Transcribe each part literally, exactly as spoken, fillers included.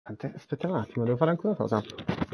Ante- Aspetta un attimo, devo fare ancora una cosa.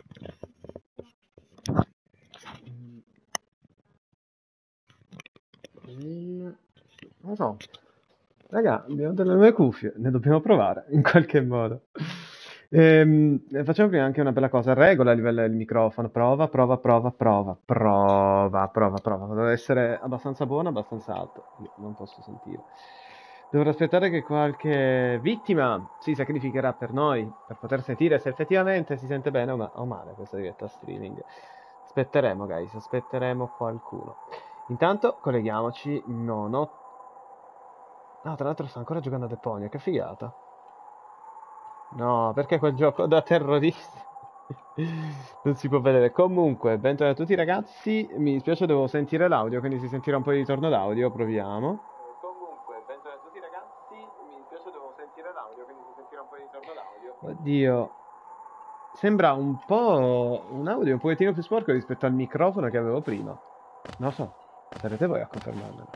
Mm, Non lo so. Raga, abbiamo delle nuove cuffie, ne dobbiamo provare in qualche modo. Ehm, eh, facciamo prima anche una bella cosa. Regola a livello del microfono. Prova, prova, prova, prova. Prova, prova, prova. Deve essere abbastanza buono, abbastanza alto. Io non posso sentire. Dovrò aspettare che qualche vittima si sacrificherà per noi, per poter sentire se effettivamente si sente bene o, ma- o male questa diretta streaming. Aspetteremo, guys, aspetteremo qualcuno. Intanto colleghiamoci. No, no. No, tra l'altro sta ancora giocando a Deponia, che figata. No, perché quel gioco da terroristi non si può vedere. Comunque, bentornati a tutti ragazzi. Mi dispiace, devo sentire l'audio, quindi si sentirà un po' di ritorno d'audio. Proviamo. Comunque, bentornati a tutti ragazzi. Mi dispiace, devo sentire l'audio, quindi si sentirà un po' di ritorno d'audio. Oddio. Sembra un po' un audio un pochettino più sporco rispetto al microfono che avevo prima. Non lo so, sarete voi a confermarmelo.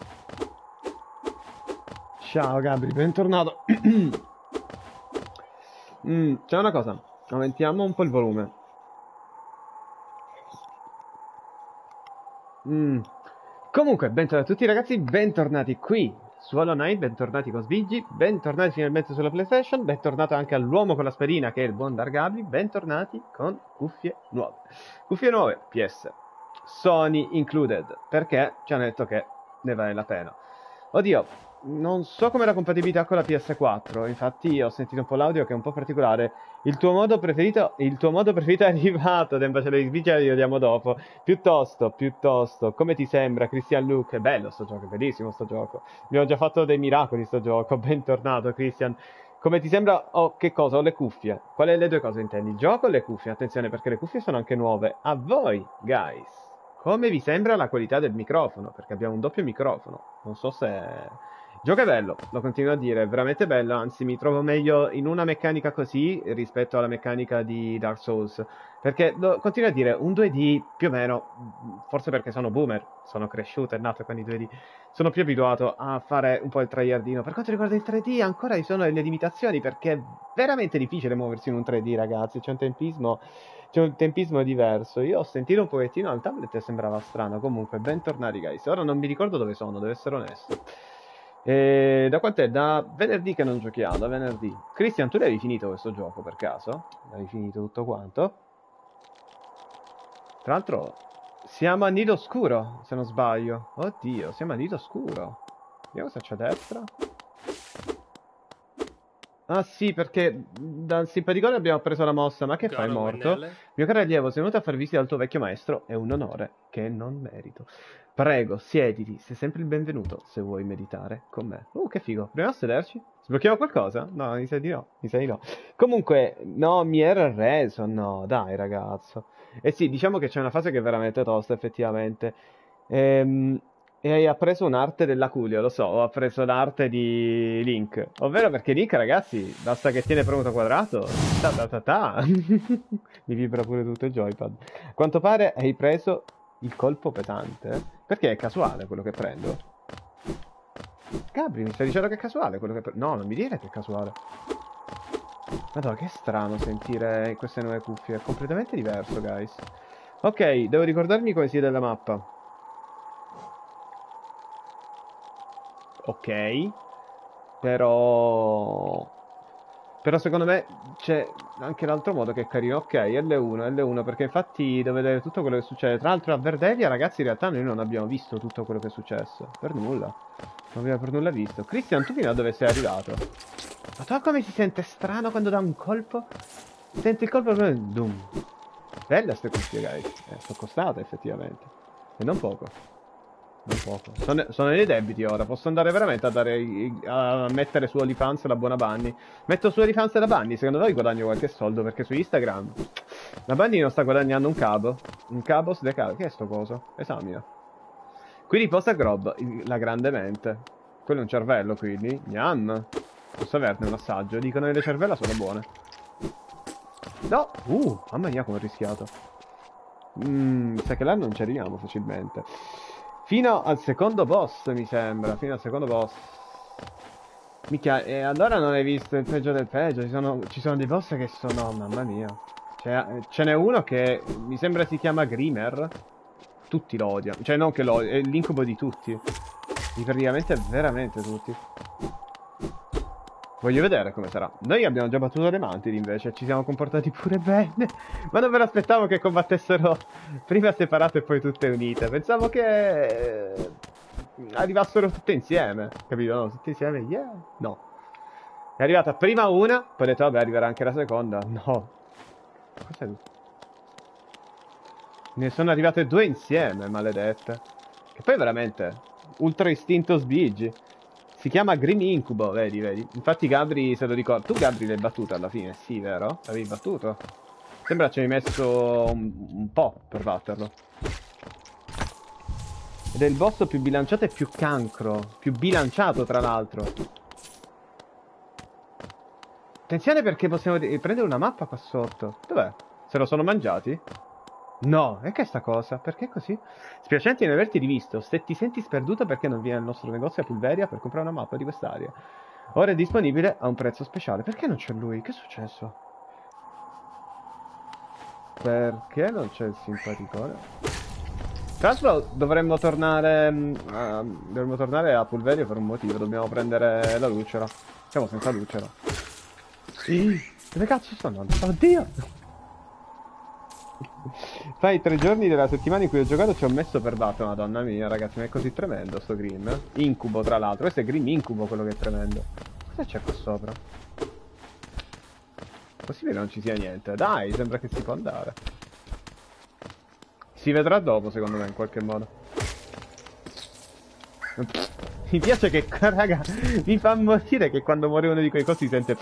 Ciao Gabri, bentornato. Mm, c'è una cosa, aumentiamo un po' il volume. Mm. Comunque, bentornati a tutti ragazzi, bentornati qui su Hollow Knight, bentornati con Sbiggi, bentornati finalmente sulla PlayStation, bentornato anche all'uomo con la spadina che è il buon Dargabri, bentornati con cuffie nuove. Cuffie nuove, P S, Sony included, perché ci hanno detto che ne vale la pena. Oddio, non so come la compatibilità con la P S quattro, infatti ho sentito un po' l'audio che è un po' particolare. Il tuo modo preferito, il tuo modo preferito è arrivato, tempo ce lo sbiggia e lo vediamo dopo. Piuttosto, piuttosto, come ti sembra Christian Luke? È bello sto gioco, è bellissimo sto gioco. Abbiamo già fatto dei miracoli sto gioco, bentornato Christian. Come ti sembra? Oh, che cosa? Ho le cuffie. Quale delle due cose intendi? Il gioco o le cuffie? Attenzione perché le cuffie sono anche nuove. A voi, guys. Come vi sembra la qualità del microfono? Perché abbiamo un doppio microfono. Non so se... Il gioco è bello, lo continuo a dire, è veramente bello, anzi mi trovo meglio in una meccanica così rispetto alla meccanica di Dark Souls. Perché, lo, continuo a dire, un due D più o meno, forse perché sono boomer, sono cresciuto, è nato con i due D, sono più abituato a fare un po' il tryhardino. Per quanto riguarda il tre D ancora ci sono delle limitazioni perché è veramente difficile muoversi in un tre D ragazzi, c'è un tempismo... C'è un tempismo diverso. Io ho sentito un pochettino al tablet e sembrava strano. Comunque, bentornati, guys. Ora non mi ricordo dove sono, devo essere onesto. E da quant'è? Da venerdì che non giochiamo, da venerdì. Christian, tu l'hai finito questo gioco per caso? L'hai finito tutto quanto? Tra l'altro, siamo a Nido Scuro, se non sbaglio. Oddio, siamo a Nido Scuro. Vediamo cosa c'è a destra. Ah sì, perché dal simpaticone abbiamo preso la mossa, ma che fai Galo morto? Wennelle. Mio caro allievo, sei venuto a far visita al tuo vecchio maestro, è un onore che non merito. Prego, siediti, sei sempre il benvenuto se vuoi meditare con me. Uh, che figo, proviamo a sederci? Sblocchiamo qualcosa? No, mi sa di no, mi sa di no. Comunque, no, mi era reso, no, dai ragazzo. Eh sì, diciamo che c'è una fase che è veramente tosta, effettivamente. Ehm, e hai appreso un'arte dell'Aculio, lo so, ho appreso l'arte di Link. Ovvero perché Link, ragazzi, basta che tiene premuto quadrato. Ta ta ta ta. Mi vibra pure tutto il joypad. A quanto pare hai preso il colpo pesante. Perché è casuale quello che prendo. Gabri, mi stai dicendo che è casuale quello che prendo? No, non mi dire che è casuale. Madonna, che strano sentire queste nuove cuffie. È completamente diverso, guys. Ok, devo ricordarmi come si vede la mappa. Ok. Però... Però secondo me c'è anche l'altro modo che è carino. Ok, L uno, L uno, perché infatti devo vedere tutto quello che succede. Tra l'altro a Verdelia, ragazzi, in realtà noi non abbiamo visto tutto quello che è successo. Per nulla. Non abbiamo per nulla visto. Christian, tu fino a dove sei arrivato? Ma tu come si sente strano quando dà un colpo? Senti il colpo e dum. Bella ste cuffie, guys. Eh, sono costate effettivamente. E non poco. Non poco. Sono, sono nei debiti ora. Posso andare veramente a, dare, a mettere su OnlyFans la buona Bunny. Metto su OnlyFans la Bunny. Secondo voi guadagno qualche soldo? Perché su Instagram la Bunny non sta guadagnando un cavo. Un cavo sulle cave. Che è sto coso? Esamina. Qui riposa Grob, la grande mente. Quello è un cervello, quindi. Gnam. Posso averne un assaggio. Dicono che le cervella sono buone. No! Uh, mamma mia come ho rischiato. Mmm, sa che là non ci arriviamo facilmente. Fino al secondo boss, mi sembra. Fino al secondo boss. Mica, e allora non hai visto il peggio del peggio. Ci sono, ci sono dei boss che sono, mamma mia. Cioè, ce n'è uno che mi sembra si chiama Grimer. Tutti lo odiano. Cioè, non che lo odiano, è l'incubo di tutti. Di praticamente veramente tutti. Voglio vedere come sarà. Noi abbiamo già battuto le Mantidi invece, ci siamo comportati pure bene. Ma non me l'aspettavo che combattessero prima separate e poi tutte unite. Pensavo che eh, arrivassero tutte insieme. Capito? No, tutte insieme, yeah. No. È arrivata prima una, poi ho detto vabbè arriverà anche la seconda. No. Cos'è? Ne sono arrivate due insieme, maledette. Che poi veramente ultra istinto sbigi. Si chiama Grim Incubo, vedi, vedi. Infatti Gabri se lo ricorda. Tu Gabri l'hai battuta alla fine, sì, vero? L'avevi battuto? Sembra ci hai messo un, un po' per batterlo. Ed è il boss più bilanciato e più cancro. Più bilanciato, tra l'altro. Attenzione perché possiamo prendere una mappa qua sotto. Dov'è? Se lo sono mangiati? No, e che è sta cosa? Perché così? Spiacente di non averti rivisto. Se ti senti sperduto perché non vieni al nostro negozio a Pulveria per comprare una mappa di quest'area. Ora è disponibile a un prezzo speciale. Perché non c'è lui? Che è successo? Perché non c'è il simpaticone? Tra l'altro dovremmo tornare uh, dovremmo tornare a Pulveria per un motivo. Dobbiamo prendere la lucera. Siamo senza lucera. Sì. Dove cazzo sto andando? Oddio! Fai tre giorni della settimana in cui ho giocato ci ho messo per battere. Madonna mia ragazzi, ma è così tremendo sto Grim. Incubo tra l'altro. Questo è Grim Incubo quello che è tremendo. Cosa c'è qua sopra? Possibile non ci sia niente. Dai, sembra che si può andare. Si vedrà dopo secondo me in qualche modo. Mi piace che, raga, mi fa morire che quando muore uno di quei cosi si sente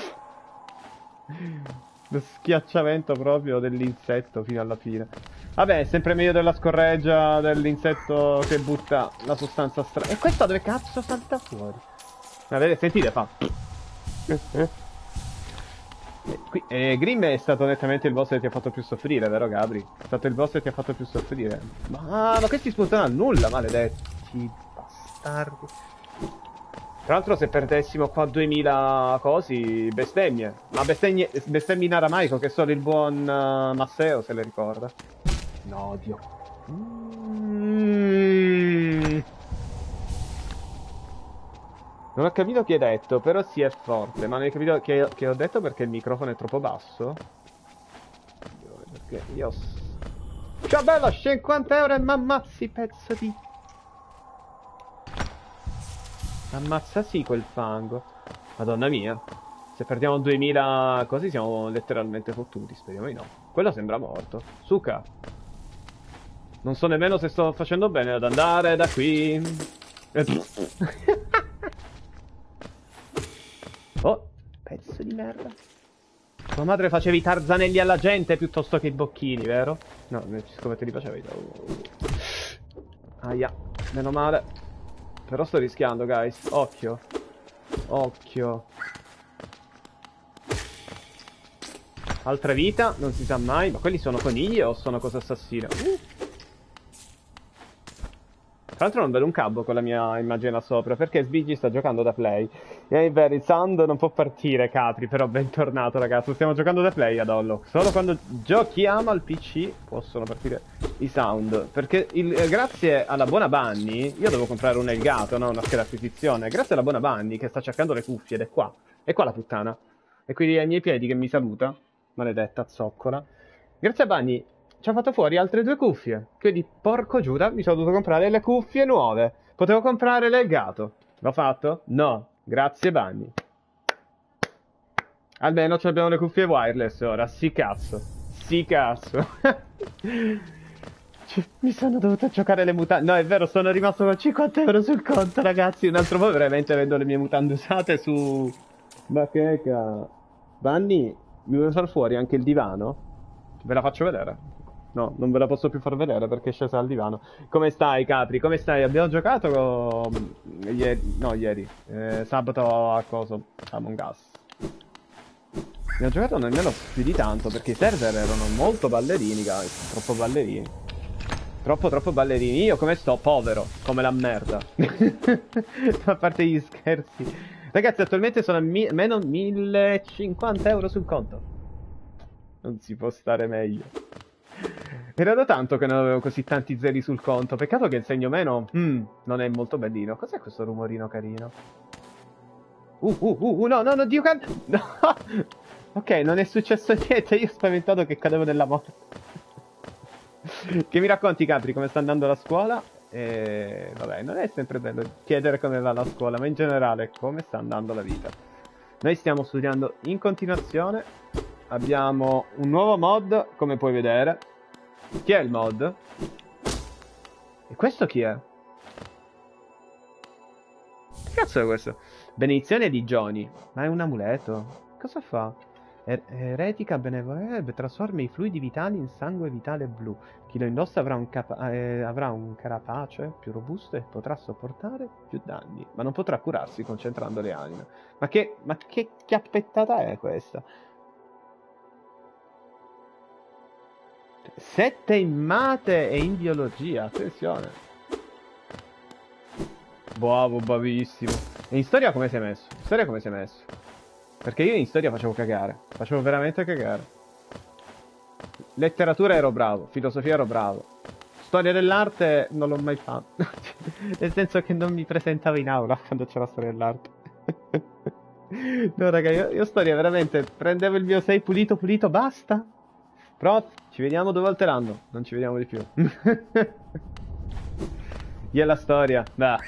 lo schiacciamento proprio dell'insetto fino alla fine. Vabbè, è sempre meglio della scorreggia dell'insetto che butta la sostanza strana. E questa dove cazzo salta fuori? Vabbè, sentite, fa. Qui, eh, Grim è stato nettamente il boss che ti ha fatto più soffrire, vero Gabri? È stato il boss che ti ha fatto più soffrire. Ma, ma questi spuntano a nulla, maledetti bastardi. Tra l'altro se perdessimo qua duemila cosi, bestemmie. Ma bestemmie, bestemmi in aramaico che solo il buon uh, Masseo se le ricorda. No, Dio. Mm. Non ho capito chi hai detto, però sì è forte. Ma non hai capito che, che ho detto perché il microfono è troppo basso? Perché io... Ciao bello, cinquanta euro e m'ammazzi pezzo di... Ammazza sì quel fango. Madonna mia. Se perdiamo duemila così siamo letteralmente fottuti. Speriamo di no. Quello sembra morto. Suka. Non so nemmeno se sto facendo bene ad andare da qui. Oh, pezzo di merda. Tua madre facevi i tarzanelli alla gente piuttosto che i bocchini, vero? No, siccome te li facevi. Aia, meno male. Però sto rischiando, guys. Occhio. Occhio. Altra vita, non si sa mai. Ma quelli sono conigli o sono cose assassine? Uh. Tra l'altro non vedo un cavo con la mia immagine là sopra, perché Sbiggi sta giocando da Play. E è vero, il sound non può partire, Capri, però bentornato ragazzi. Stiamo giocando da Play ad Hollow. Solo quando giochiamo al P C possono partire i sound. Perché il, eh, grazie alla buona Bunny, io devo comprare un Elgato, no? Una scheda acquisizione. Grazie alla buona Bunny che sta cercando le cuffie ed è qua. È qua la puttana. E quindi ai miei piedi che mi saluta. Maledetta zoccola. Grazie a Bunny ci ha fatto fuori altre due cuffie. Quindi, porco Giuda, mi sono dovuto comprare le cuffie nuove. Potevo comprare l'Elgato. L'ho fatto? No. Grazie, Bunny. Almeno abbiamo le cuffie wireless ora. Sì cazzo. Sì cazzo. Mi sono dovuto giocare le mutande. No, è vero, sono rimasto con cinquanta euro sul conto, ragazzi. Un altro po' veramente vendo le mie mutande usate su... Ma che ca... Bunny, mi vuoi far fuori anche il divano? Ve la faccio vedere. No, non ve la posso più far vedere perché è scesa al divano. Come stai, Capri? Come stai? Abbiamo giocato con... ieri... No, ieri. Eh, sabato a coso. Among Us. Abbiamo giocato nemmeno più di tanto perché i server erano molto ballerini, guys. Troppo ballerini. Troppo, troppo ballerini. Io come sto? Povero. Come la merda. A parte gli scherzi. Ragazzi, attualmente sono a mi- meno millecinquanta euro sul conto. Non si può stare meglio. Era da tanto che non avevo così tanti zeri sul conto. Peccato che il segno meno mm, non è molto bellino. Cos'è questo rumorino carino? Uh, uh, uh, uh, no, no, no, Dio can... No! Ok, non è successo niente. Io ho spaventato che cadevo nella moto. Che mi racconti, Capri, come sta andando la scuola? E vabbè, non è sempre bello chiedere come va la scuola, ma in generale come sta andando la vita. Noi stiamo studiando in continuazione. Abbiamo un nuovo mod, come puoi vedere. Chi è il mod? E questo chi è? Che cazzo è questo? Benedizione di Johnny. Ma è un amuleto. Cosa fa? Er- eretica benevolente trasforma i fluidi vitali in sangue vitale blu. Chi lo indossa avrà un, capa- eh, avrà un carapace più robusto e potrà sopportare più danni. Ma non potrà curarsi concentrando le anime. Ma che, ma che chiappettata è questa? Sette in mate e in biologia, attenzione. Bravo, bravissimo. E in storia come sei messo? In storia come sei messo? Perché io in storia facevo cagare. Facevo veramente cagare. Letteratura ero bravo, filosofia ero bravo. Storia dell'arte non l'ho mai fatto. Nel senso che non mi presentavo in aula quando c'era storia dell'arte. No, raga, io, io storia veramente prendevo il mio sei pulito pulito, basta. Prof, ci vediamo due volte l'anno, non ci vediamo di più. Io e la storia, bah.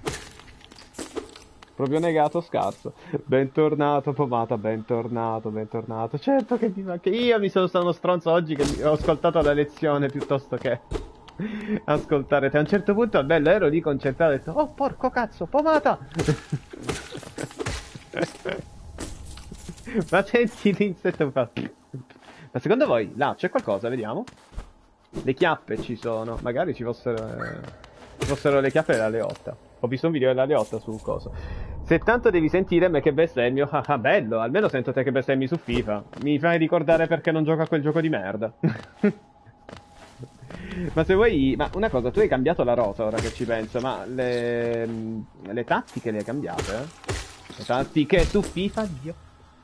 Proprio negato, scarso. Bentornato, Pomata, bentornato, bentornato. Certo che, mi- che io mi sono stato uno stronzo oggi che mi- ho ascoltato la lezione piuttosto che ascoltare te. A un certo punto, bello, ero lì concentrato e ho detto, oh porco cazzo, Pomata! Ma senti l'insetto fa... Ma secondo voi, là, c'è qualcosa, vediamo? Le chiappe ci sono, magari ci fossero... eh, ci fossero le chiappe della Leotta. Ho visto un video della Leotta su coso. Se tanto devi sentire me che bestemmio, ah ah, bello, almeno sento te che bestemmi su FIFA. Mi fai ricordare perché non gioco a quel gioco di merda. Ma se vuoi... Ma una cosa, tu hai cambiato la rosa ora che ci penso, ma le... le tattiche le hai cambiate, eh? Le tattiche su FIFA, Dio.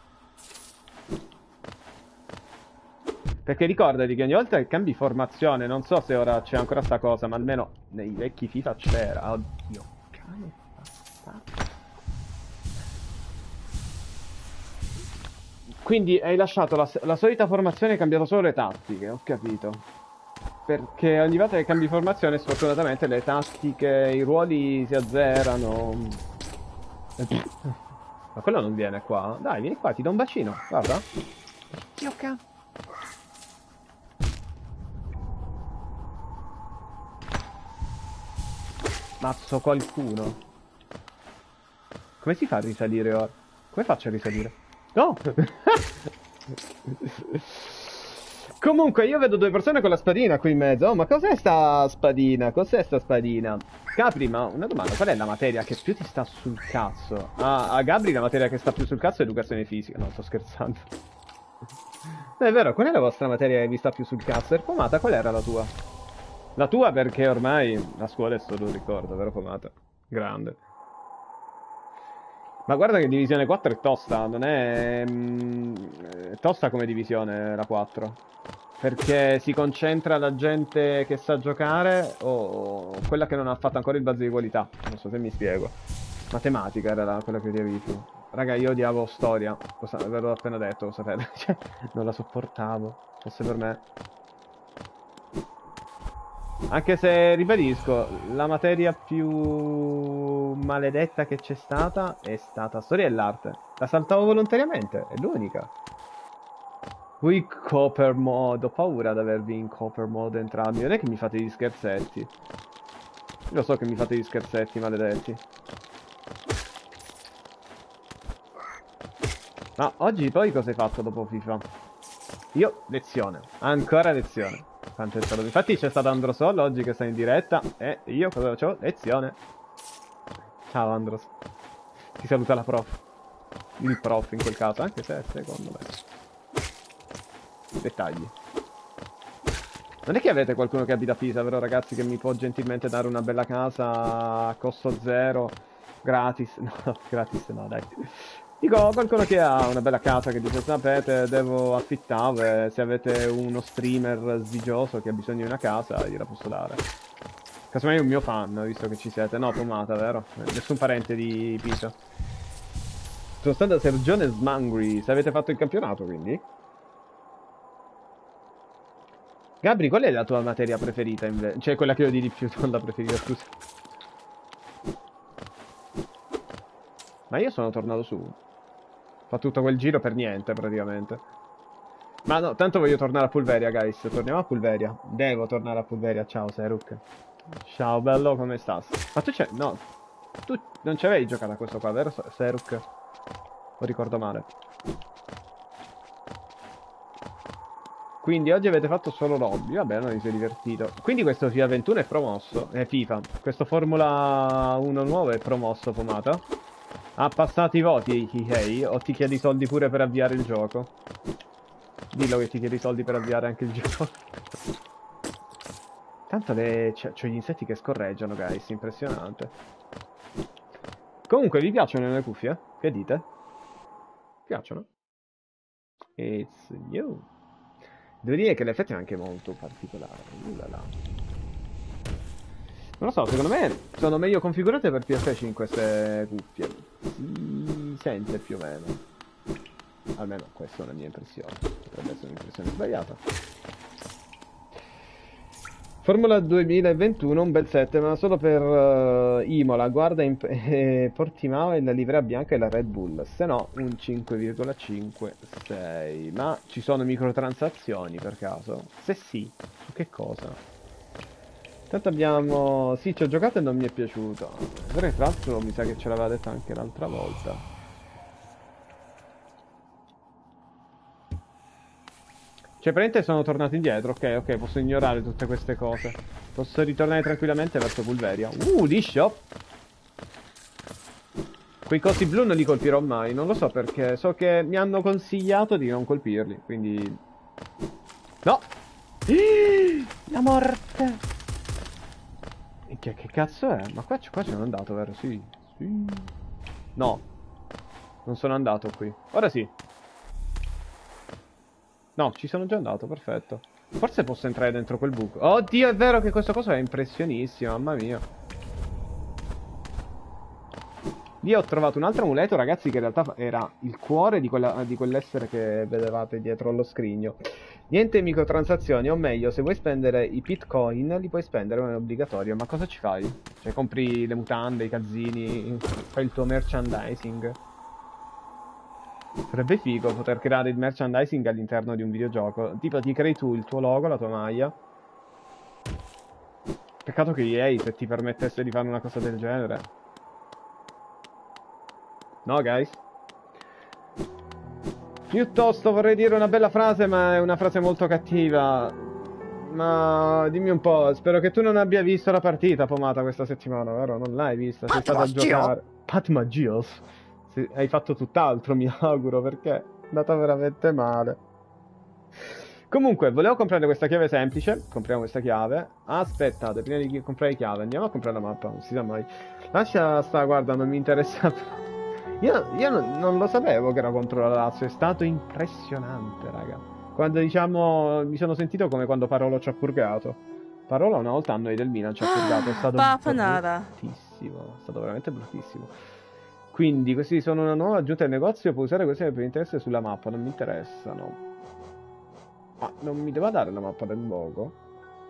Perché ricordati che ogni volta che cambi formazione, non so se ora c'è ancora sta cosa, ma almeno nei vecchi FIFA c'era. Oddio, cane bastardo. Quindi hai lasciato la, la solita formazione e hai cambiato solo le tattiche, ho capito. Perché ogni volta che cambi formazione, sfortunatamente le tattiche, i ruoli si azzerano. Ma quello non viene qua. Dai, vieni qua, ti do un bacino, guarda. Dio cazzo. Mazzo qualcuno. Come si fa a risalire ora? Come faccio a risalire? No! Comunque io vedo due persone con la spadina qui in mezzo. Oh, ma cos'è sta spadina? Cos'è sta spadina? Capri, ma una domanda, qual è la materia che più ti sta sul cazzo? Ah, a Gabri la materia che sta più sul cazzo è educazione fisica. No, sto scherzando. No, è vero, qual è la vostra materia che vi sta più sul cazzo? Er Pomata, qual era la tua? La tua perché ormai la scuola è solo un ricordo, vero Pomata? Grande. Ma guarda che divisione quattro è tosta, non è... mm, è tosta come divisione la quattro. Perché si concentra la gente che sa giocare o quella che non ha fatto ancora il buzz di qualità. Non so se mi spiego. Matematica era la- quella che odiavi tu. Raga, io odiavo storia, lo sa- ve l'ho appena detto, lo sapete. Cioè, non la sopportavo. Fosse per me. Anche se, ribadisco, la materia più maledetta che c'è stata è stata storia dell'arte. La saltavo volontariamente, è l'unica. Ui, Copper Mode, ho paura di avervi in Copper Mode entrambi. Non è che mi fate gli scherzetti. Io lo so che mi fate gli scherzetti, maledetti. Ma oggi poi cosa hai fatto dopo FIFA? Io, lezione. Ancora lezione. Quanto è stato... Infatti c'è stato Androsol oggi che sta in diretta e io cosa facevo? Lezione. Ciao Andros. Ti saluta la prof. Il prof in quel caso, anche se secondo me. Dettagli. Non è che avete qualcuno che abita a Pisa, vero ragazzi, che mi può gentilmente dare una bella casa a costo zero Gratis, no, gratis no, dai. Dico, qualcuno che ha una bella casa che dice, sapete, devo affittare, se avete uno streamer sdigioso che ha bisogno di una casa, gliela posso dare. Casomai è un mio fan, visto che ci siete. No, Pomata, vero? Nessun parente di Pisa. Sono stato a Sergione Smangri, se avete fatto il campionato, quindi? Gabri, qual è la tua materia preferita invece? Cioè, quella che odi di più, non la preferita, scusa. Ma io sono tornato su. Fa tutto quel giro per niente, praticamente. Ma no, tanto voglio tornare a Pulveria, guys. Torniamo a Pulveria. Devo tornare a Pulveria. Ciao, Seruk. Ciao, bello, come stas? Ma tu c'è... No. Tu non ci avevi giocato a questo qua, vero, Seruk? O ricordo male? Quindi oggi avete fatto solo lobby. Vabbè, non vi sei divertito. Quindi questo FIFA ventuno è promosso. È FIFA. Questo Formula uno nuovo è promosso, Pomata. Ha passato i voti, Hihei, o ti chiedi soldi pure per avviare il gioco? Dillo che ti chiedi soldi per avviare anche il gioco. Tanto le... c'ho gli insetti che scorreggiano, guys, impressionante. Comunque, vi piacciono le cuffie? Che dite? Piacciono? It's you. Devo dire che l'effetto è anche molto particolare. Ullala. Non lo so, secondo me sono meglio configurate per P S cinque queste cuffie. Si sente più o meno. Almeno questa è una mia impressione. Potrebbe essere un'impressione sbagliata. Formula duemilaventuno, un bel sette, ma solo per uh, Imola. Guarda in eh, Portimao e la livrea bianca e la Red Bull. Se no, un cinque virgola cinquantasei. Ma ci sono microtransazioni per caso? Se sì, su che cosa? Tanto abbiamo... Sì, ci ho giocato e non mi è piaciuto. Però tra l'altro mi sa che ce l'aveva detto anche l'altra volta. Cioè, praticamente sono tornato indietro. Ok, ok, posso ignorare tutte queste cose. Posso ritornare tranquillamente verso Pulveria. Uh, liscio! Quei cosi blu non li colpirò mai. Non lo so perché. So che mi hanno consigliato di non colpirli. Quindi... No! La morte! Che, che cazzo è? Ma qua, qua sono andato, vero? Sì. Sì. No. Non sono andato qui. Ora sì. No, ci sono già andato, perfetto. Forse posso entrare dentro quel buco. Oddio, è vero che questa cosa è impressionissima, mamma mia. Lì ho trovato un altro amuleto, ragazzi, che in realtà era il cuore di, quella, di quell'essere che vedevate dietro allo scrigno. Niente microtransazioni, o meglio, se vuoi spendere i bitcoin, li puoi spendere, non è obbligatorio. Ma cosa ci fai? Cioè, compri le mutande, i calzini, fai il tuo merchandising. Sarebbe figo poter creare il merchandising all'interno di un videogioco. Tipo, ti crei tu il tuo logo, la tua maglia. Peccato che E A, se ti permettesse di fare una cosa del genere. No, guys? Piuttosto vorrei dire una bella frase, ma è una frase molto cattiva. Ma dimmi un po', spero che tu non abbia visto la partita, Pomata, questa settimana, vero? Non l'hai vista, sei stato a giocare. Patma Gios. Sì, hai fatto tutt'altro, mi auguro, perché è andata veramente male. Comunque, volevo comprare questa chiave semplice. Compriamo questa chiave. Aspettate, prima di comprare chiave, andiamo a comprare la mappa, non si sa mai. Lascia sta, guarda, non mi interessa. Io, io non, non lo sapevo che era contro la Lazio, è stato impressionante, raga. Quando, diciamo, mi sono sentito come quando Parolo ci ha purgato. Parolo una volta a noi del Milan ci ha purgato, è stato bruttissimo, è stato veramente bruttissimo. Quindi questi sono una nuova aggiunta al negozio, puoi usare questi per interesse sulla mappa, non mi interessano. Ma non mi deve dare la mappa del logo?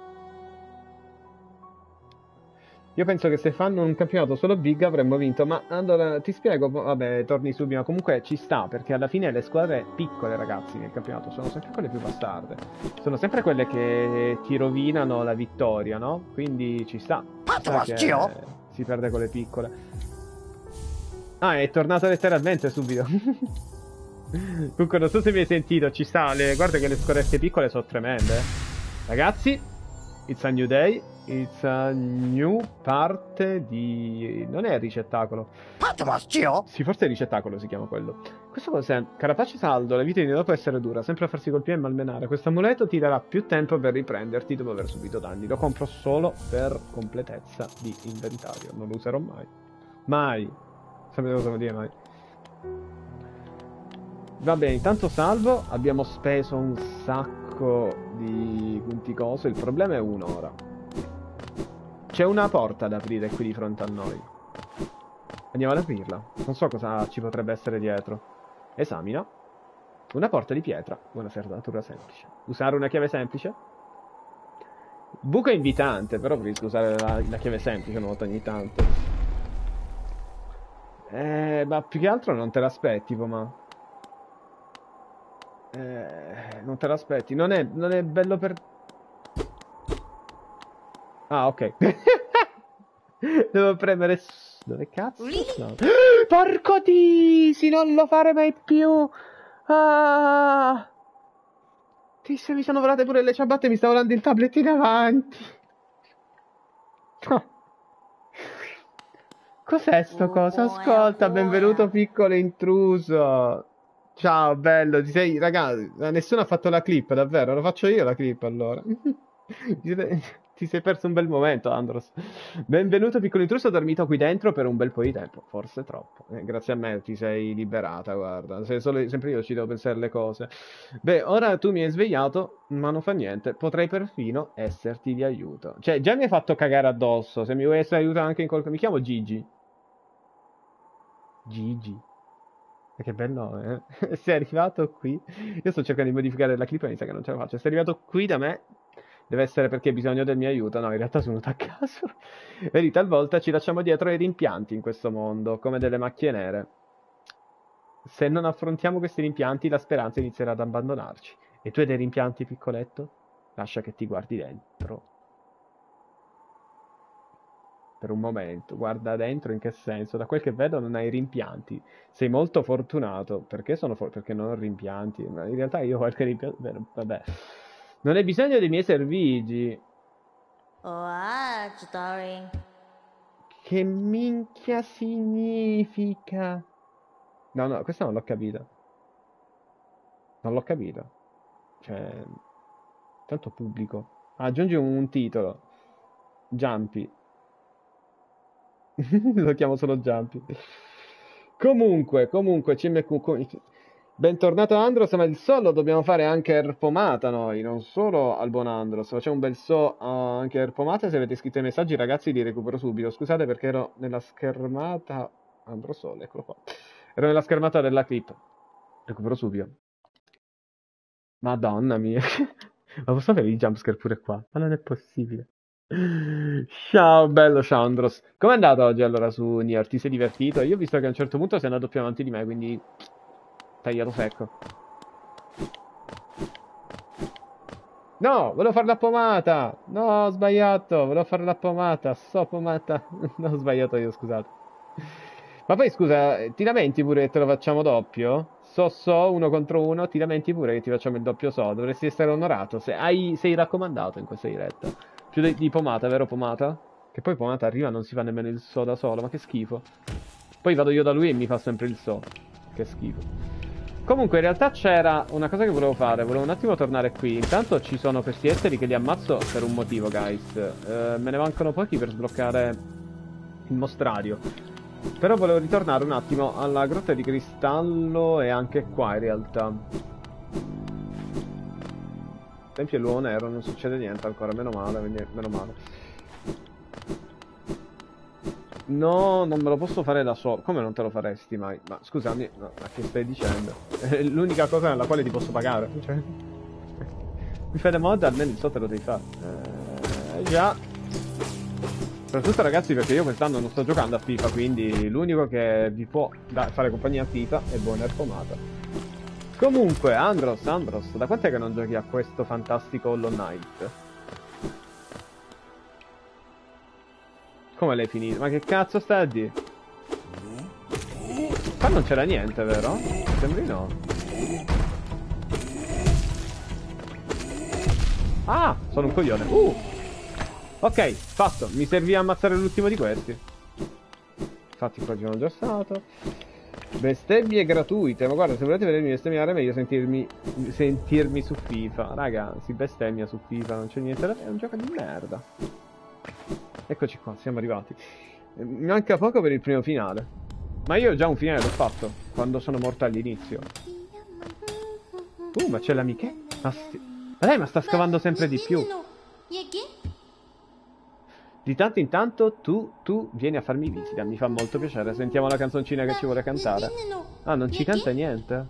Io penso che se fanno un campionato solo big avremmo vinto, ma allora ti spiego, vabbè, torni subito, ma comunque ci sta, perché alla fine le squadre piccole, ragazzi, nel campionato sono sempre quelle più bastarde. Sono sempre quelle che ti rovinano la vittoria, no? Quindi ci sta. Perché si perde con le piccole. Ah, è tornato letteralmente subito. Comunque non so se mi hai sentito, ci sta, le... guarda che le scorrette piccole sono tremende, eh. Ragazzi, it's a new day. It's a new parte di... non è il ricettacolo. Sì, forse è il ricettacolo si chiama quello. Questo cos'è? Carapace saldo, la vita di dopo essere dura, sempre a farsi colpire e malmenare. Questo amuleto ti darà più tempo per riprenderti dopo aver subito danni. Lo compro solo per completezza di inventario, non lo userò mai. Mai. Sapete cosa vuol dire mai? Va bene, intanto salvo. Abbiamo speso un sacco di punti coso. Il problema è un'ora. C'è una porta da aprire qui di fronte a noi. Andiamo ad aprirla. Non so cosa ci potrebbe essere dietro. Esamina. Una porta di pietra. Buona serratura semplice. Usare una chiave semplice? Buco è invitante, però preferisco usare la, la chiave semplice una volta ogni tanto. Eh, ma più che altro non te l'aspetti, ma... Eh, non te l'aspetti. Non è, non è bello per... Ah, ok. Devo premere... Dove cazzo sono? Porco disi, non lo fare mai più. Ah. Tisse, mi sono volate pure le ciabatte e mi sta volando il tablet in avanti. No. Cos'è sto coso? Ascolta, benvenuto piccolo intruso. Ciao, bello, ti sei... Raga, nessuno ha fatto la clip, davvero? Lo faccio io la clip, allora. Ti sei perso un bel momento, Andros. Benvenuto, piccolo intruso, ho dormito qui dentro per un bel po' di tempo. Forse troppo. Eh, grazie a me ti sei liberata, guarda. Sei solo... Sempre io ci devo pensare le cose. Beh, ora tu mi hai svegliato, ma non fa niente. Potrei perfino esserti di aiuto. Cioè, già mi hai fatto cagare addosso. Se mi vuoi essere aiutato anche in qualcosa... Mi chiamo Gigi. Gigi. Che bel nome, eh? Sei arrivato qui. Io sto cercando di modificare la clip e mi sa che non ce la faccio. Sei arrivato qui da me. Deve essere perché hai bisogno del mio aiuto. No, in realtà sono venuto a caso. Vedi, talvolta ci lasciamo dietro ai rimpianti in questo mondo, come delle macchie nere. Se non affrontiamo questi rimpianti, la speranza inizierà ad abbandonarci. E tu hai dei rimpianti, piccoletto? Lascia che ti guardi dentro. Per un momento, guarda dentro in che senso? Da quel che vedo non hai rimpianti. Sei molto fortunato. Perché sono for- perché non ho rimpianti? Ma in realtà io ho qualche rimpianto. Vabbè. Non hai bisogno dei miei servigi. Che minchia significa? No, no, questa non l'ho capita. Non l'ho capita. Cioè, tanto pubblico. Ah, aggiungi un, un titolo. Jumpy. Lo chiamo solo Jumpy. Comunque, comunque, C M Q. Bentornato Andros, ma il so lo dobbiamo fare anche a Erpomata noi, non solo al buon Andros. Facciamo un bel so uh, anche a Erpomata. Se avete scritto i messaggi, ragazzi, li recupero subito. Scusate perché ero nella schermata... Androsole, eccolo qua. Ero nella schermata della clip. Recupero subito. Madonna mia. Ma posso avere i jumpscare pure qua? Ma non è possibile. Ciao, bello Chandros. Com'è andato oggi allora su Nier? Ti sei divertito? Io ho visto che a un certo punto sei andato più avanti di me, quindi... Tagliato secco. No, volevo fare la pomata. No, ho sbagliato. Volevo fare la pomata. So pomata. No, ho sbagliato io, scusate. Ma poi scusa, ti lamenti pure che te lo facciamo doppio? So so, uno contro uno, ti lamenti pure che ti facciamo il doppio so. Dovresti essere onorato. Se hai, sei raccomandato in questa diretta. Più di, di pomata, vero pomata? Che poi pomata arriva non si fa nemmeno il so da solo, ma che schifo. Poi vado io da lui e mi fa sempre il so. Che schifo. Comunque in realtà c'era una cosa che volevo fare, volevo un attimo tornare qui. Intanto ci sono questi esseri che li ammazzo per un motivo, guys. Eh, me ne mancano pochi per sbloccare il mostrario. Però volevo ritornare un attimo alla grotta di cristallo e anche qua in realtà. Tempio e l'uomo nero, non succede niente ancora, meno male, meno male. No, non me lo posso fare da solo. Come non te lo faresti mai? Ma scusami, no, ma che stai dicendo? È l'unica cosa nella quale ti posso pagare. Cioè... Mi fai le mod, almeno il so te lo devi fare. Eh, già. Soprattutto ragazzi perché io quest'anno non sto giocando a FIFA, quindi l'unico che vi può fare compagnia a FIFA è buon Erpomata. Comunque, Andros, Andros, da quant'è che non giochi a questo fantastico Hollow Knight? Come l'hai finito? Ma che cazzo sta a dire? Qua non c'era niente, vero? Sembri no. Ah, sono un coglione. Uh! Ok, fatto. Mi serviva ammazzare l'ultimo di questi. Infatti qua ci sono già stato. Bestemmie gratuite. Ma guarda, se volete vedermi bestemmiare è meglio sentirmi, sentirmi su FIFA. Raga, si bestemmia su FIFA, non c'è niente da fare. È un gioco di merda. Eccoci qua, siamo arrivati. Mi manca poco per il primo finale. Ma io già un finale l'ho fatto, quando sono morto all'inizio. Uh, ma c'è l'amichetta. Ma, sti... ma lei ma sta scavando sempre di più. Di tanto in tanto tu, tu vieni a farmi visita, mi fa molto piacere. Sentiamo la canzoncina che ci vuole cantare. Ah, non ci canta niente?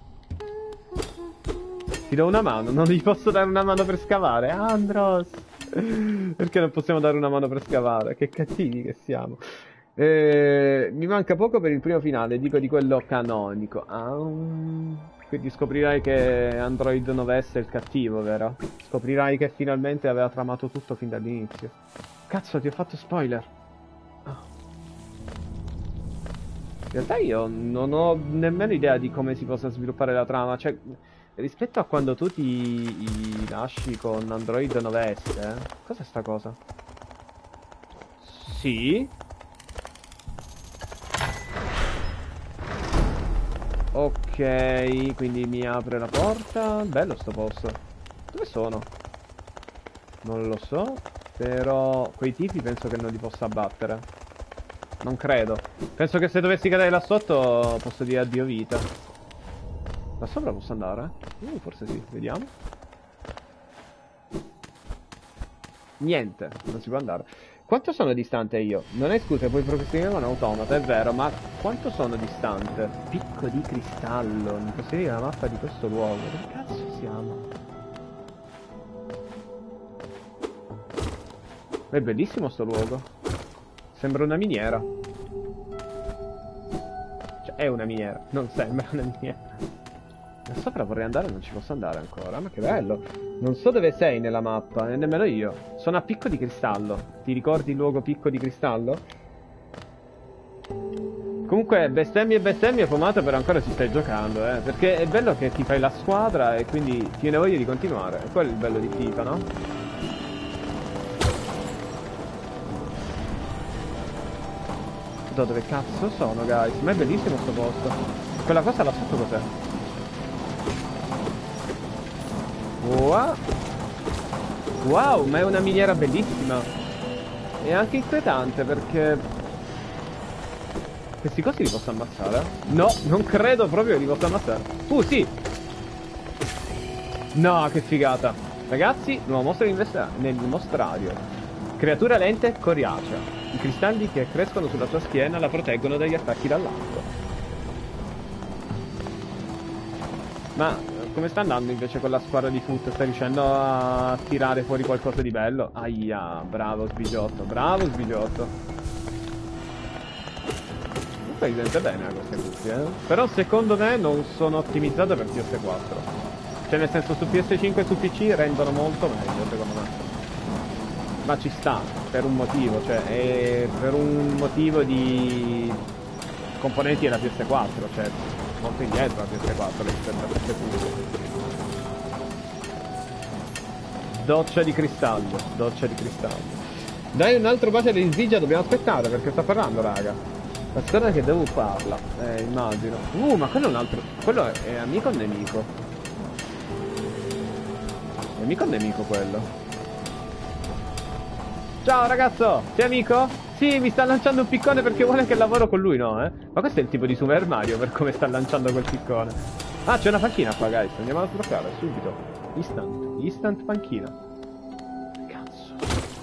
Ti do una mano, non gli posso dare una mano per scavare, Andros. Perché non possiamo dare una mano per scavare? Che cattivi che siamo. Eh, mi manca poco per il primo finale, dico di quello canonico. Ah, um... Quindi scoprirai che Android nove S è il cattivo, vero? Scoprirai che finalmente aveva tramato tutto fin dall'inizio. Cazzo, ti ho fatto spoiler. Oh. In realtà io non ho nemmeno idea di come si possa sviluppare la trama. Cioè, rispetto a quando tu ti lasci con Android nove S, eh? Cos'è sta cosa? Sì. Ok, quindi mi apre la porta. Bello sto posto. Dove sono? Non lo so. Però quei tipi penso che non li possa abbattere. Non credo. Penso che se dovessi cadere là sotto posso dire addio vita. Da sopra posso andare? Uh, forse sì, vediamo. Niente, non si può andare. Quanto sono distante io? Non è scusa, puoi procrastinare con automata, è vero, ma quanto sono distante? Picco di cristallo, mi possiedi la mappa di questo luogo? Dove cazzo siamo? È bellissimo sto luogo. Sembra una miniera. Cioè, è una miniera, non sembra una miniera. Da sopra vorrei andare, non ci posso andare ancora, ma che bello. Non so dove sei nella mappa, e nemmeno io. Sono a Picco di Cristallo. Ti ricordi il luogo Picco di Cristallo? Comunque, bestemmie e bestemmie, Fumato, però ancora ci stai giocando, eh. Perché è bello che ti fai la squadra e quindi ti viene voglia di continuare. E quello è il bello di FIFA, no? Da dove cazzo sono, guys? Ma è bellissimo sto posto. Quella cosa là sotto cos'è? Wow. Wow, ma è una miniera bellissima. E anche inquietante perché questi cosi li posso ammazzare? No, non credo proprio che li possa ammazzare. Uh, sì. No, che figata. Ragazzi, nuovo mostro nel mostrario. Creatura lente e coriacea. I cristalli che crescono sulla sua schiena la proteggono dagli attacchi dall'alto. Ma come sta andando invece con la squadra di foot? Stai riuscendo a tirare fuori qualcosa di bello? Aia, bravo sbigiotto, bravo sbigiotto. Non stai sente bene a queste cuffie, eh? Però secondo me non sono ottimizzato per P S quattro. Cioè nel senso su P S cinque e su P C rendono molto meglio secondo me. Ma ci sta, per un motivo, cioè è per un motivo di componenti della P S quattro, cioè molto indietro la P S quattro rispetto a P S due. Doccia di cristallo, doccia di cristallo. Dai un altro bacio di Ziggia, dobbiamo aspettare perché sta parlando, raga. Aspetta che devo farla, eh, immagino. Uh, ma quello è un altro... quello è, è amico o nemico? È amico o nemico quello? Ciao ragazzo, sei amico? Sì, mi sta lanciando un piccone perché vuole che lavoro con lui, no, eh? Ma questo è il tipo di Super Mario per come sta lanciando quel piccone. Ah, c'è una panchina qua, guys, andiamo a sbloccare subito. Instant, instant panchina. Cazzo.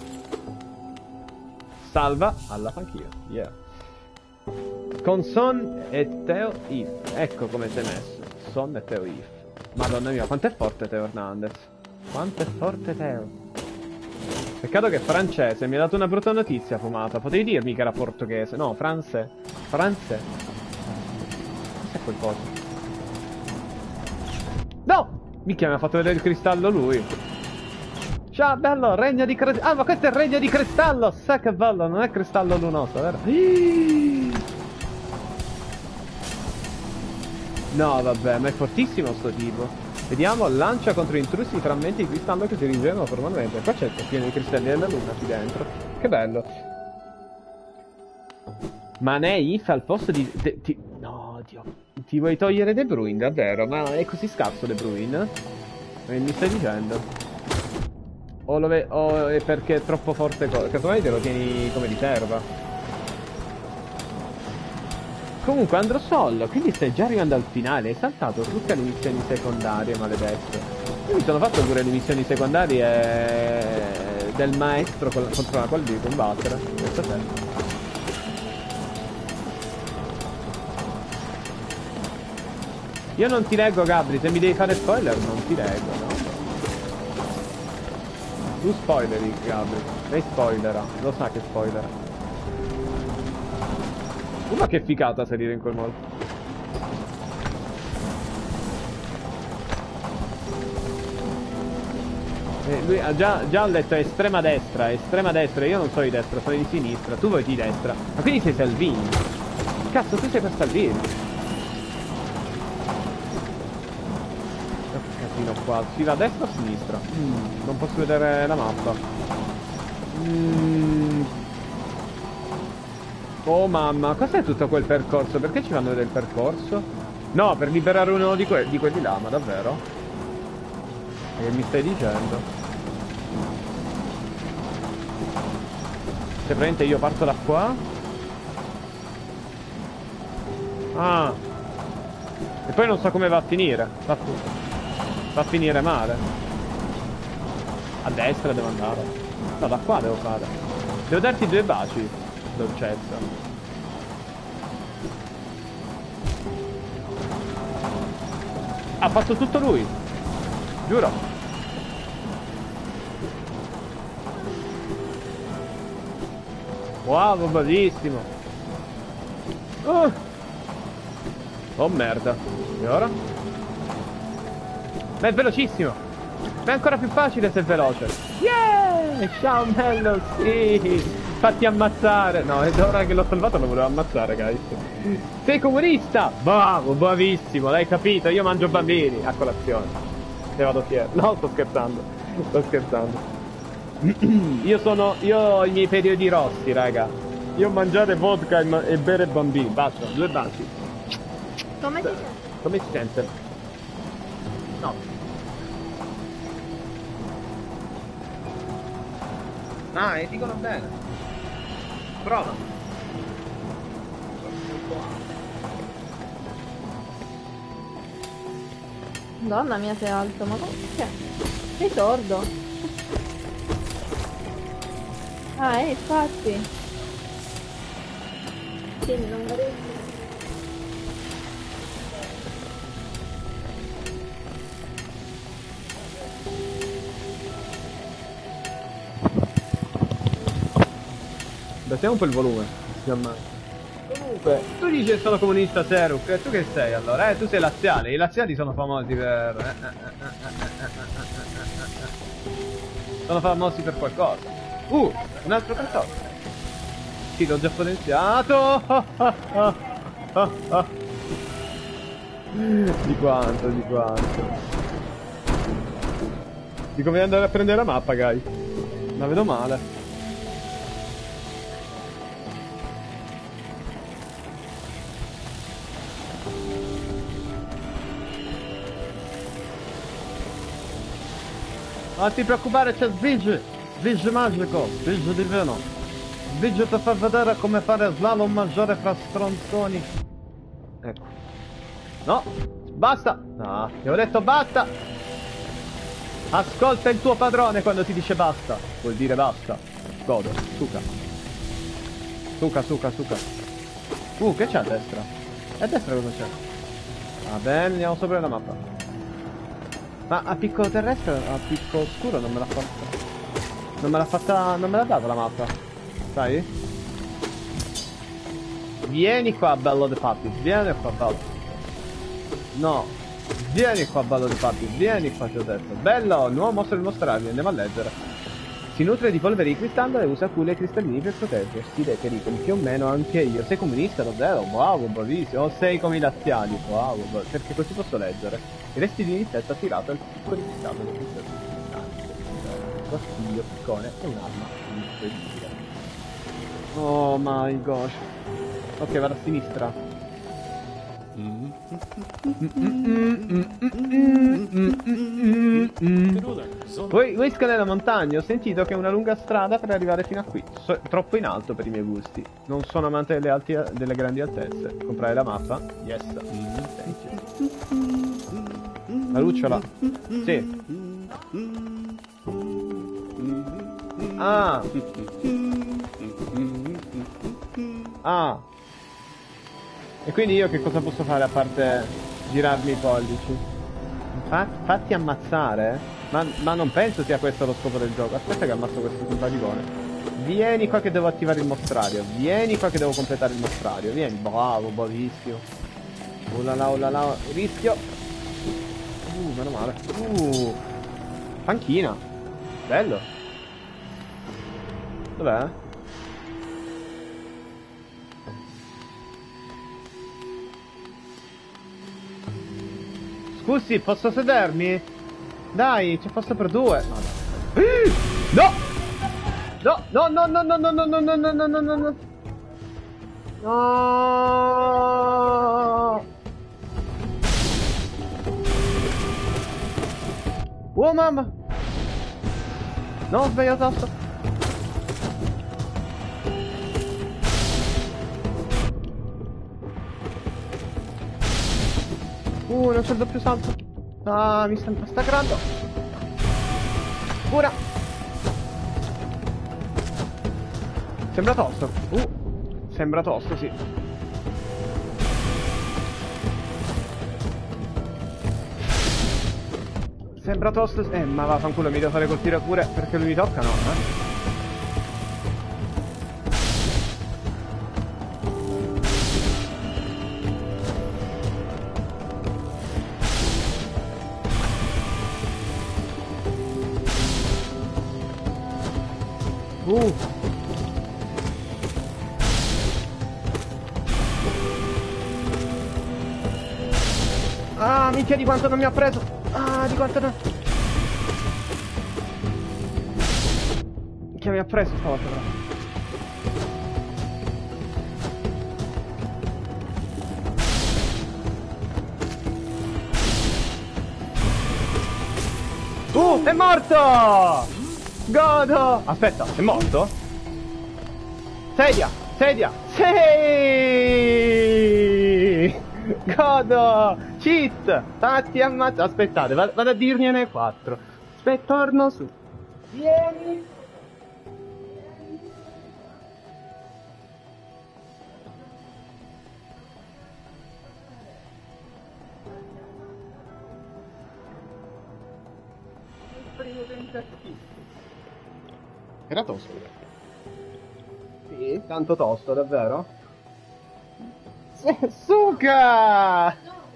Salva alla panchina, yeah. Con Son e Teo If. Ecco come sei messo. Son e Teo If. Madonna mia, quanto è forte Teo Hernandez. Quanto è forte Teo. Peccato che è francese, mi ha dato una brutta notizia, Fumata. Potevi dirmi che era portoghese. No, France. France. Cos'è quel coso? No! Minchia, mi ha fatto vedere il cristallo lui. Ciao, bello, regno di cristallo. Ah, ma questo è il regno di cristallo. Sa che bello, non è cristallo lunoso, vero? No, vabbè, ma è fortissimo sto tipo. Vediamo, lancia contro intrusi i frammenti di cristallo che si rigenerano formalmente. Qua c'è pieno di cristalli della luna qui dentro. Che bello. Ma ne if al posto di... De, ti, no, Dio. Ti vuoi togliere De Bruyne, davvero? Ma è così scarso De Bruyne? E mi stai dicendo? O, lo ve o è perché è troppo forte... Casomai te lo tieni come riserva. Comunque Androsol, quindi stai già arrivando al finale, hai saltato tutte le missioni secondarie, maledetto. Io mi sono fatto pure le missioni secondarie del maestro contro la quale devi combattere. Pensa a te. Io non ti leggo, Gabri, se mi devi fare spoiler non ti leggo, no? Tu spoileri, Gabri. Lei spoilera, lo sa che spoilera. Uh, ma che figata salire in quel modo. Eh, lui ha già, già letto estrema destra, estrema destra, io non sono di destra, sono di sinistra, tu vuoi di destra. Ma quindi sei Salvini. Cazzo, tu sei per Salvini. Che casino qua, si va a destra o a sinistra? Mm, non posso vedere la mappa. Mm. Oh mamma, cos'è tutto quel percorso? Perché ci fanno vedere il percorso? No, per liberare uno di, que di quelli là, ma davvero? Che mi stai dicendo? Se praticamente io parto da qua. Ah. E poi non so come va a finire. Va a, va a finire male. A destra devo andare. No, da qua devo fare. Devo darti due baci. Dolcezza. Ha fatto tutto lui. Giuro. Wow, bellissimo. Oh, oh merda. E ora? Ma è velocissimo. Ma è ancora più facile se è veloce. Yeah! Ciao bello, sì. Fatti ammazzare. No, ed ora che l'ho salvato lo volevo ammazzare, guys. Sei comunista. Bravo, bravissimo, l'hai capito. Io mangio bambini a colazione. Ne vado fiero. No, sto scherzando. Sto scherzando. Io sono... Io ho i miei periodi rossi, raga. Io mangiare vodka e, e bere bambini. Basta, due baci. Come si sente? Come si sente? No. Ah, e dicono bene. Prova. Donna mia, sei alto, ma come? Che? Sei sordo? Ah, eh, infatti. Sì, non vorrei... Bassiamo un po' il volume. Comunque, tu dici che sono comunista Seruk, e tu che sei allora? Eh, tu sei laziale, i laziali sono famosi per... Sono famosi per qualcosa. Uh, un altro cartone. Sì, l'ho già potenziato. Di quanto, di quanto. Dico, devi andare a prendere la mappa, guys. La vedo male. Non ti preoccupare, c'è Sbig, Sbig magico, Sbig divino. Sbig ti fa vedere come fare slalom maggiore fra stronzoni. Ecco. No, basta. No, ti ho detto basta. Ascolta il tuo padrone quando ti dice basta. Vuol dire basta. Godo, suca. Suca, suca, suca. Uh, che c'è a destra? E a destra cosa c'è? Va bene, andiamo sopra la mappa. Ma a picco terrestre, a picco scuro non me l'ha fatta. Non me l'ha fatta. Non me l'ha data la mappa. Sai? Vieni qua, bello de papi. Vieni qua, bello. No. Vieni qua, bello de papi. Vieni qua, ti ho detto. Bello, nuovo mostro del mostrarvi. Andiamo a leggere. Si nutre di polveri di cristallo e usa culle cristallini per proteggersi dai pericoli. Più o meno anche io. Sei comunista davvero? Wow, bravissimo. O sei come i laziali? Wow, brav... perché così posso leggere. I resti di iniziato attirato al piccolo di cristallo del cristallo. Consiglio, piccone e un'arma incredibile. Oh my gosh. Ok, vado a sinistra. Mm -hmm. Voi, voi scalate la montagna, ho sentito che è una lunga strada per arrivare fino a qui. So, troppo in alto per i miei gusti. Non sono amante delle, alti, delle grandi altezze. Comprare la mappa? Yes. Thank you. La lucciola. Sì. Ah. Ah. E quindi io che cosa posso fare a parte girarmi i pollici? Fatti, fatti ammazzare? Ma, ma non penso sia questo lo scopo del gioco. Aspetta che ammazzo questo simpaticone. Vieni qua che devo attivare il mostrario. Vieni qua che devo completare il mostrario. Vieni, bravo, bravissimo. Oh là là, oh là là, rischio. Uh, meno male. Uh, panchina. Bello. Dov'è? Scusi, posso sedermi? Dai, c'è posto per due. No! No! No, no, no, no, no, no, no, no, no, no, no, no, no. No! Oh, mamma! No, ho sbagliato tasto. Uh, non c'è il doppio salto. Ah, mi sta massacrando. Cura. Sembra tosto. Uh, sembra tosto, sì. Sembra tosto. Eh, ma vaffanculo, mi devo fare colpire pure perché lui mi tocca, no? Eh? Uh. Ah, minchia di quanto non mi ha preso. Ah, di quanto non... Minchia mi ha preso stavolta però. Uh, è morto! Godo! Aspetta, è morto? Sedia! Sedia! Sì! Godo! Cheat! Fatti ammazzare! Aspettate, vado, vado a dirgliene quattro. Aspetta, torno su. Vieni! Primo tentativo. Era tosto. Sì, tanto tosto, davvero? Suka!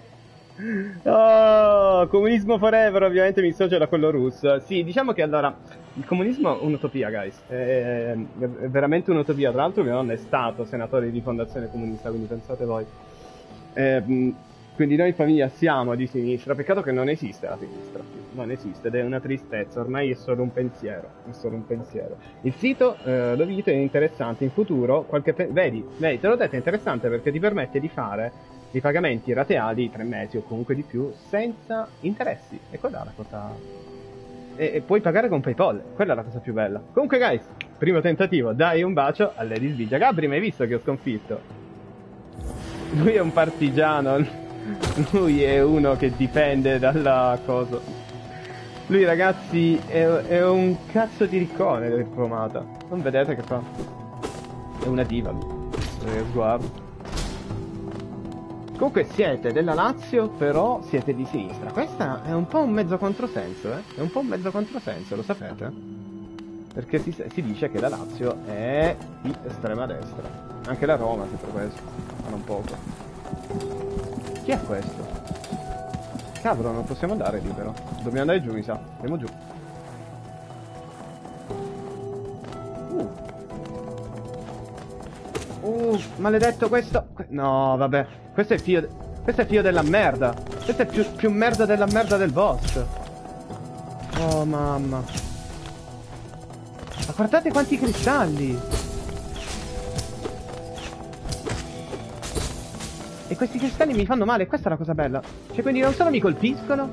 Oh, comunismo forever, ovviamente mi dissocio da quello russo. Sì, diciamo che allora, il comunismo è un'utopia, guys. È, è veramente un'utopia. Tra l'altro mio nonno è stato senatore di fondazione comunista, quindi pensate voi. Eh, quindi noi in famiglia siamo di sinistra, peccato che non esiste la sinistra, non esiste ed è una tristezza, ormai è solo un pensiero, è solo un pensiero. Il sito, eh, lo dite, è interessante, in futuro, qualche vedi, vedi, te l'ho detto, è interessante perché ti permette di fare i pagamenti rateali tre mesi o comunque di più senza interessi, e quella è la cosa... E, e puoi pagare con PayPal, quella è la cosa più bella. Comunque guys, primo tentativo, dai un bacio a Lady Svigia. Gabri, mi hai visto che ho sconfitto? Lui è un partigiano. Lui è uno che dipende dalla cosa. Lui ragazzi è, è un cazzo di riccone del diplomata. Non vedete che fa? È una diva lui. Che sguardo. Comunque siete della Lazio, però siete di sinistra. Questa è un po' un mezzo controsenso, eh? È un po' un mezzo controsenso, lo sapete? Perché si, si dice che la Lazio è di estrema destra. Anche la Roma sempre questo. Ma non poco. Chi è questo? Cavolo, non possiamo andare lì però. Dobbiamo andare giù, mi sa. Andiamo giù. Uh. Uh, maledetto questo. No, vabbè. Questo è il figlio... Questo è il figlio della merda. Questo è più, più merda della merda del boss. Oh, mamma. Ma guardate quanti cristalli. E questi cristalli mi fanno male, questa è la cosa bella. Cioè, quindi non solo mi colpiscono.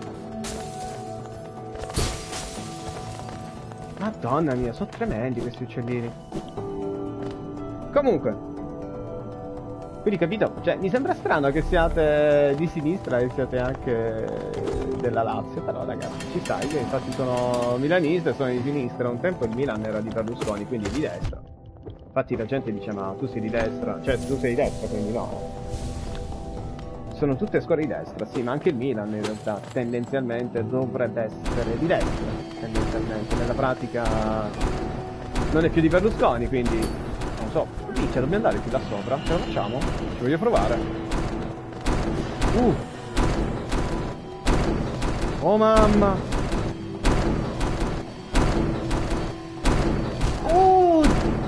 Madonna mia, sono tremendi questi uccellini. Comunque. Quindi capito? Cioè, mi sembra strano che siate di sinistra e siate anche della Lazio. Però ragazzi, ci sta, io infatti sono milanista e sono di sinistra. Un tempo il Milan era di Berlusconi, quindi di destra. Infatti la gente dice, ma tu sei di destra. Cioè, tu sei di destra, quindi no. Sono tutte squadre di destra, sì, ma anche il Milan in realtà tendenzialmente dovrebbe essere di destra, tendenzialmente, nella pratica non è più di Berlusconi, quindi non so, lì cioè, dobbiamo andare più da sopra, ce la facciamo? Ci voglio provare. Uh! Oh mamma! Uh!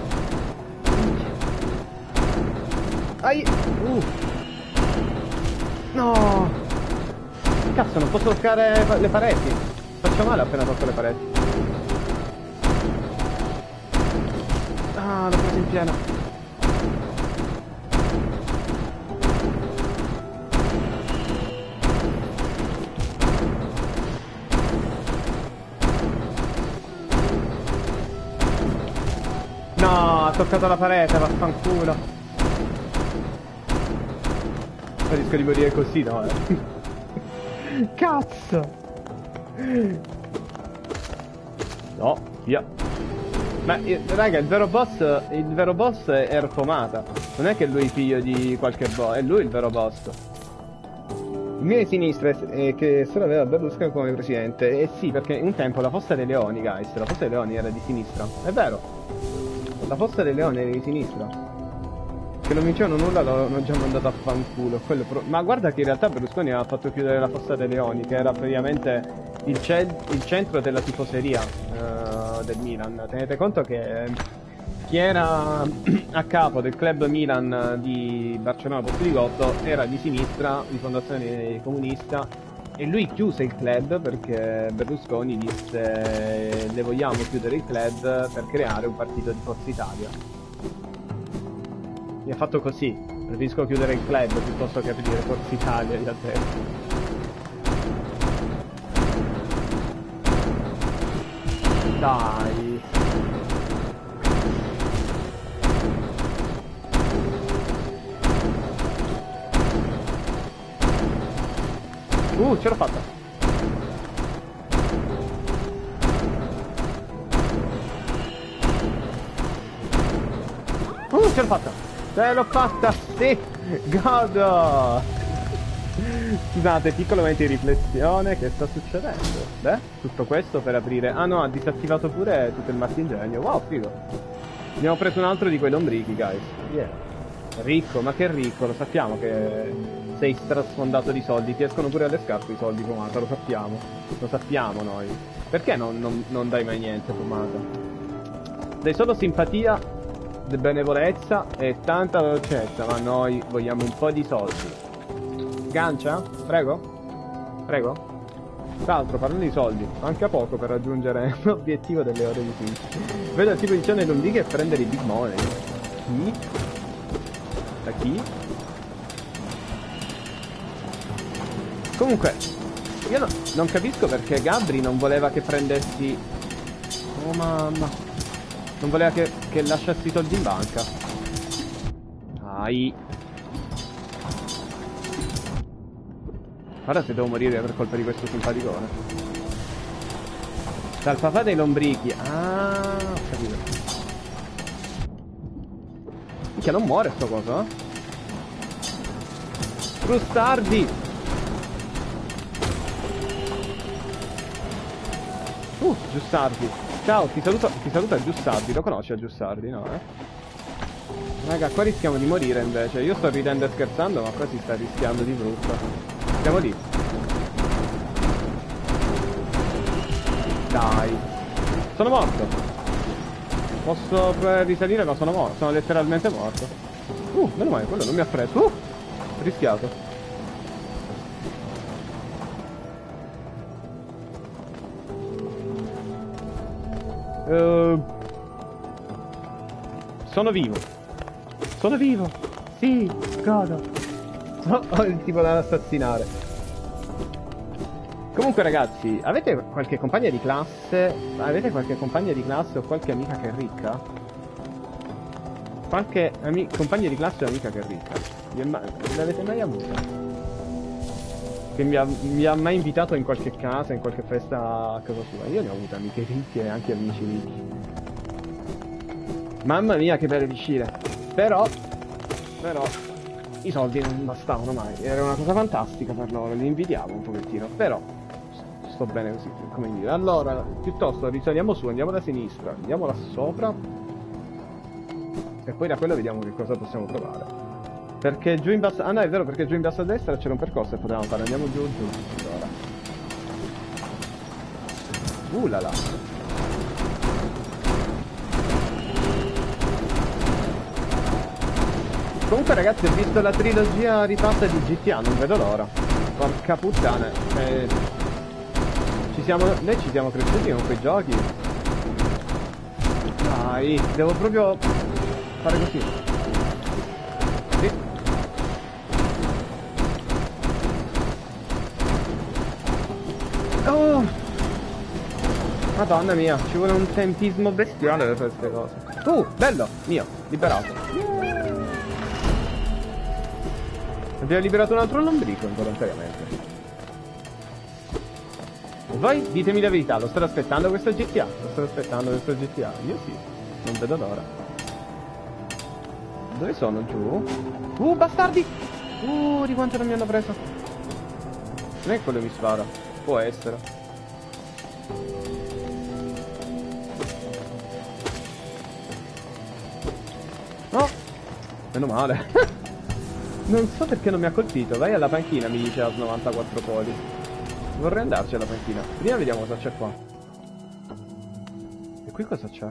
Ai! Uh! No! Cazzo, non posso toccare le pareti. Faccio male appena tocco le pareti. Ah, l'ho preso in pieno. No, ha toccato la parete, vaffanculo. Rischio di morire così, no, eh. Cazzo! No, via. Ma, raga, il vero boss, il vero boss è Erfomata. Non è che lui figlio di qualche boss, è lui il vero boss. Il mio di sinistra è che solo aveva Berlusconi come presidente. Eh sì, perché un tempo la Fossa dei Leoni, guys, la Fossa dei Leoni era di sinistra. È vero. La Fossa dei Leoni era di sinistra. Che non vincevano nulla, l'hanno già mandato a fanculo. Quello pro... Ma guarda che in realtà Berlusconi aveva fatto chiudere la Fossa dei Leoni, che era praticamente il, il centro della tifoseria uh, del Milan. Tenete conto che chi era a capo del club Milan di Barcellona Pozzo di Gotto era di sinistra, di fondazione comunista, e lui chiuse il club perché Berlusconi disse le vogliamo chiudere il club per creare un partito di Forza Italia. Mi ha fatto così, preferisco chiudere il club piuttosto che aprire Forza Italia da te. Dai. Uh, ce l'ho fatta. Uh, ce l'ho fatta. Ce l'ho fatta, sì! Godo! Scusate, piccolo momento di riflessione, che sta succedendo? Beh, tutto questo per aprire... Ah no, ha disattivato pure tutto il marchingegno. Wow, figo! Abbiamo preso un altro di quei lombrichi, guys. Yeah. Ricco, ma che ricco, lo sappiamo che sei strasfondato di soldi. Ti escono pure alle scarpe i soldi, Pomata, lo sappiamo. Lo sappiamo noi. Perché non, non, non dai mai niente, Pomata? Dai solo simpatia, benevolenza e tanta dolcezza, ma noi vogliamo un po' di soldi. Gancia? Prego? Prego? Tra l'altro, parlando di soldi, manca poco per raggiungere l'obiettivo delle ore di Twitch. Vedo il tipo di cene lombriche e prendere i big money. Chi? Da chi? Comunque, io no, non capisco perché Gabri non voleva che prendessi... Oh mamma... Non voleva che, che lasciassi i soldi in banca. Dai. Guarda se devo morire per colpa di questo simpaticone. Dal papà dei lombrichi. Ah, ho capito. Minchia, non muore sto coso, eh? Frustardi! Uh, Giussardi. Ciao, ti saluto, ti saluta Giussardi, lo conosci a Giussardi, no eh? Raga, qua rischiamo di morire invece, io sto ridendo e scherzando, ma qua si sta rischiando di brutto. Siamo lì. Dai. Sono morto. Posso risalire, ma sono morto, sono letteralmente morto. Uh, meno male, quello non mi ha preso. Uh, rischiato. Uh, sono vivo. Sono vivo. Sì, godo. Ho, ho il tipo da assassinare. Comunque ragazzi, avete qualche compagna di classe? Avete qualche compagna di classe o qualche amica che è ricca? Qualche ami compagna di classe o amica che è ricca? L'avete mai avuta? Che mi ha, mi ha mai invitato in qualche casa, in qualche festa a casa sua? Io ne ho avute amiche ricche e anche amici ricchi. Mamma mia che belle piscine. Però, però, i soldi non bastavano mai. Era una cosa fantastica per loro, li invidiavo un pochettino. Però, sto bene così, come dire. Allora, piuttosto risaliamo su, andiamo da sinistra, andiamo là sopra. E poi da quello vediamo che cosa possiamo trovare. Perché giù in basso... Ah no, è vero, perché giù in basso a destra c'era un percorso che potevamo fare. Andiamo giù, giù. Allora. Uh là là. Comunque ragazzi, ho visto la trilogia rifatta di G T A, non vedo l'ora. Porca puttana. Eh, ci siamo... Noi ci siamo cresciuti con quei giochi. Dai, devo proprio fare così. Sì. Oh! Madonna mia, ci vuole un tempismo bestiale per fare queste cose. Uh, bello, mio, liberato. Abbiamo liberato un altro lombrico involontariamente. E voi ditemi la verità, lo state aspettando questo G T A? Lo state aspettando questo G T A? Io sì, non vedo l'ora. Dove sono giù? Uh, bastardi! Uh, di quanto non mi hanno preso. Non è quello che mi spara. Può essere. No! Meno male. Non so perché non mi ha colpito. Vai alla panchina, mi dice a novantaquattro poli. Vorrei andarci alla panchina. Prima vediamo cosa c'è qua. E qui cosa c'è?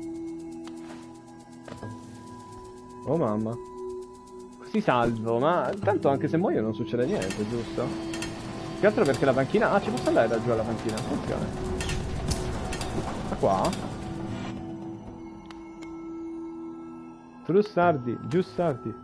Oh mamma. Così salvo, ma tanto anche se muoio non succede niente, giusto? Che altro perché la panchina... Ah, ci posso andare da giù alla panchina? Attenzione. Da qua? True Sardi, giù Sardi.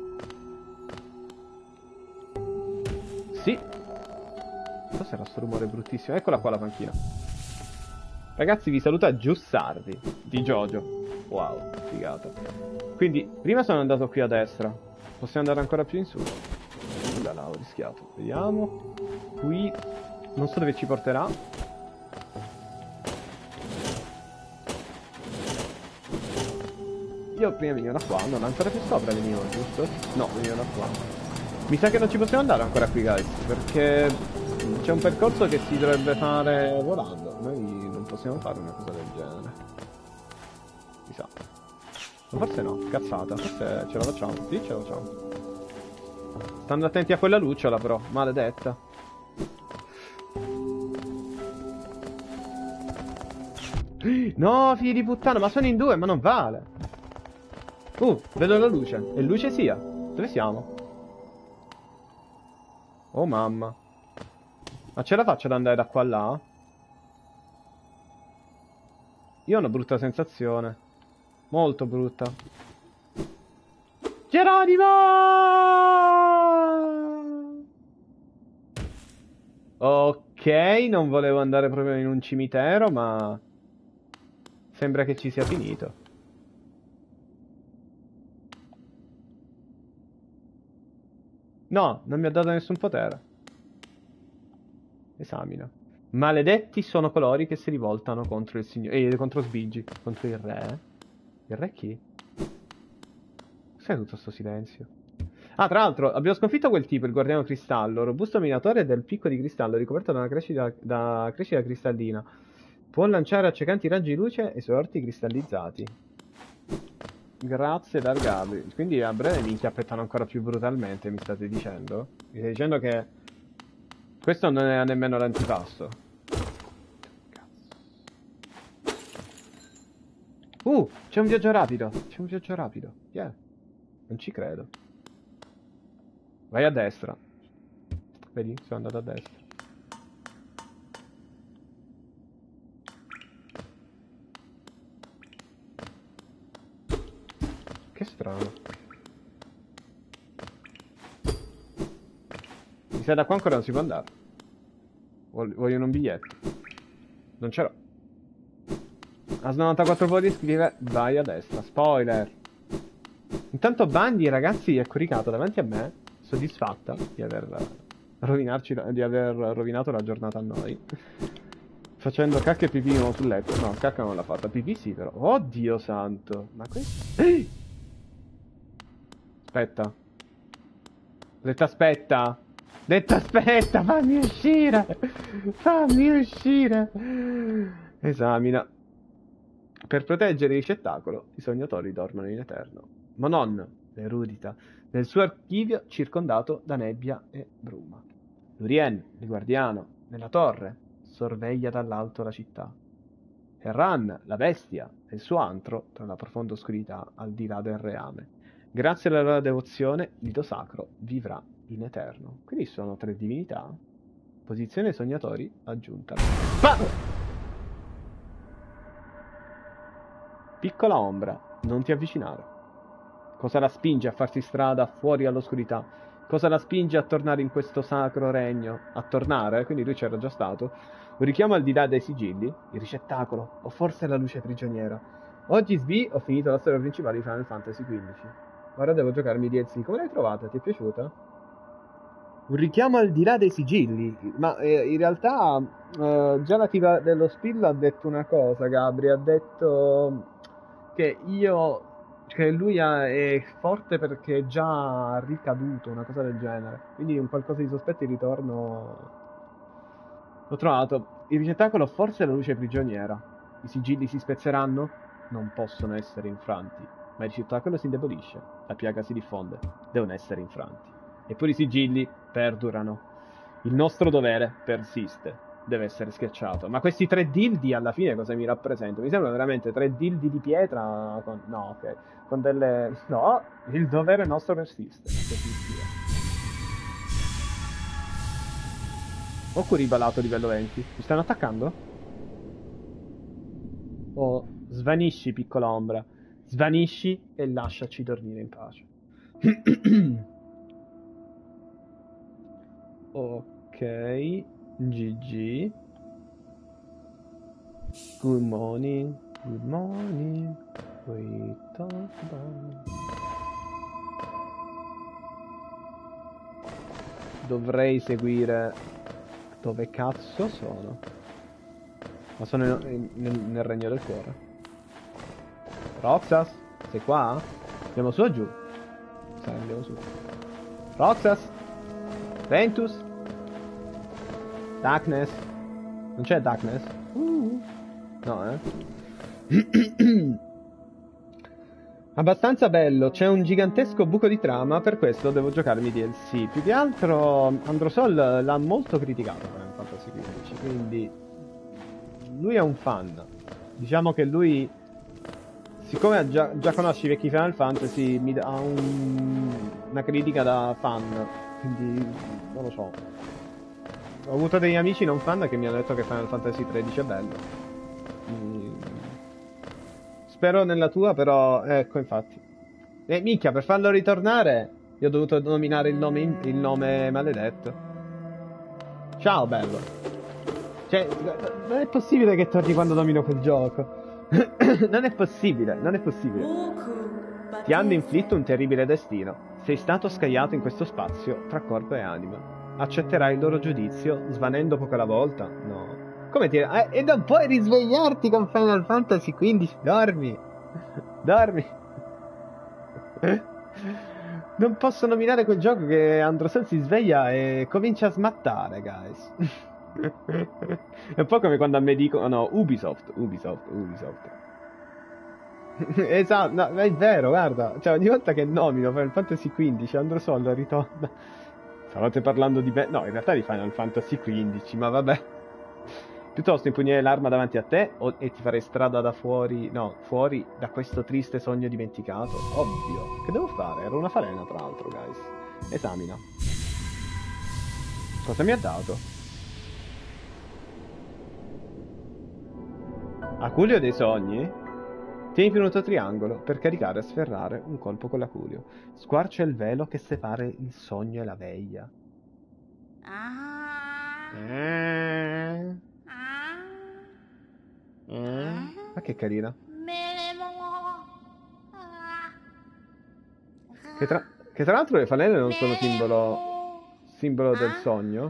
Sì. Cos'era sto rumore bruttissimo? Eccola qua la panchina. Ragazzi, vi saluta Giussardi di Jojo. Wow, figata. Quindi, prima sono andato qui a destra. Possiamo andare ancora più in su. Da là, ho rischiato. Vediamo. Qui non so dove ci porterà. Io prima venivo da qua, non ancora più sopra venivo, giusto? No, venivo da qua. Mi sa che non ci possiamo andare ancora qui, guys, perché c'è un percorso che si dovrebbe fare volando. Noi non possiamo fare una cosa del genere. Mi sa. Ma forse no, cazzata, forse ce la facciamo. Sì, ce la facciamo. Stando attenti a quella lucciola però, maledetta. No, figli di puttana, ma sono in due, ma non vale. Uh, vedo la luce. E luce sia. Dove siamo? Oh mamma. Ma ce la faccio ad andare da qua a là? Io ho una brutta sensazione. Molto brutta. Geronimo! Ok, non volevo andare proprio in un cimitero, ma sembra che ci sia finito. No, non mi ha dato nessun potere. Esamina. Maledetti sono coloro che si rivoltano contro il signore. Eh, contro Sbigi. Contro il re. Il re chi? Cos'è tutto sto silenzio? Ah, tra l'altro, abbiamo sconfitto quel tipo, il guardiano cristallo. Robusto minatore del picco di cristallo, ricoperto da una crescita, da crescita cristallina. Può lanciare accecanti raggi di luce e sorti cristallizzati. Grazie Dargabi. Quindi a breve mi inchiappettano ancora più brutalmente, mi state dicendo? Mi state dicendo che questo non è nemmeno l'antipasto. Uh, c'è un viaggio rapido. C'è un viaggio rapido. Yeah. Non ci credo. Vai a destra. Vedi, sono andato a destra. Che strano. sa da qua ancora non si può andare. Vogliono un biglietto. Non ce l'ho. As novantaquattro Body scrive vai a destra. Spoiler. Intanto Bundy, ragazzi, è coricato davanti a me, soddisfatta di aver, rovinarci, di aver rovinato la giornata a noi. Facendo cacca e pipì sul letto. No, cacca non l'ha fatta. Pipì sì, però. Oddio santo. Ma questo... Ehi! Aspetta. Ho detto aspetta. Ho detto aspetta, fammi uscire. Fammi uscire. Esamina. Per proteggere il ricettacolo, i sognatori dormono in eterno. Monon, l'erudita, nel suo archivio circondato da nebbia e bruma. Lurien, il guardiano, nella torre, sorveglia dall'alto la città. Herran, la bestia, nel suo antro, tra la profonda oscurità al di là del reame. Grazie alla loro devozione, l'Ido Sacro vivrà in eterno. Quindi sono tre divinità. Posizione sognatori aggiunta. Pa! Piccola ombra, non ti avvicinare. Cosa la spinge a farsi strada fuori all'oscurità? Cosa la spinge a tornare in questo sacro regno? A tornare? Quindi lui c'era già stato. Un richiamo al di là dei sigilli? Il ricettacolo? O forse la luce prigioniera? Oggi Sbi ho finito la storia principale di Final Fantasy quindici. Ora devo giocarmi i D L C. Come l'hai trovata? Ti è piaciuta? Un richiamo al di là dei sigilli? Ma eh, in realtà eh, già la tipa dello Spill ha detto una cosa, Gabri. Ha detto... che io, che lui ha, è forte perché è già ricaduto, una cosa del genere. Quindi un qualcosa di sospetto di ritorno l'ho trovato. Il ricettacolo forse è la luce prigioniera. I sigilli si spezzeranno? Non possono essere infranti. Ma il ricettacolo si indebolisce. La piaga si diffonde. Devono essere infranti. Eppure i sigilli perdurano. Il nostro dovere persiste. Deve essere schiacciato. Ma questi tre dildi alla fine cosa mi rappresentano? Mi sembrano veramente tre dildi di pietra con... no, ok. Con delle... no, il dovere nostro persiste. Persistere. Ho curibalato livello venti. Mi stanno attaccando? Oh, svanisci piccola ombra. Svanisci e lasciaci dormire in pace. Ok. G G. Good morning, good morning. We talk about... Dovrei seguire... Dove cazzo sono? Ma sono nel, nel, nel regno del cuore. Roxas, sei qua? Andiamo su o giù? Sì, andiamo su. Roxas? Ventus? Darkness? Non c'è Darkness? Uh. No, eh? Abbastanza bello, c'è un gigantesco buco di trama, per questo devo giocarmi D L C. Più che altro Androsol l'ha molto criticato Final Fantasy quindici, quindi lui è un fan. Diciamo che lui, siccome già, già conosci i vecchi Final Fantasy, mi dà un, una critica da fan, quindi non lo so. Ho avuto degli amici non fan che mi hanno detto che Final Fantasy tredici è bello. Mm. Spero nella tua, però... Ecco, infatti. E minchia, per farlo ritornare, io ho dovuto nominare il nome, in... il nome maledetto. Ciao, bello. Cioè, non è possibile che torni quando domino quel gioco. Non è possibile, non è possibile. Ti hanno inflitto un terribile destino. Sei stato scagliato in questo spazio tra corpo e anima. Accetterai il loro giudizio, svanendo poco alla volta? No. Come ti... Eh, e non puoi risvegliarti con Final Fantasy quindici? Dormi. Dormi. Non posso nominare quel gioco che Androsol si sveglia e comincia a smattare, guys. È un po' come quando a me dicono... No, Ubisoft, Ubisoft, Ubisoft. Esatto, no, è vero, guarda. Cioè, ogni volta che nomino Final Fantasy quindici, Androsol ritorna... Stavate parlando di... No, in realtà di Final Fantasy quindici, ma vabbè. Piuttosto impugnare l'arma davanti a te o... e ti farei strada da fuori... No, fuori da questo triste sogno dimenticato. Ovvio. Che devo fare? Era una falena, tra l'altro, guys. Esamina. Cosa mi ha dato? Aculio dei sogni? Tieni premuto triangolo per caricare e sferrare un colpo con l'aculio. Squarcia il velo che separa il sogno e la veglia. Eh. Eh. Ma che carina. Che tra, che tra l'altro le fanelle non sono simbolo, simbolo del sogno.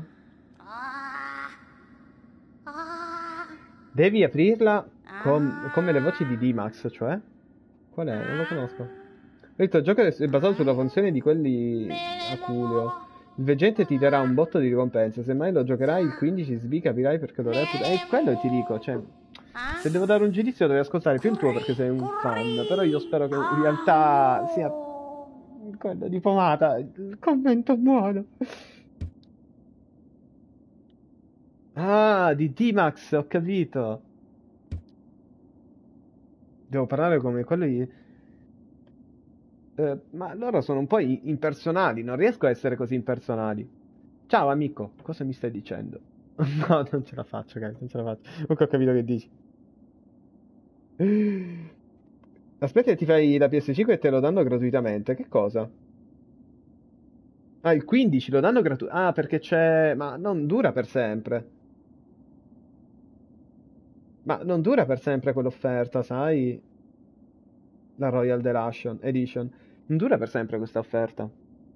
Devi aprirla con, come le voci di D-Max, cioè? Qual è? Non lo conosco. Ho detto, il gioco è basato sulla funzione di quelli a Culeo. Il veggente ti darà un botto di ricompense. Se mai lo giocherai il quindici S B capirai perché lo reputo. E quello ti dico, cioè, se devo dare un giudizio devi ascoltare più il tuo perché sei un fan. Però io spero che in realtà sia quello di Pomata. Il commento buono. Ah, di D-Max, ho capito. Devo parlare come quello di... Eh, ma loro sono un po' i- impersonali, non riesco a essere così impersonali. Ciao amico, cosa mi stai dicendo? No, non ce la faccio, guys, non ce la faccio. Comunque ho capito che dici. Aspetta che ti fai la P S cinque e te lo danno gratuitamente. Che cosa? Ah, il quindici lo danno gratuitamente. Ah, perché c'è... Ma non dura per sempre. Ma non dura per sempre quell'offerta, sai? La Royal Edition. Edition. Non dura per sempre questa offerta.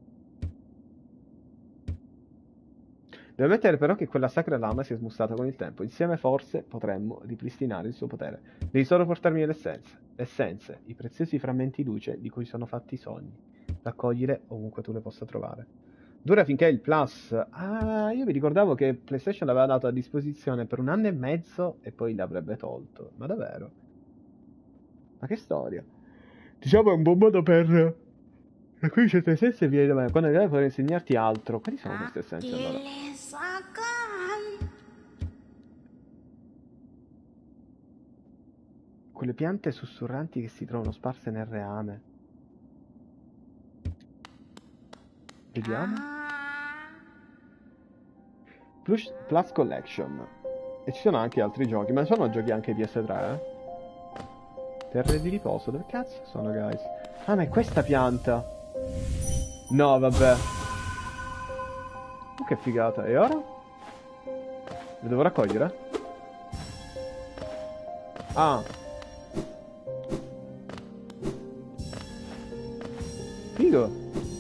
Devo ammettere però che quella sacra lama si è smussata con il tempo. Insieme forse potremmo ripristinare il suo potere. Devi solo portarmi le essenze. Essenze, i preziosi frammenti luce di cui sono fatti i sogni. Raccogliere ovunque tu le possa trovare. Dura finché il Plus... Ah, io mi ricordavo che PlayStation l'aveva dato a disposizione per un anno e mezzo e poi l'avrebbe tolto. Ma davvero? Ma che storia? Diciamo è un buon modo per... E qui certe essenze viene da me. Quando arriverai potrei insegnarti altro. Quali sono queste essenze allora? Quelle piante sussurranti che si trovano sparse nel reame. Vediamo. Plus, Plus Collection. E ci sono anche altri giochi, ma sono giochi anche P S tre, eh? Terre di riposo, dove cazzo sono, guys? Ah, ma è questa pianta! No, vabbè. Oh, che figata. E ora? Le devo raccogliere? Ah. Figo.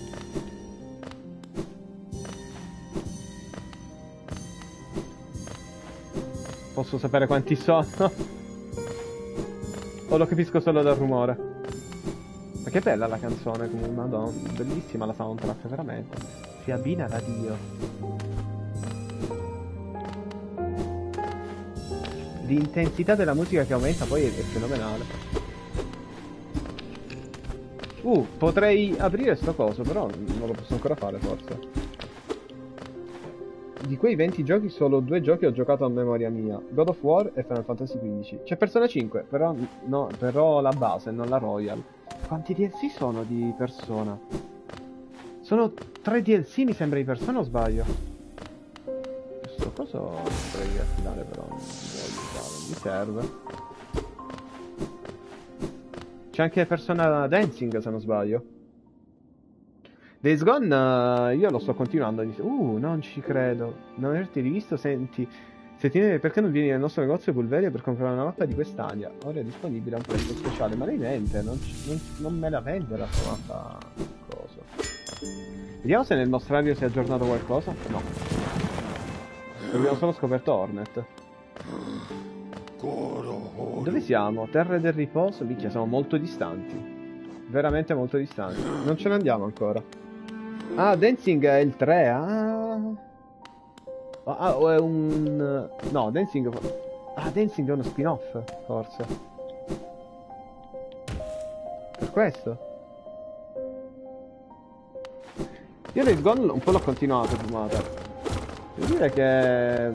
Posso sapere quanti sono? O lo capisco solo dal rumore? Ma che bella la canzone comunque, madonna, bellissima la soundtrack, veramente. Si abbina da Dio. L'intensità della musica che aumenta poi è, è fenomenale. Uh, potrei aprire sto coso, però non lo posso ancora fare forse. Di quei venti giochi solo due giochi ho giocato a memoria mia, God of War e Final Fantasy quindici. C'è Persona cinque, però, no, però la base, non la Royal. Quanti D L C sono di Persona? Sono tre D L C mi sembra di Persona o sbaglio? Questo coso potrei affidare però, non voglio usare, mi serve. C'è anche Persona Dancing se non sbaglio. Days Gone uh, io lo sto continuando. Uh, non ci credo. Non averti rivisto, senti. Se tieni, perché non vieni nel nostro negozio Pulveria per comprare una mappa di quest'area? Ora è disponibile a un prezzo speciale, ma lei vende, non, non, non me la vende la sua mappa. Cosa? Vediamo se nel mostrario si è aggiornato qualcosa. No. Abbiamo solo scoperto Hornet. Dove siamo? Terre del riposo? Minchia, siamo molto distanti. Veramente molto distanti. Non ce ne andiamo ancora. Ah, Dancing è il tre, ah. Ah, o è un... No, Dancing... Ah, Dancing è uno spin-off, forse. Per questo. Io Days Gone un po' l'ho continuato, fumata. Devo dire che...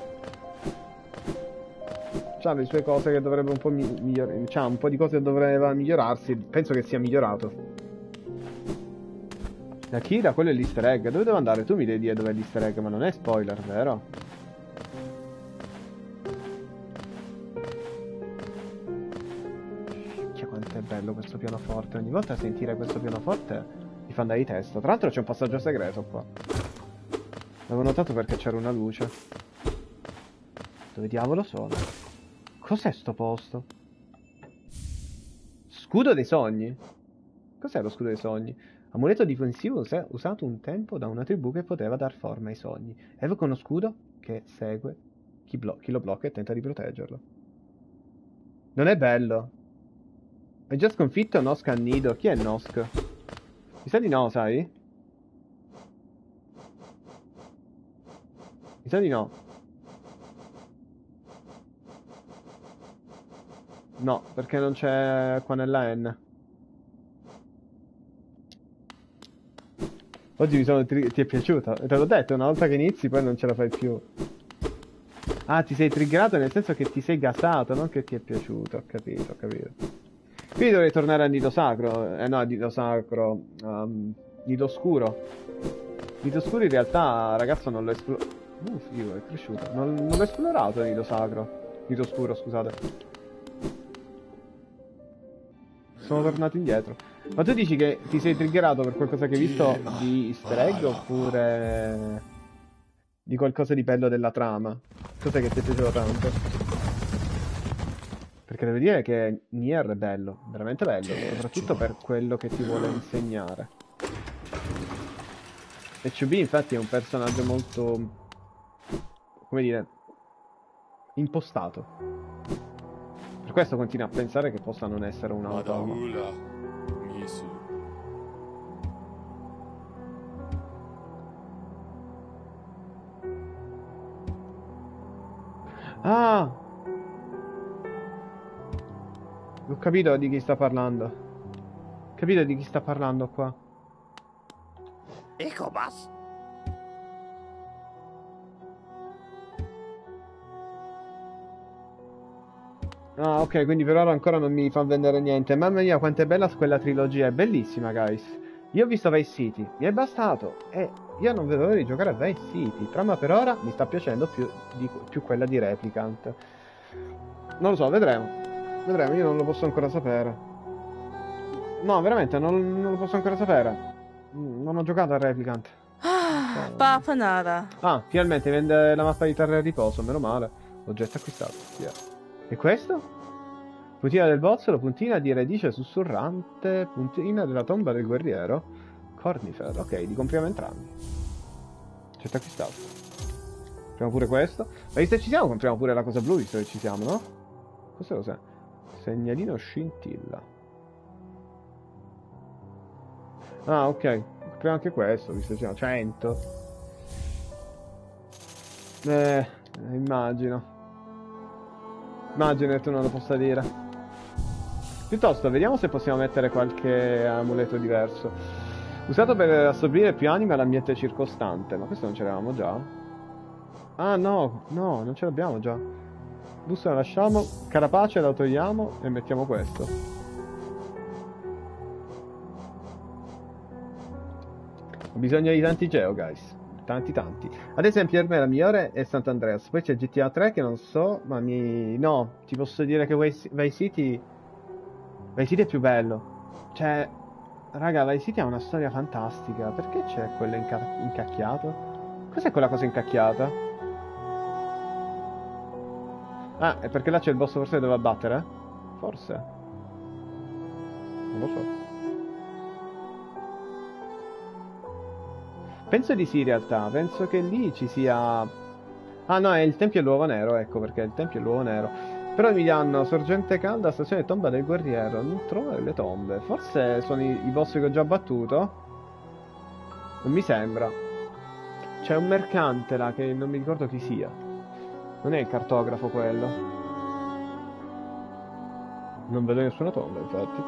c'ha le sue cose che dovrebbe un po' migliorare. C'ha un po' di cose che dovrebbe migliorarsi. Penso che sia migliorato. Akira, quello è l'easter egg. Dove devo andare? Tu mi devi dire dov'è l'easter egg, ma non è spoiler, vero? Minchia, quanto è bello questo pianoforte. Ogni volta sentire questo pianoforte mi fa andare di testa. Tra l'altro c'è un passaggio segreto qua. L'avevo notato perché c'era una luce. Dove diavolo sono? Cos'è sto posto? Scudo dei sogni? Cos'è lo scudo dei sogni? Amuleto difensivo usa usato un tempo da una tribù che poteva dar forma ai sogni. Evoca uno scudo che segue chi, chi lo blocca e tenta di proteggerlo. Non è bello. Hai già sconfitto Nosk a nido? Chi è Nosk? Mi sa di no, sai? Mi sa di no. No, perché non c'è qua nella N. Oggi mi sono ti è piaciuto? Te l'ho detto, una volta che inizi poi non ce la fai più. Ah, ti sei triggerato nel senso che ti sei gasato, non che ti è piaciuto. Ho capito, ho capito. Quindi dovrei tornare a Nido Sacro. Eh no, Nido Sacro. Um, Nido Scuro. Nido Scuro in realtà, ragazzo, non l'ho esplorato. Uh, figo, è cresciuto. Non, non l'ho esplorato Nido Sacro. Nido Scuro, scusate. Sono tornato indietro. Ma tu dici che ti sei triggerato per qualcosa che hai visto di easter egg oppure di qualcosa di bello della trama? Cos'è che ti è piaciuto tanto? Perché devo dire che Nier è bello, veramente bello, soprattutto per quello che ti vuole insegnare. H B infatti è un personaggio molto, come dire, impostato. Per questo continuo a pensare che possa non essere un automa. Ah! Ho capito di chi sta parlando. Ho capito di chi sta parlando qua. Ecobas. Ah, ok, quindi per ora ancora non mi fa vendere niente. Mamma mia, quanto è bella quella trilogia, è bellissima, guys. Io ho visto Vice City, mi è bastato. E io non vedo l'ora di giocare a Vice City. Trama per ora mi sta piacendo più, di, più quella di Replicant. Non lo so, vedremo. Vedremo, io non lo posso ancora sapere. No, veramente, non, non lo posso ancora sapere. Non ho giocato a Replicant. Ah, Papa nada. Ah, finalmente vende la mappa di terra e riposo, meno male. Oggetto acquistato. Yeah. E questo? Puntina del bozzolo, puntina di radice sussurrante, puntina della tomba del guerriero. Cornifer, ok, li compriamo entrambi. Oggetto acquistato. Compriamo pure questo. Ma visto che ci siamo, compriamo pure la cosa blu, visto che ci siamo, no? Questo cos'è? Segnalino scintilla. Ah, ok. Compriamo anche questo, visto che ci siamo. cento. Eh, immagino. Immagino che tu non lo possa dire. Piuttosto, vediamo se possiamo mettere qualche amuleto diverso. Usato per assorbire più anima all'ambiente circostante. Ma questo non ce l'avevamo già? Ah, no, no, non ce l'abbiamo già. Busta la lasciamo, carapace la togliamo e mettiamo questo. Ho bisogno di tanti geo, guys. Tanti tanti. Ad esempio per me la migliore è Sant'Andreas. Poi c'è G T A tre che non so, ma mi... No, ti posso dire che Vice City... Vice City è più bello. Cioè... Raga, Vice City ha una storia fantastica. Perché c'è quello inca... incacchiato? Cos'è quella cosa incacchiata? Ah, è perché là c'è il boss forse che doveva battere? Forse. Non lo so. Penso di sì in realtà, penso che lì ci sia... Ah no, è il Tempio dell'Uovo Nero, ecco perché è il Tempio dell'Uovo Nero. Però mi danno Sorgente Calda, Stazione Tomba del Guerriero, non trovo le tombe. Forse sono i, i boss che ho già battuto? Non mi sembra. C'è un mercante là che non mi ricordo chi sia. Non è il cartografo quello. Non vedo nessuna tomba infatti.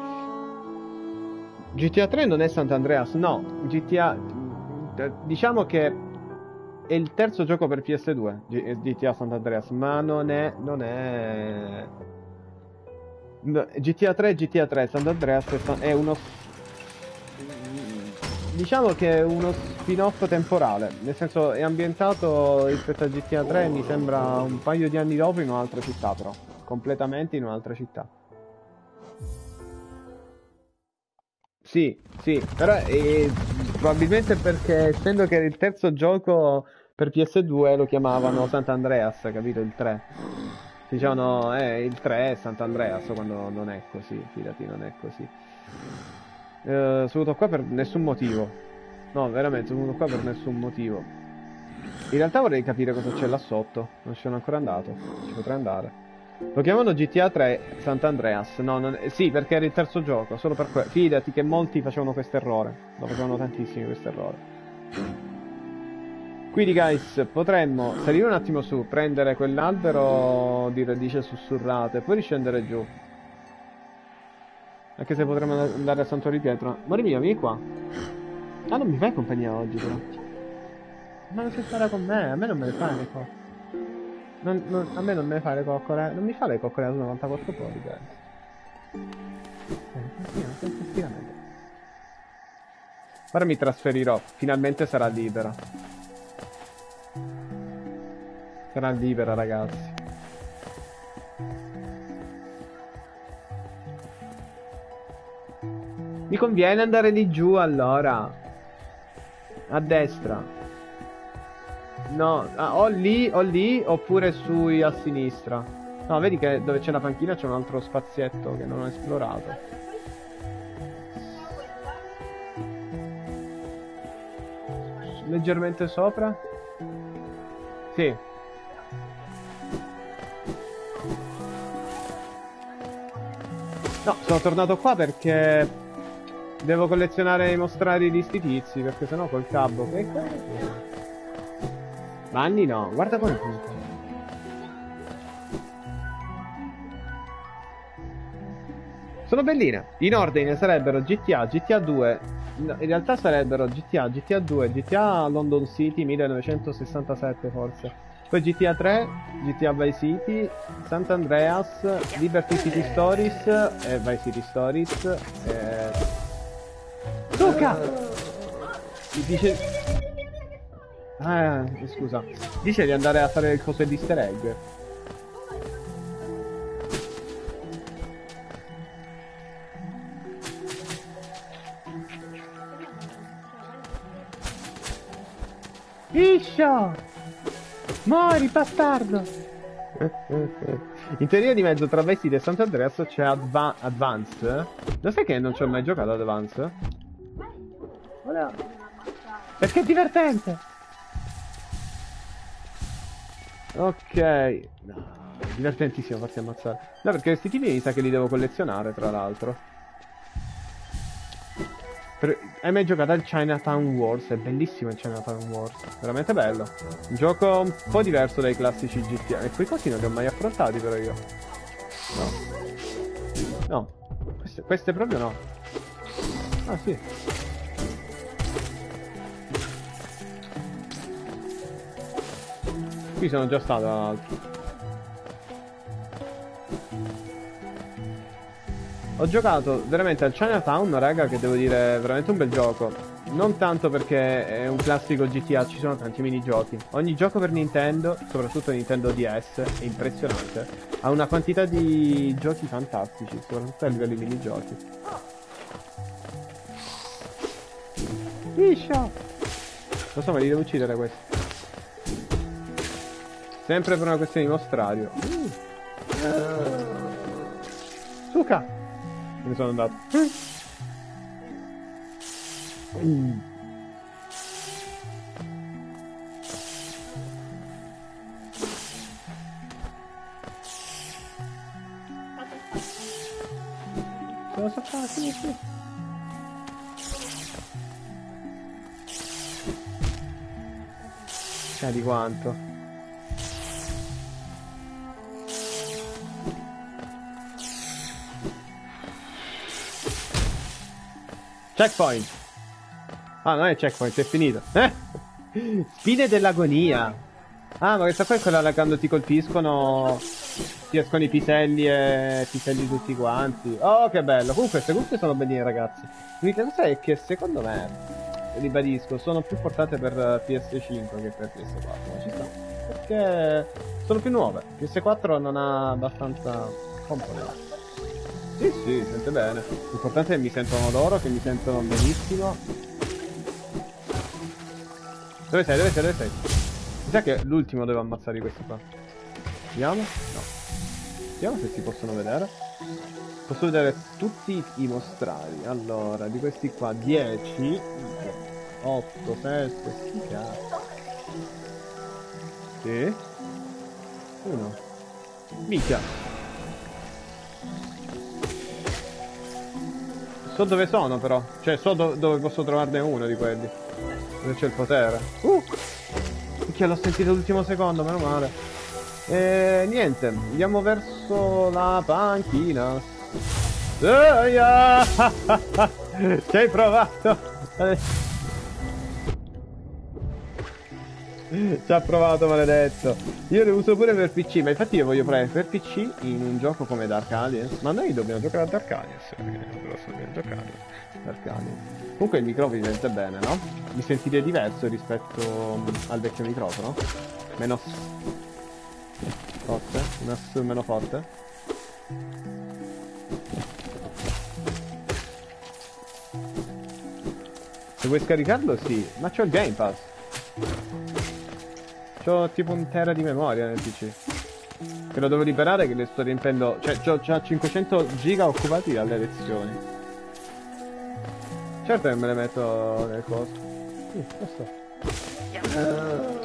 G T A tre non è Sant'Andreas, no. G T A... Diciamo che è il terzo gioco per P S due, G T A Sant'Andreas, ma non è... non è... No, G T A tre, G T A tre, Sant'Andreas è uno... Diciamo che è uno spin-off temporale, nel senso è ambientato rispetto a G T A tre, mi sembra un paio di anni dopo in un'altra città però, completamente in un'altra città. Sì, sì, però è, probabilmente perché essendo che era il terzo gioco per P S due lo chiamavano Sant'Andreas, capito? Il tre. Dicevano, eh, il tre è Sant'Andreas, quando non è così, fidati, non è così. Eh, sono venuto qua per nessun motivo. No, veramente, sono venuto qua per nessun motivo. In realtà vorrei capire cosa c'è là sotto. Non ci sono ancora andato. Ci potrei andare. Lo chiamano G T A tre Sant'Andreas. No, non... eh, sì, perché era il terzo gioco. Solo per quello. Fidati che molti facevano questo errore. Lo facevano tantissimi questo errore. Quindi, guys, potremmo salire un attimo su, prendere quell'albero di radici sussurrate, poi riscendere giù. Anche se potremmo andare al Santuario di Pietra. Amore mio, vieni qua. Ah, non mi fai compagnia oggi, però. Ma non sei stare con me, a me non me ne fai le coccole. Non, non, a me non me ne fai le coccole. Non mi fa le coccole a novantaquattro pollici. Ora mi trasferirò. Finalmente sarà libera. Sarà libera, ragazzi. Mi conviene andare di giù allora. A destra. No, ah, o lì, o lì, oppure sui a sinistra. No, vedi che dove c'è la panchina c'è un altro spazietto che non ho esplorato. Leggermente sopra? Sì. No, sono tornato qua perché devo collezionare i mostrari di sti tizi, perché sennò col cabbo che Vanni no, guarda come punta. Sono belline. In ordine sarebbero G T A, G T A due. No, in realtà sarebbero G T A, G T A due, G T A London City millenovecentosessantasette forse. Poi G T A tre, G T A Vice City, Sant'Andreas, Liberty City Stories e Vice City Stories. E... Luca! Dice... Ah, scusa. Dice di andare a fare il coso di easter egg. Iscia! Mori, bastardo! In teoria di mezzo tra Vice City e Sant'Andreas c'è Adva Advance. Lo sai che non ci ho mai giocato ad Advance? Voilà. Perché è divertente! Ok. No, divertentissimo farsi ammazzare. No, perché questi tipi mi sa che li devo collezionare, tra l'altro. Per... Hai mai giocato al Chinatown Wars? È bellissimo il Chinatown Wars. Veramente bello. Un gioco un po' diverso dai classici G T A. E quei cosi non li ho mai affrontati però io. No. No. Queste, queste proprio no. Ah sì. Qui sono già stato all'altro. Ho giocato veramente al Chinatown, raga, che devo dire è veramente un bel gioco. Non tanto perché è un classico G T A, ci sono tanti minigiochi. Ogni gioco per Nintendo, soprattutto Nintendo D S, è impressionante. Ha una quantità di giochi fantastici, soprattutto a livello di minigiochi. Liscia! Lo so, ma li devo uccidere questi. Sempre per una questione di mostrario. Uh. Suka! Me ne sono andato. Mm. Sono saltato, sì, sì. Chissà di quanto. Checkpoint. Ah, non è checkpoint, è finito. Eh? Spine dell'agonia. Ah, ma questa qua è quella quando ti colpiscono, ti escono i piselli e piselli tutti quanti. Oh, che bello. Comunque, queste cuffie sono belline, ragazzi. L'unica cosa è che secondo me, ribadisco, sono più portate per P S cinque che per P S quattro. Ma ci sta. Perché sono più nuove. P S quattro non ha abbastanza componenti. Sì, sì, sente bene. L'importante è che mi sentono loro, che mi sentono benissimo. Dove sei? Dove sei? Dove sei? sa che l'ultimo devo ammazzare di questi qua. Vediamo? No. Vediamo se si possono vedere. Posso vedere tutti i mostrari. Allora, di questi qua dieci, otto, sette, sti cazzo. Sì. Uno. Minchia. So dove sono però. Cioè so do dove posso trovarne uno di quelli. Dove c'è il potere. Uh! Minchia, l'ho sentito l'ultimo secondo, meno male. E niente, andiamo verso la panchina. Oh, yeah! Ci hai provato! Ci ha provato, maledetto. Io le uso pure per P C, ma infatti io voglio provare per P C in un gioco come Dark Aliens. Ma noi dobbiamo giocare a Dark Aliens, perché non lo so, dobbiamo giocare Dark Aliens. Comunque il microfono si sente bene, no? Mi sentite diverso rispetto al vecchio microfono? Meno forte? Un S meno forte? Se vuoi scaricarlo, sì. Ma c'ho il Game Pass. C'ho tipo un tera di memoria nel P C. Che lo devo liberare, che le sto riempendo. Cioè, c'ho già cinquecento giga occupati dalle lezioni. Certo che me le metto nel coso. Uh, uh.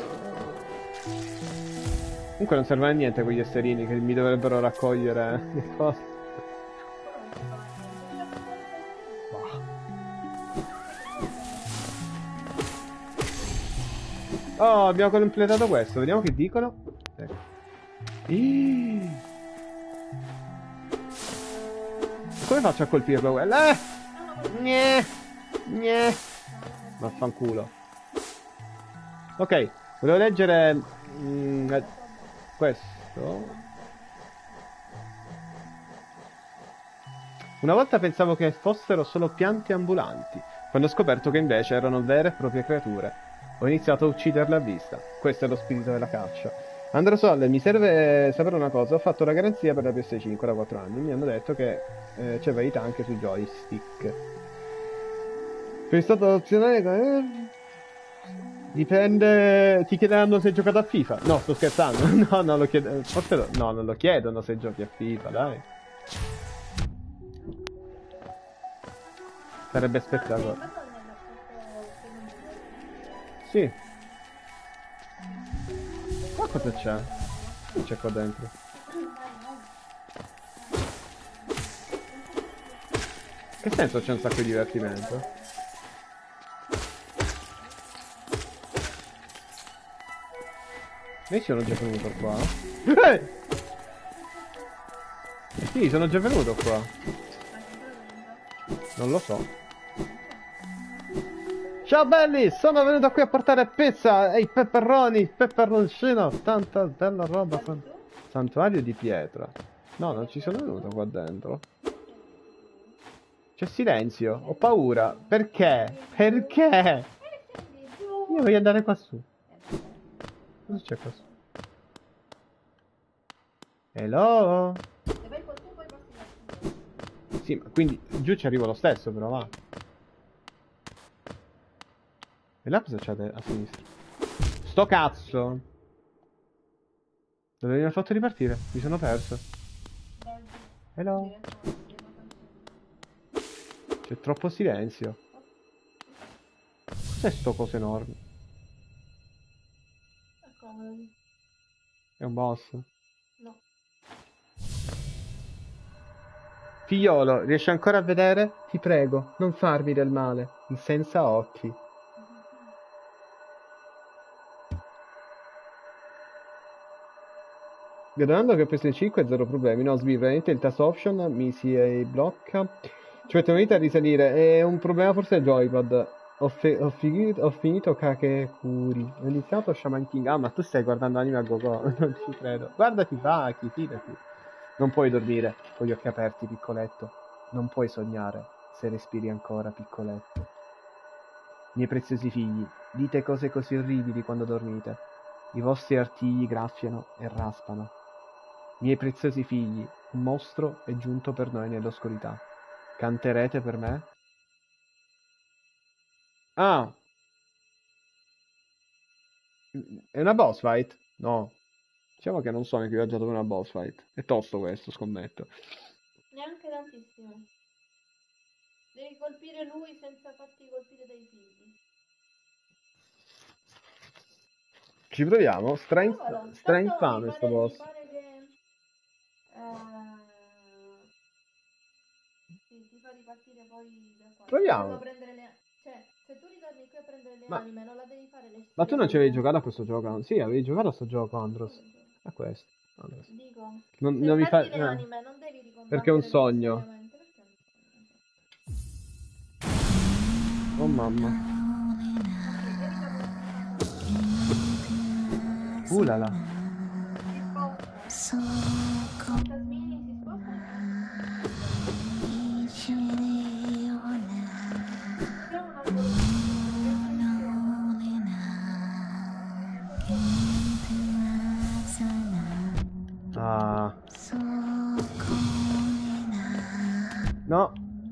Comunque non serve a niente quegli esserini che mi dovrebbero raccogliere le cose. Oh, abbiamo completato questo, vediamo che dicono. Ecco. Come faccio a colpirlo quello? Eh! Gne! Gne! Vaffanculo. Ok, volevo leggere mm, questo. Una volta pensavo che fossero solo piante ambulanti, quando ho scoperto che invece erano vere e proprie creature. Ho iniziato a ucciderle a vista. Questo è lo spirito della caccia. Androsol, mi serve sapere una cosa. Ho fatto la garanzia per la P S cinque da quattro anni. Mi hanno detto che eh, c'è validità anche sui joystick. Per il stato opzionale... Eh, dipende... Ti chiederanno se hai giocato a FIFA. No, sto scherzando. No, non lo chiedono. Forse lo... No, non lo chiedono se giochi a FIFA, dai. Sarebbe spettacolo. Sì. Ma cosa c'è? Che c'è qua dentro? Che senso c'è un sacco di divertimento? Io sono già venuto qua. Eh! Sì, sono già venuto qua. Non lo so. Ciao belli, sono venuto qui a portare pizza e i pepperoni, pepperoncino, tanta bella roba. Santuario di pietra. No, non ci sono venuto qua dentro. C'è silenzio, ho paura. Perché? Perché? Io voglio andare qua su. Cosa c'è qua su? Hello? Sì, ma quindi giù ci arrivo lo stesso, però va. E là cosa c'è a sinistra? Sto cazzo! Dove mi ha fatto ripartire? Mi sono perso. Hello? C'è troppo silenzio. Cos'è sto coso enorme? È un boss? No. Figliolo, riesci ancora a vedere? Ti prego, non farmi del male. Senza occhi. Guardando che ho preso il cinque, zero problemi. No, Sbi, veramente il task option mi si blocca. Ci mette un'unità a risalire. È un problema forse il joypad. Ho, ho, finito, ho finito Kakekuri. Ho iniziato Shaman King. Ah, ma tu stai guardando anime a gogo. Non ci credo. Guardati, Baki, fidati. Non puoi dormire con gli occhi aperti, piccoletto. Non puoi sognare se respiri ancora, piccoletto. Miei preziosi figli, dite cose così orribili quando dormite. I vostri artigli graffiano e raspano. Miei preziosi figli, un mostro è giunto per noi nell'oscurità. Canterete per me? Ah! È una boss fight? No. Diciamo che non sono equipaggiato per una boss fight. È tosto questo, scommetto. Neanche tantissimo. Devi colpire lui senza farti colpire dai figli. Ci proviamo? Stra, inf Provalo. stra Tanto mi infame sto pare, mi boss. pare che... eh, sì, ti fa ripartire poi da qua. Proviamo. Devo prendere le... Cioè, se tu ritorni qui a prendere le Ma- anime, non la devi fare le Ma tu non ci avevi stelle. giocato a questo gioco? Sì, avevi giocato a questo gioco, Andros. A questo. Andros. Dico, Non, se non mi fa... perdi le eh, anime, non devi perché è un ricombattere sogno. necessariamente. Perché è un sogno. Oh mamma. Uh là là. Si sposta. Fantasmini si spostano. Abbiamo un albero. Ah. No.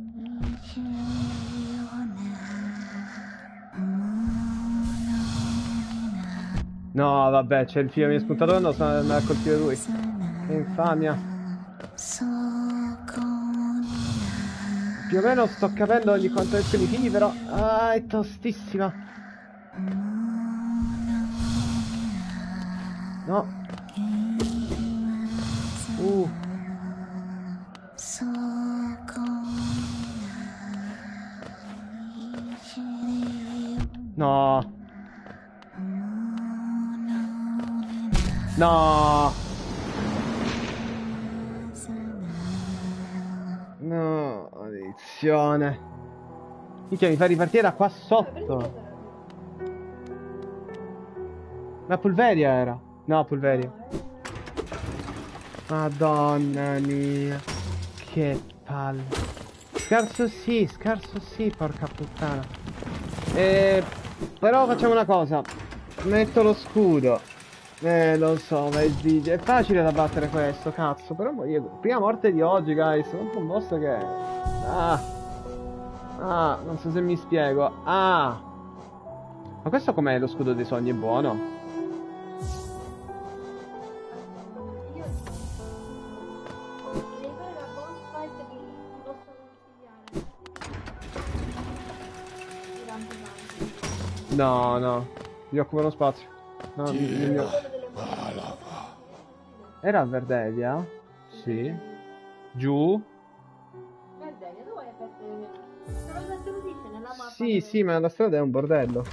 No, vabbè, c'è il figlio mi è spuntato quando sta andando a colpire lui. Che infamia. Più o meno sto capendo di quanto escono i figli, però... Ah, è tostissima. No. Uh. No. No. No, maledizione. Minchia, mi fa ripartire da qua sotto. Ma Pulveria era. No, Pulveria. Madonna mia. Che palle. Scarso sì, scarso sì, porca puttana. Eh, però facciamo una cosa. Metto lo scudo. Eh, lo so, ma il video è facile da battere questo, cazzo. Però io... prima morte di oggi, guys. Contro un boss che... Ah. Ah, non so se mi spiego. Ah. Ma questo com'è lo scudo dei sogni? È buono? No, no. Mi occupa lo spazio. No, mi, mi, mi... Era a Verdelia? Sì. Giù? Verdelia, dove è Verdelia? Te lo dice nella mappa. Sì, sì, ma la strada è un bordello.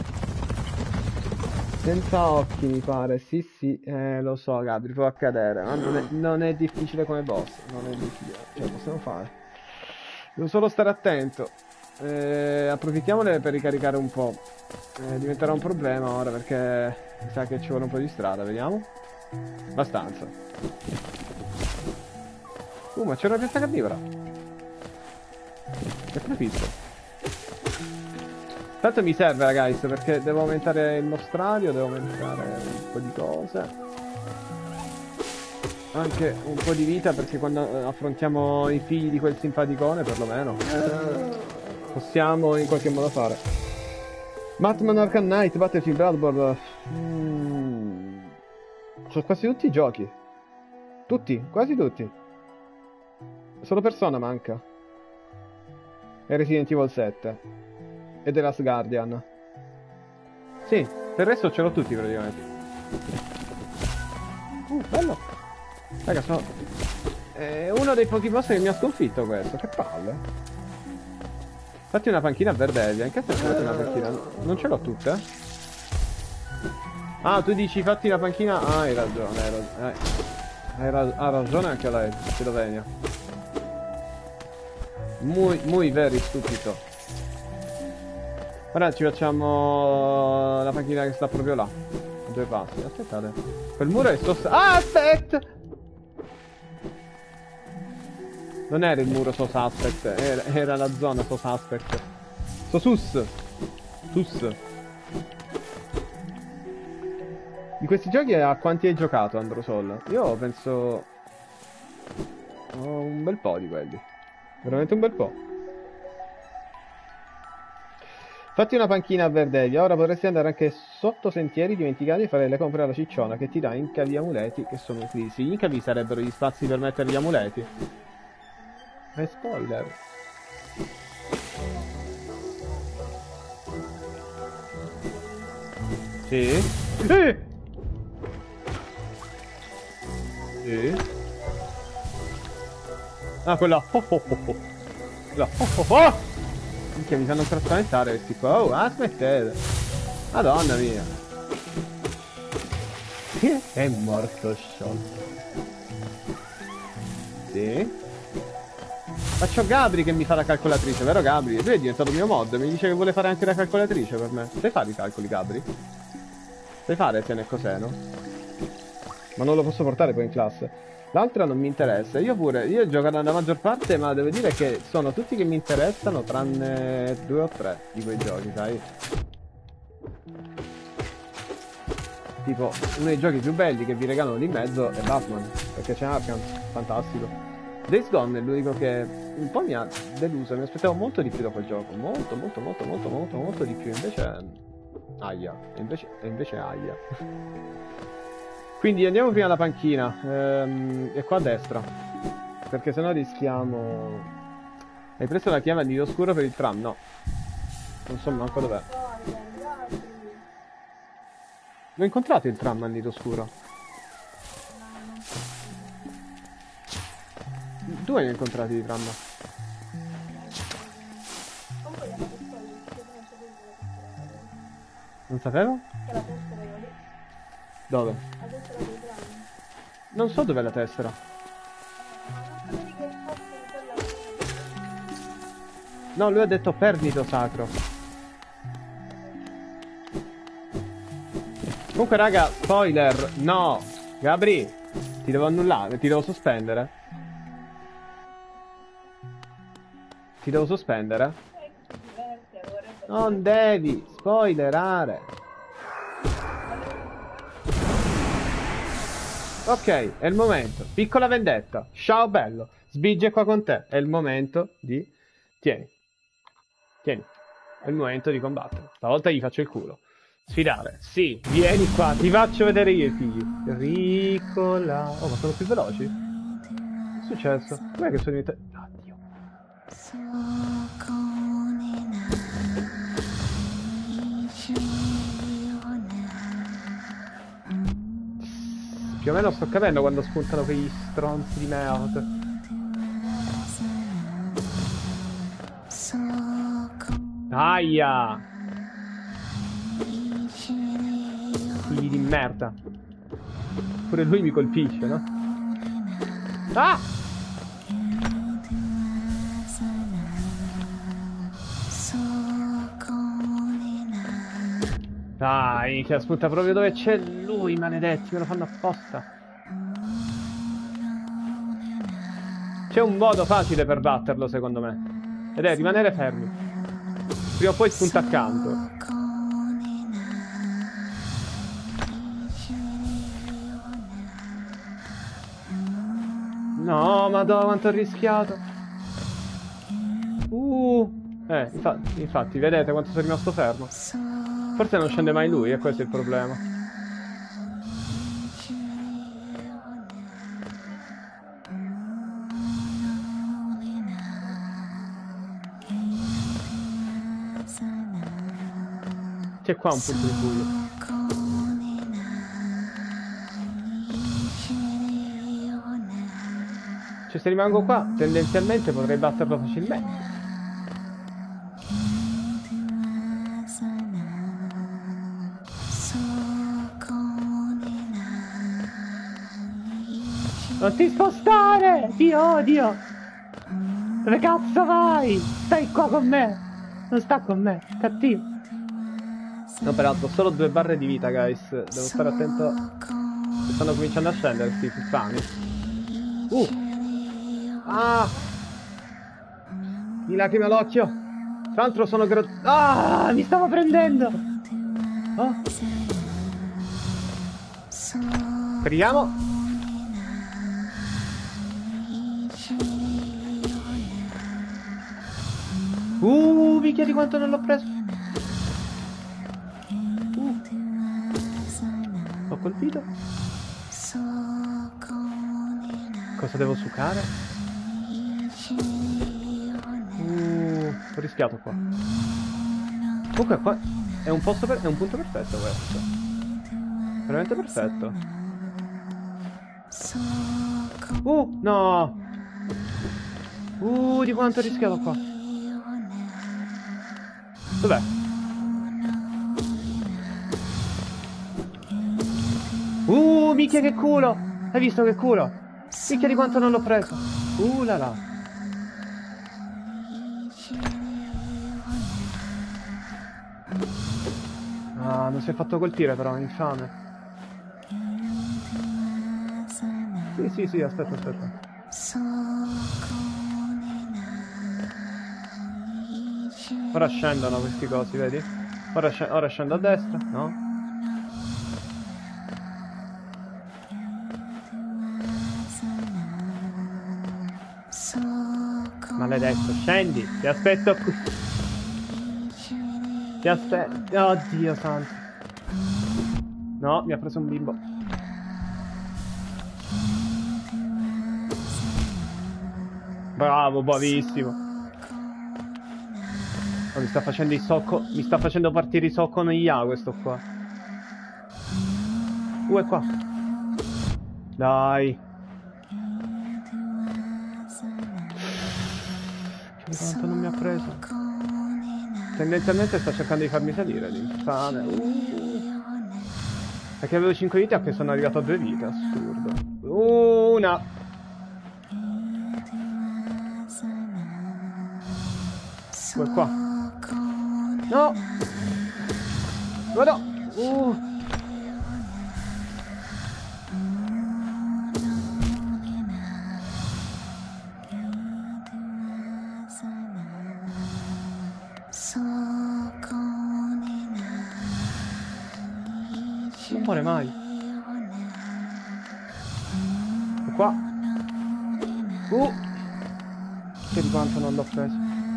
Senza occhi, mi pare. Sì, sì, eh, lo so, Gabri, può accadere. Ma non è, non è difficile come boss. Non è difficile. Ce la possiamo fare. Devo solo stare attento. Eh, approfittiamone per ricaricare un po'. Eh, diventerà un problema ora perché mi sa che ci vuole un po' di strada, vediamo. Abbastanza. Uh, ma c'è una pianta carnivora. Che prefisso. Tanto mi serve, ragazzi, perché devo aumentare il mostrario, devo aumentare un po' di cose. Anche un po' di vita, perché quando affrontiamo i figli di quel simpaticone, perlomeno, possiamo in qualche modo fare. Batman Arkham Knight, Battlefield Bloodborne. Mm. Sono quasi tutti i giochi. Tutti, quasi tutti. Solo Persona manca. E Resident Evil sette. E The Last Guardian. Sì, per il resto ce l'ho tutti praticamente. Uh, bello. Raga, sono... è uno dei pochi boss che mi ha sconfitto questo. Che palle. Fatti una panchina a Verdelia. In che senso fatti una panchina? Non ce l'ho tutte. Ah, tu dici fatti una panchina. Ah, hai ragione, hai ragione. Hai ra ha ragione anche lei, Slovenia. Muy, muy very stupido. Ora ci facciamo la panchina che sta proprio là. Due passi. Aspettate. Quel muro è sto... Ah, aspetta! Non era il muro so suspect, era, era la zona so suspect. So sus. Sus. In questi giochi a quanti hai giocato, Androsol? Io penso... ho un bel po' di quelli. Veramente un bel po'. Fatti una panchina a Verdevia, ora potresti andare anche sotto sentieri dimenticati e fare le compere alla cicciona che ti dà incavi amuleti che sono in crisi. Gli incavi sarebbero gli spazi per mettere gli amuleti. È spoiler. Sì. Sì. Sì. Ah, quella. Oh oh oh oh. Quella. Oh oh oh. Minchia, mi fanno ancora spaventare questi qua. Oh, ah, smettete. Madonna mia. È morto sciolto. Sì. Ma c'ho Gabri che mi fa la calcolatrice, vero Gabri? Lui è diventato mio mod, mi dice che vuole fare anche la calcolatrice per me. Sai fare i calcoli, Gabri? Sai fare se ne cos'è, no? Ma non lo posso portare poi in classe. L'altra non mi interessa. Io pure, io gioco nella maggior parte, ma devo dire che sono tutti che mi interessano, tranne due o tre di quei giochi, sai? Tipo, uno dei giochi più belli che vi regalano lì in mezzo è Batman, perché c'è Arkham, fantastico. Days Gone è l'unico che un po' mi ha deluso, mi aspettavo molto di più da quel gioco, molto molto molto molto molto molto di più, invece aia, e invece, e invece aia. Quindi andiamo prima alla panchina, ehm, e qua a destra, perché sennò rischiamo... Hai preso la chiave a nido oscuro per il tram? No, non so manco dov'è. L'ho incontrato il tram a nido oscuro. Dove li hai incontrati i tram? Non sapevo? Dove? Non so dov'è la tessera. No, lui ha detto pernito sacro. Comunque raga, spoiler, no! Gabri, ti devo annullare, ti devo sospendere. Ti devo sospendere? Non devi spoilerare. Ok, è il momento. Piccola vendetta. Ciao bello. Sbigge qua con te. È il momento di... Tieni. Tieni. È il momento di combattere. Stavolta gli faccio il culo. Sfidare. Sì, vieni qua. Ti faccio vedere io i figli. Ricola. Oh, ma sono più veloci? Che è successo? Com'è che sono diventati... Oddio. Più o meno sto capendo quando spuntano quegli stronzi di merda. Aia! Figli di merda. Pure lui mi colpisce, no? Ah! Dai, che spunta proprio dove c'è lui, maledetti, me lo fanno apposta. C'è un modo facile per batterlo, secondo me. Ed è rimanere fermi. Prima o poi spunta accanto. No, madonna, quanto ho rischiato. Uh, eh, infatti, infatti, vedete quanto sono rimasto fermo. Forse non scende mai lui, e questo è il problema. C'è qua un punto di buio. Cioè, se rimango qua, tendenzialmente potrei batterlo facilmente. Non ti spostare! Ti odio! Dove cazzo vai? Stai qua con me! Non sta con me, cattivo! No, peraltro, ho solo due barre di vita, guys. Devo stare attento. Stanno cominciando a scendere questi puttani. Uh! Ah! Mi lacrima l'occhio! Tra l'altro sono gro... Ah! Mi stavo prendendo! Oh! Speriamo! Uh, minchia di quanto non l'ho preso. colpito. Cosa devo sucare? Uh, ho rischiato qua. Comunque qua è un posto per... è un punto perfetto questo. Veramente perfetto. Uh, no! Uh, di quanto ho rischiato qua. Dov'è? Uh, minchia che culo! Hai visto che culo? Minchia di quanto non l'ho preso. Uh là là. Ah, non si è fatto colpire però, infame. Sì, sì, sì, aspetta, aspetta. Ora scendono questi cosi, vedi? Ora, sc ora scendo a destra, no? Maledetto, scendi, ti aspetto qui. Ti aspetto. Oddio santo. No, mi ha preso un bimbo. Bravo, bravissimo. Oh, mi sta facendo i socco. Mi sta facendo partire i socco negli A questo qua. Uh, è qua. Dai. Che quanto non mi ha preso. Tendenzialmente sta cercando di farmi salire l'infame. Uh. Perché avevo cinque vite e sono arrivato a due vite. Assurdo. Una. Due qua. No. Vado. Uh. Non muore mai. E qua. Uh. Che di quanto non l'ho preso.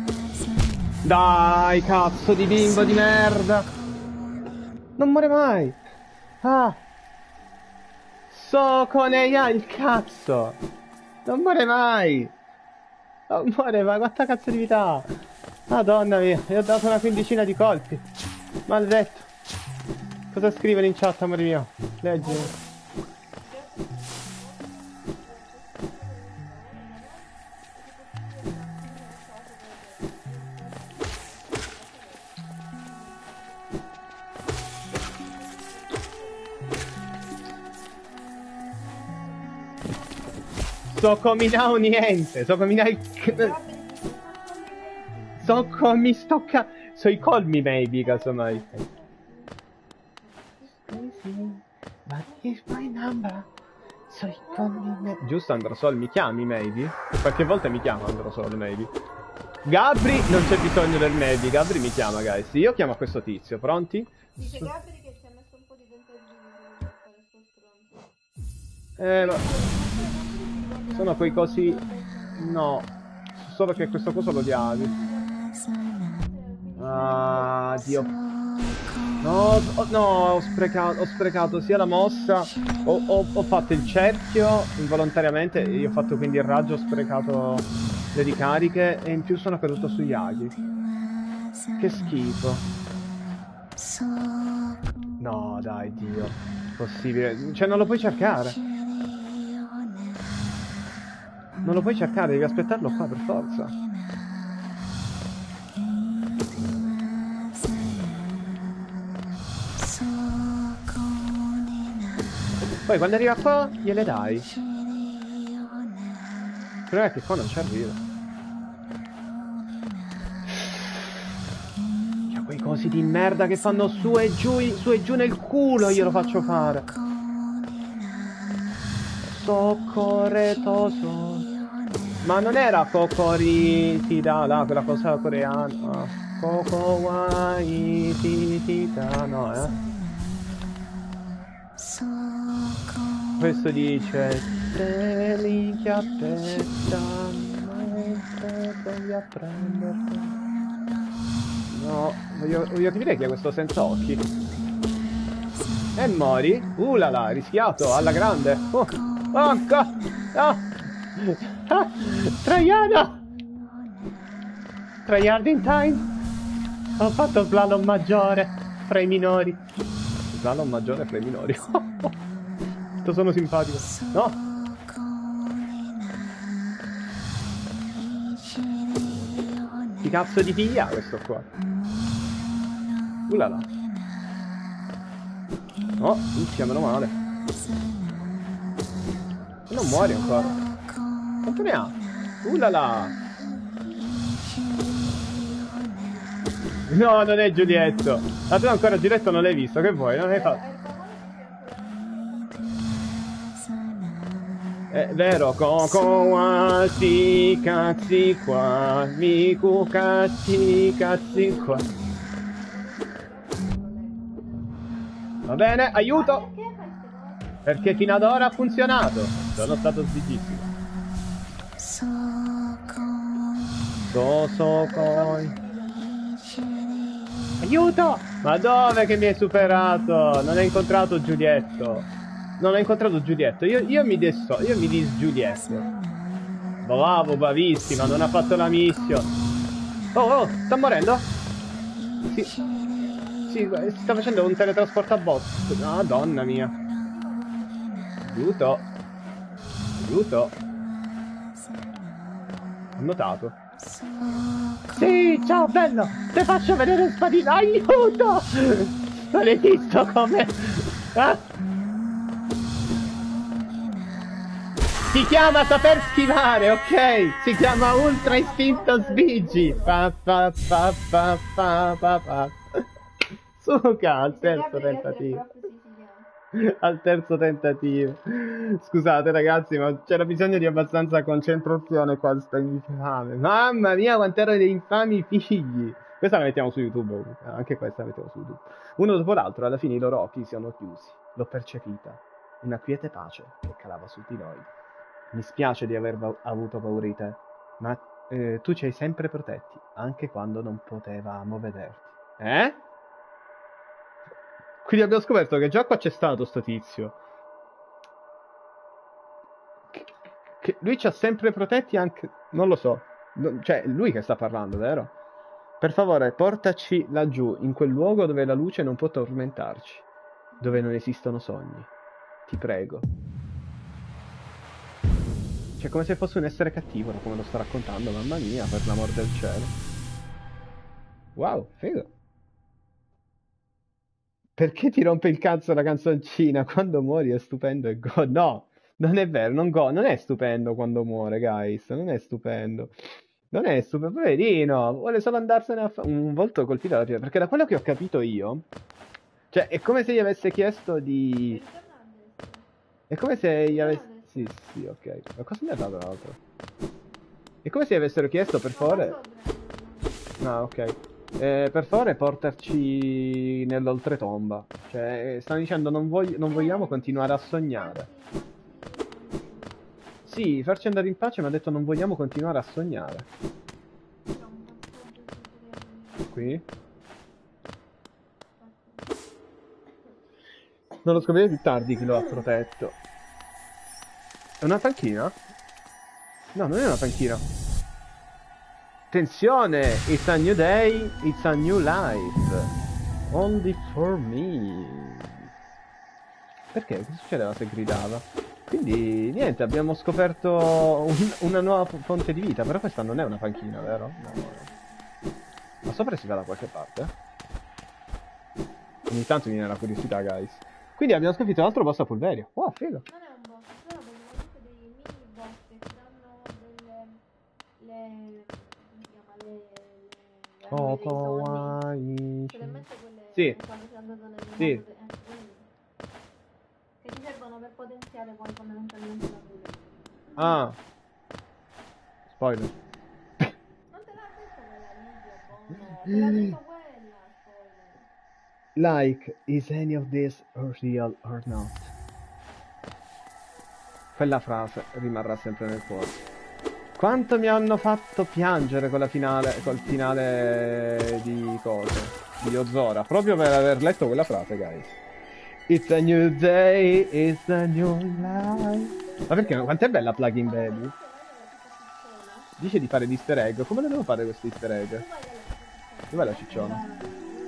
Dai, cazzo di bimbo di merda. Non muore mai. Ah. So con Eia il cazzo. Non muore mai. Non muore mai. Quanta cazzo di vita. Madonna mia. Gli ho dato una quindicina di colpi. Maledetto. Cosa scrivono in chat, amore mio? Leggi. So cominao niente. So cominao il... So come sto ca... So i colmi maybe, casomai. What is my number? So i colmi me... Giusto Androsol, mi chiami maybe? Qualche volta mi chiama Androsol maybe. Gabri, non c'è bisogno del maybe, Gabri mi chiama guys. Io chiamo a questo tizio, pronti? Dice Gabri che ci ha messo un po' di tempo per fare sto stronzo. Eh ma... Sono quei cosi... No. Solo che questo coso lo odiavi. Ah, Dio. No, no, ho sprecato, ho sprecato sia la mossa, ho, ho, ho fatto il cerchio involontariamente, io ho fatto quindi il raggio, ho sprecato le ricariche e in più sono caduto sugli aghi. Che schifo. No, dai, Dio. Possibile. Cioè, non lo puoi cercare. Non lo puoi cercare, devi aspettarlo qua per forza. Poi quando arriva qua gliele dai. Il problema è che qua non ci arriva. C'è quei cosi di merda che fanno su e giù, su e giù nel culo, io lo faccio fare. Soccorretoso. Ma non era Kokori Tida, là, quella cosa coreana. Koko Wai Tida, no, eh. Questo dice steli che aspettano mentre provi a prenderti. No, voglio, voglio capire chi è questo senza occhi. E mori? Uh là là, rischiato, alla grande. Oh, oh, oh. Ah, Traiano! Tryhard in time. Ho fatto il slalom maggiore fra i minori. Slalom maggiore fra i minori. Quanto sono simpatico. No? Che cazzo di piglia questo qua? Ullala. No, minchia, meno male. E non muori ancora. Quanto ne ha? Ullala. No, non è Giulietto. Ma tu ancora Giulietto non l'hai visto, che vuoi? Non hai fatto. È vero, coco, sti cazzi qua, micu cazzi, cazzi qua. Va bene, aiuto! Perché fino ad ora ha funzionato. Sono stato sbiggissimo. So, so, coi. Aiuto! Ma dove che mi hai superato? Non hai incontrato Giulietto. Non ho incontrato Giulietto. Io, io mi desso, io mi dis Giulietto. Bravo, bravissima, non ha fatto la mission. Oh, oh, sta morendo? Sì. Sì, si sta facendo un teletrasporto a bot. Madonna mia. Aiuto. Aiuto. Ho notato. Sì, ciao bello. Ti faccio vedere il spadino. Aiuto! Non hai visto come... Ah. Si chiama saper schivare, ok? Si chiama Ultra Istinto Sbigi. Pa pa pa pa pa pa pa. Suca, al terzo tentativo. Al terzo tentativo. Scusate ragazzi, ma c'era bisogno di abbastanza concentrazione qua sta infame. Mamma mia, quanto erano dei infami figli. Questa la mettiamo su YouTube, anche questa la mettiamo su YouTube. Uno dopo l'altro, alla fine i loro occhi si sono chiusi. L'ho percepita. Una quiete pace che calava su di noi. Mi spiace di aver avuto paura di te, ma eh, tu ci hai sempre protetti, anche quando non potevamo vederti. Eh? Quindi abbiamo scoperto che già qua c'è stato sto tizio. Che, che lui ci ha sempre protetti anche... Non lo so. No, cioè, è lui che sta parlando, vero? Per favore, portaci laggiù, in quel luogo dove la luce non può tormentarci. Dove non esistono sogni. Ti prego. Cioè, come se fosse un essere cattivo, no? Come lo sto raccontando, mamma mia, per l'amor del cielo. Wow, figo. Perché ti rompe il cazzo la canzoncina? Quando muori è stupendo e go... No, non è vero, non, go... non è stupendo quando muore, guys. Non è stupendo. Non è stupendo, poverino. Vuole solo andarsene a fare un volto colpito alla prima. Perché da quello che ho capito io... Cioè, è come se gli avesse chiesto di... È come se gli avesse... Sì, sì, ok. Ma cosa mi ha dato l'altro? È come se gli avessero chiesto per favore... No, ok. Eh, per favore portarci nell'oltretomba. Cioè, stanno dicendo non, vog non vogliamo continuare a sognare. Sì, farci andare in pace, ma ha detto non vogliamo continuare a sognare. Qui? Non lo scoprire più tardi chi lo ha protetto. È una panchina? No, non è una panchina. Attenzione! It's a new day, it's a new life. Only for me. Perché? Che succedeva se gridava? Quindi, niente, abbiamo scoperto un, una nuova fonte di vita. Però questa non è una panchina, vero? No, no. Ma sopra si va da qualche parte? Ogni tanto viene la curiosità, guys. Quindi abbiamo sconfitto un altro boss a Pulveria. Wow, figo. Non è un boss, sono praticamente dei mini boss che ti danno delle... le... come si chiama? Le... le Oh, kawaii. Solamente quelle sì. quando sei andato nel mondo Sì. de... eh, che ti servono per potenziare poi fondamentalmente la tua. Ah. Spoiler. Non te l'ha detto quella video, buono. Te l'ha detto quella, spoiler. Like, is any of this real or not? Quella frase rimarrà sempre nel cuore. Quanto mi hanno fatto piangere con la finale, col finale di cose, di Ozora, proprio per aver letto quella frase, guys. It's a new day, it's a new life. Ma perché? Quanto è bella Plugin Baby? Dice di fare l'easter egg. Come lo devo fare questo easter egg? Dov'è la cicciona?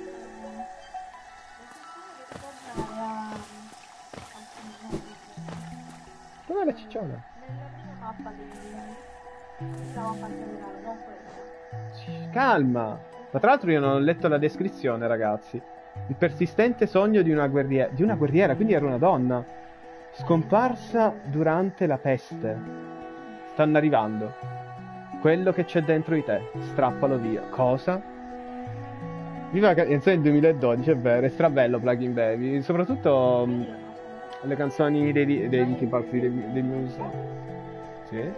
Dov'è la cicciona? Nella prima mappa che stava a far generale, non quella. Calma! Ma tra l'altro io non ho letto la descrizione, ragazzi. Il persistente sogno di una guerriera. Di una guerriera, quindi era una donna. Scomparsa durante la peste. Stanno arrivando. Quello che c'è dentro di te. Strappalo via. Cosa? Viva la canzone del duemiladodici, è vero. È strabello Plugin Baby. Soprattutto mh, le canzoni dei, dei Linkin Park, dei, dei Muse. Sì.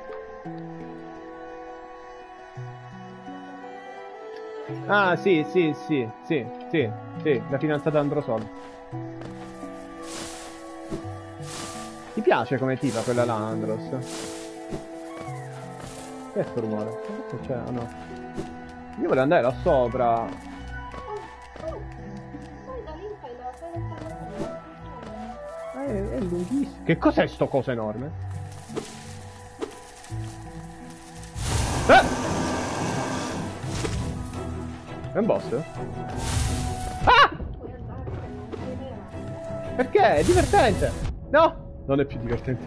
Ah, sì, sì, sì, sì, sì, sì, la fidanzata Androsol. Ti piace come tipa quella là, Andros? Che è sto rumore? Che c'è? Ah, no. Io volevo andare là sopra. Poi da lì fai la fai la Eh, è lunghissimo. Che cos'è sto coso enorme? Eh! È un boss? Ah! Perché? È divertente! No! Non è più divertente.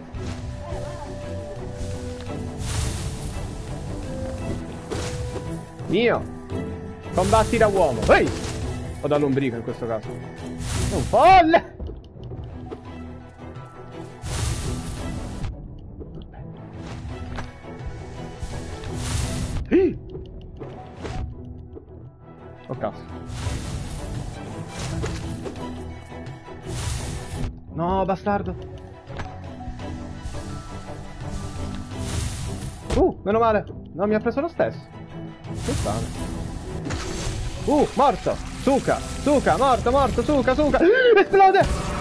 Mio! Combatti da uomo! Ehi! O da lombrico in questo caso. È un folle! Ehi! Oh cazzo. No, bastardo. Uh, meno male. No, mi ha preso lo stesso. Che strano. Uh, morto. Suka, Suka, morto, morto, Suka, Suka. Esplode.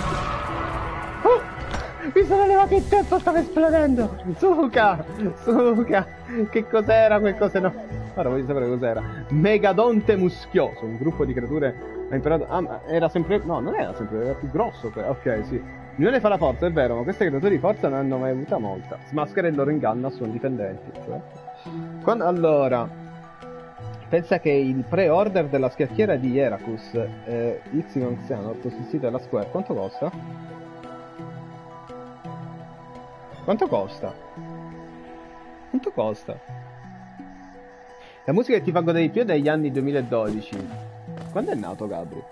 Uh, mi sono levato in tempo, stava esplodendo. Suka, Suka. Che cos'era quel coso? No. Ora voglio sapere cos'era. Megadonte muschioso, un gruppo di creature ha imparato. Ah, ma era sempre. No, non era sempre, era più grosso. Per... Ok, sì. L'unione fa la forza, è vero, ma queste creature di forza non hanno mai avuta molta. Smaschera il loro inganno a suoni dipendenti. Cioè. Quando... Allora. Pensa che il pre-order della scacchiera di Heracus eh, Ixion Xehanort sul sito della Square, quanto costa? Quanto costa? Quanto costa? La musica che ti fa godere di più è degli anni duemiladodici. Quando è nato Gabri?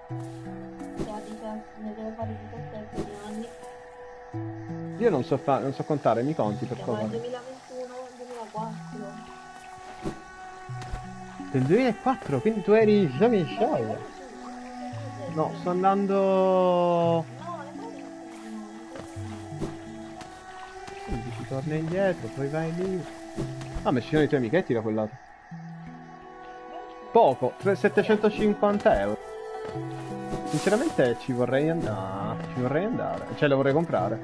Ne deve fare diciassette anni. Io non so, fa non so contare, mi conti per Siamo nel favore. duemilaventuno, duemilaquattro. Del duemilaquattro, quindi tu eri già in scioglia. No, sto andando... Quindi ci torna indietro, poi vai lì. Ah, ma ci sono i tuoi amichetti da quel lato. Poco, settecentocinquanta euro. Sinceramente ci vorrei andare. Ci vorrei andare. Cioè, lo vorrei comprare.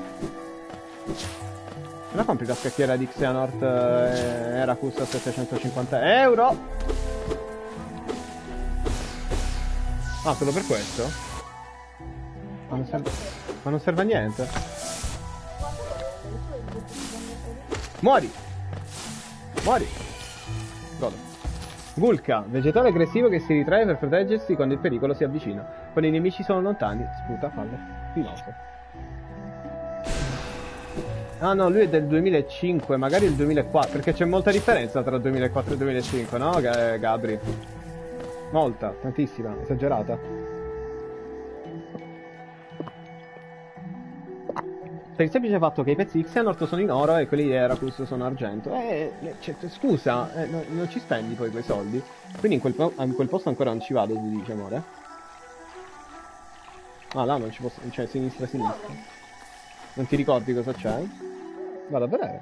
Me la compri la scacchiera di Xehanort eh, Heracus a settecentocinquanta euro? Ah, solo per questo? Ma non serve, ma non serve a niente. Muori! Muori! Godo. Gulka, vegetale aggressivo che si ritrae per proteggersi quando il pericolo si avvicina. Quando i nemici sono lontani, sputa palle spinose. Ah no, lui è del duemilacinque, magari il duemilaquattro, perché c'è molta differenza tra il duemilaquattro e il duemilacinque, no Gabri? Molta, tantissima, esagerata. Per il semplice fatto che i pezzi di Xehanort sono in oro e quelli di Heracus sono argento. Eh, cioè, scusa, eh, no, non ci spendi poi quei soldi? Quindi in quel, po in quel posto ancora non ci vado, tu dici, amore? Ah, là non ci posso, cioè sinistra, sinistra. Non ti ricordi cosa c'è? Vado a vedere.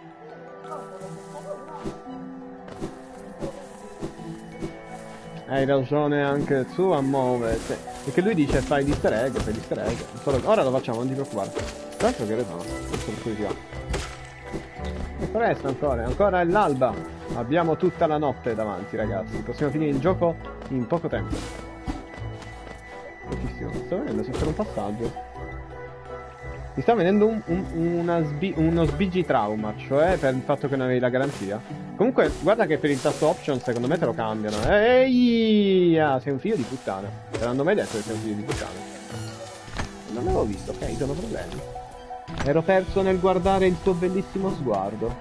Hai ragione anche tu a muoverti. Perché lui dice fai l'easter egg, fai l'easter egg. Solo... Ora lo facciamo, non ti preoccupare. Tra l'altro che ore sono? Questo per curiosità. È presto ancora, ancora è l'alba. Abbiamo tutta la notte davanti, ragazzi. Possiamo finire il gioco in poco tempo. Pochissimo. Sto venendo sempre un passaggio. Mi sta venendo un, un, una sbi uno sbigitrauma, cioè per il fatto che non avevi la garanzia. Comunque, guarda che per il tasto option secondo me te lo cambiano. Ehi, ah, sei un figlio di puttana. Te l'hanno mai detto che sei un figlio di puttana? Non l'avevo visto, ok, sono problemi. Ero perso nel guardare il tuo bellissimo sguardo.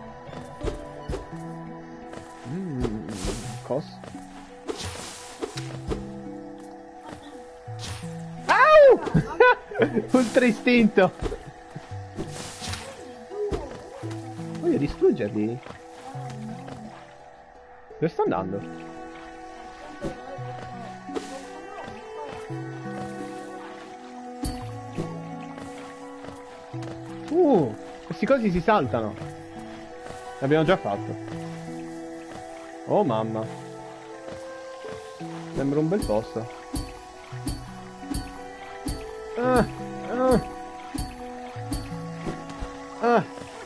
Mmm, cos? Au! Ultra istinto! Voglio distruggerli. Dove sto andando? Uh, questi cosi si saltano. L'abbiamo già fatto. Oh mamma. Sembra un bel posto. Ah, ah, ah.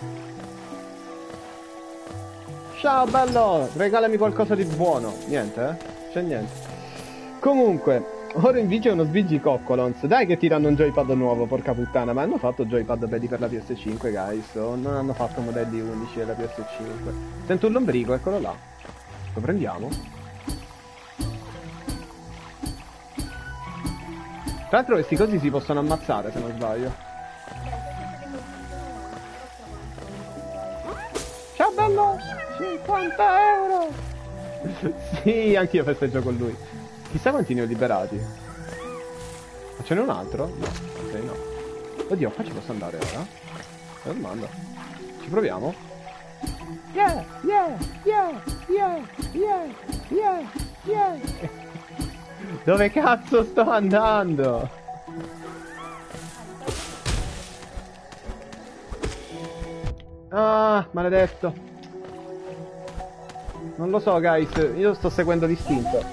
Ciao bello, regalami qualcosa di buono. Niente, eh? C'è niente. Comunque, ora invece uno sbigi coccolons. Dai che ti danno un joypad nuovo, porca puttana. Ma hanno fatto joypad belli per la P S cinque, guys. O non hanno fatto modelli unici della P S cinque. Sento un lombrico, eccolo là. Lo prendiamo. Tra l'altro questi cosi si possono ammazzare se non sbaglio. Ciao bello! cinquanta euro! Sì, anch'io festeggio con lui. Chissà quanti ne ho liberati. Ma ce n'è un altro? No, ok no. Oddio, qua ci posso andare ora? Che domanda. Ci proviamo? Yeah, yeah, yeah, yeah, yeah, yeah, yeah. Dove cazzo sto andando? Ah, maledetto. Non lo so, guys. Io sto seguendo l'istinto.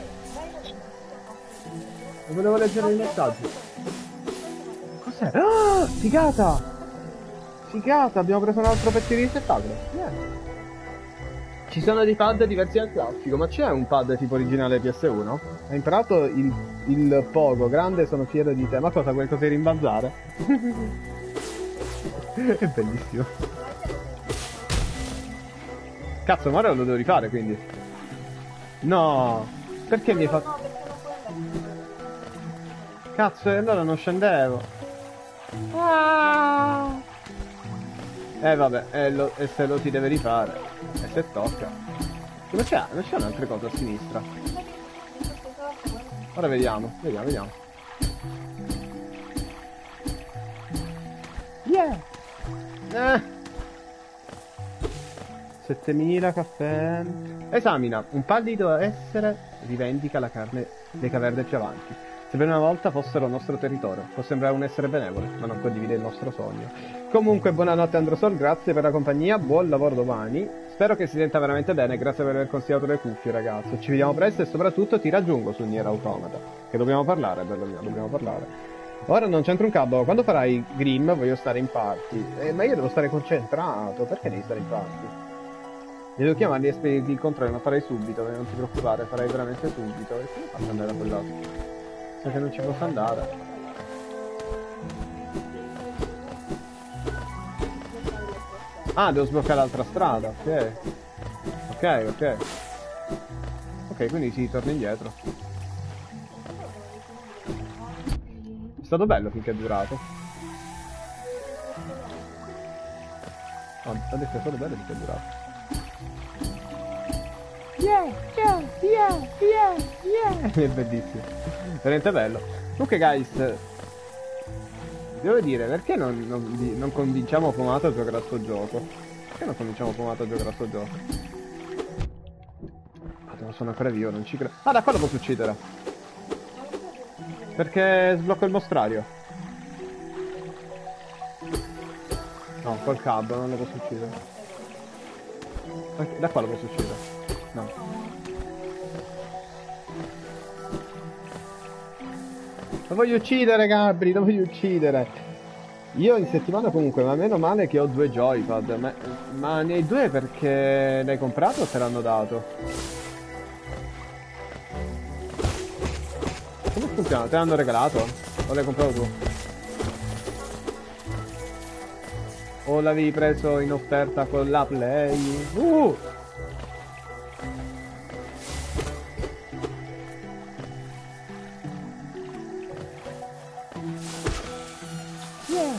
Volevo leggere il messaggio. Cos'è? Ah, figata! Figata, abbiamo preso un altro pettino di spettacolo. Yeah. Ci sono dei pad diversi dal classico, ma c'è un pad tipo originale P S uno? Hai imparato il, il pogo, grande, sono fiero di te. Ma cosa, quel cosa di rimbalzare? È bellissimo. Cazzo, ma ora lo devo rifare, quindi. No! Perché mi hai fatto... Cazzo, e allora non scendevo. Ah! Eh vabbè, e, lo, e se lo si deve rifare. E se tocca. Dove c'è? Non c'è un'altra cosa a sinistra. Ora vediamo, vediamo, vediamo. Yeah! Eh! settemila caffè. Esamina. Un pallido essere rivendica la carne dei caverne più avanti. Se per una volta fossero il nostro territorio, può sembrare un essere benevole, ma non condivide il nostro sogno. Comunque, buonanotte Androsol, grazie per la compagnia, buon lavoro domani. Spero che si senta veramente bene, grazie per aver consigliato le cuffie, ragazzo. Ci vediamo presto e soprattutto ti raggiungo su Nier Automata. Che dobbiamo parlare, bello mio, dobbiamo parlare. Ora non c'entro un cavolo, quando farai Grimm voglio stare in party. Eh, ma io devo stare concentrato, perché devi stare in party? Devo chiamarli e spiegargli il contrario, ma farei subito, non ti preoccupare, farei veramente subito. E come faccio ad andare da quel lato? So che non ci posso andare. Ah, devo sbloccare l'altra strada, ok. Ok, ok. Ok, quindi si torna indietro. È stato bello finché è durato. Oh, ho detto che è stato bello finché è durato. Yeah, yeah, yeah, yeah, yeah. È bellissimo. Veramente bello. Comunque guys, devo dire, perché non, non, non convinciamo Fumato a giocare a sto gioco? Perché non convinciamo Fumato a giocare a sto gioco? Madonna, sono ancora vivo, non ci credo. Ah, da qua lo posso uccidere. Perché sblocco il mostrario. No, col cab non lo posso uccidere. Da qua lo posso uccidere. No. Lo voglio uccidere, Gabri, lo voglio uccidere. Io in settimana comunque, ma meno male che ho due joypad. Ma, ma ne hai due perché l'hai comprato o te l'hanno dato? Come funziona? Te l'hanno regalato? O l'hai comprato tu? O l'avevi preso in offerta con la Play? Uh! Yeah.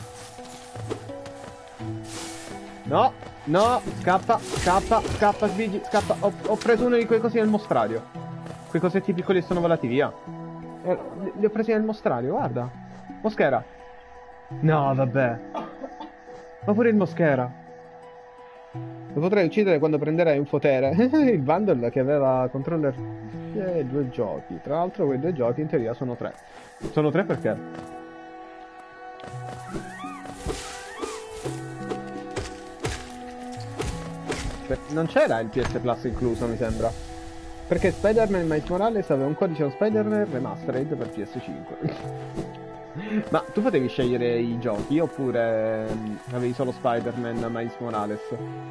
No, no, scappa, scappa, scappa, Sbigi, scappa. Ho, ho preso uno di quei cosi nel mostrario. Quei cosetti piccoli sono volati via. Eh, li, li ho presi nel mostrario, guarda. Moschera. No, vabbè. Ma pure il Moschera. Lo potrei uccidere quando prenderai un potere. Il bundle che aveva controller e due giochi. Tra l'altro quei due giochi in teoria sono tre. Sono tre perché? Per- Non c'era il P S Plus incluso, mi sembra. Perché Spider-Man Miles Morales aveva un codice Spider-Man Remastered per P S cinque. Ma tu potevi scegliere i giochi oppure mm, avevi solo Spider-Man Miles Morales?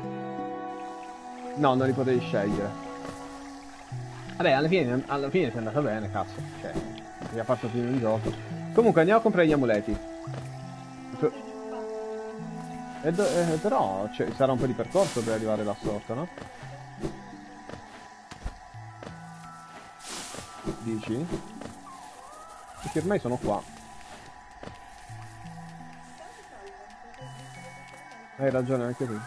No, non li potevi scegliere. Vabbè, alla fine, alla fine ti è andata bene, cazzo. Cioè, mi ha fatto finire il gioco. Comunque andiamo a comprare gli amuleti. P- e do- eh, però cioè, sarà un po' di percorso per arrivare là sotto, no? Dici? Perché ormai sono qua. Hai ragione anche tu.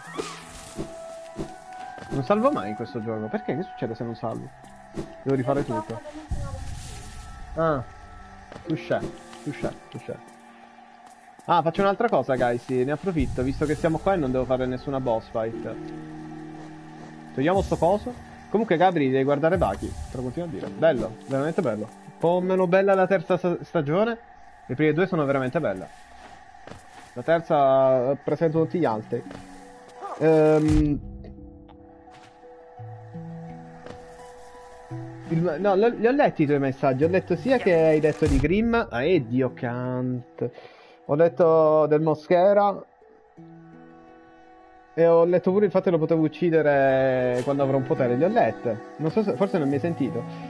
Non salvo mai in questo gioco. Perché? Che succede se non salvo? Devo rifare tutto. Ah. Touché. Touché. Touché. Ah, faccio un'altra cosa, guys. Sì, ne approfitto, visto che siamo qua e non devo fare nessuna boss fight. Togliamo sto coso. Comunque, Gabri, devi guardare Baki. Te lo continuo a dire. Bello, veramente bello. Un po' meno bella la terza sta- stagione. Le prime due sono veramente belle. La terza presento tutti gli altri. Ehm, il- no, lo- li ho letti i tuoi messaggi. Ho letto sia che hai detto di Grimm. Ah, e Dio Kant. Ho letto del Moschera. E ho letto pure il fatto che lo potevo uccidere quando avrò un potere. Li ho lette. Non so se, forse non mi hai sentito.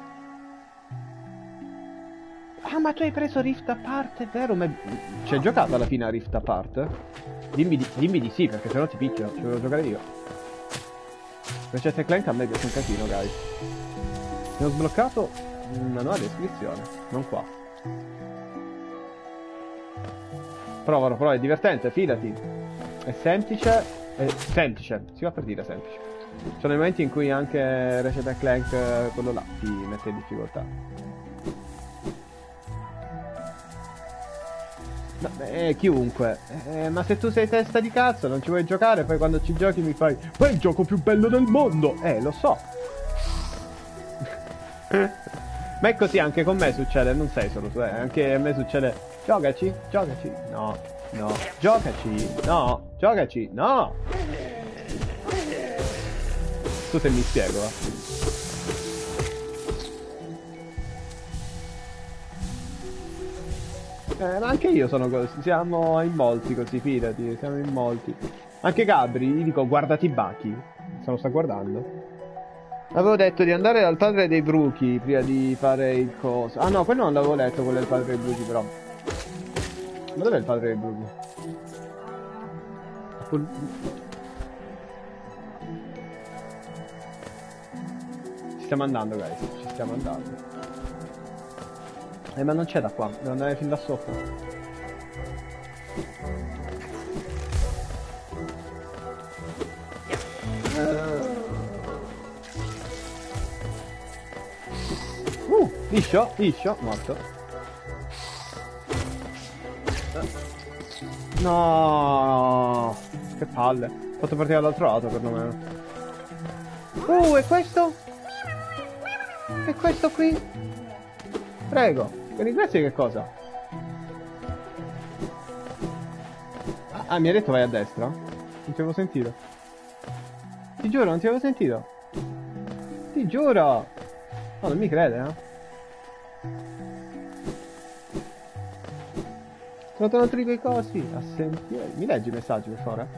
Ah, ma tu hai preso Rift Apart, è vero? Ma ci hai giocato alla fine a Rift Apart? Dimmi di, dimmi di sì, perché sennò ti picchio, ci volevo giocare io. Ratchet and Clank a me piace un casino, guys. Ne ho sbloccato una nuova descrizione, non qua. Provalo, prova, è divertente, fidati. È semplice, è semplice, si va per dire semplice. Sono i momenti in cui anche Ratchet and Clank, quello là, ti mette in difficoltà. No, eh, chiunque. Eh, ma se tu sei testa di cazzo, non ci vuoi giocare, poi quando ci giochi mi fai ma è il gioco più bello del mondo! Eh, lo so. Ma è così, anche con me succede, non sei solo tu, eh. Anche a me succede, giocaci, giocaci, no, no, giocaci, no, giocaci, no! Tu se mi spiego, eh. Eh, ma anche io sono così, siamo in molti così, fidati, siamo in molti. Anche Gabri, gli dico guardati Baki, se lo sta guardando. Avevo detto di andare dal padre dei bruchi prima di fare il coso. Ah no, quello non l'avevo letto, quello del padre dei bruchi però. Ma dov'è il padre dei bruchi? Quel- Ci stiamo andando, guys, ci stiamo andando. Eh, ma non c'è da qua, devo andare fin da sopra. Uh, liscio, liscio, morto. No, che palle. Ho fatto partire dall'altro lato perlomeno. Uh, e questo? E questo qui? Prego. Per ingressi che cosa? Ah, ah, mi hai detto vai a destra? Non ti avevo sentito. Ti giuro, non ti avevo sentito. Ti giuro. No, non mi crede, eh. Sono tornato di quei cosi. A sentieri. Mi leggi i messaggi, per favore?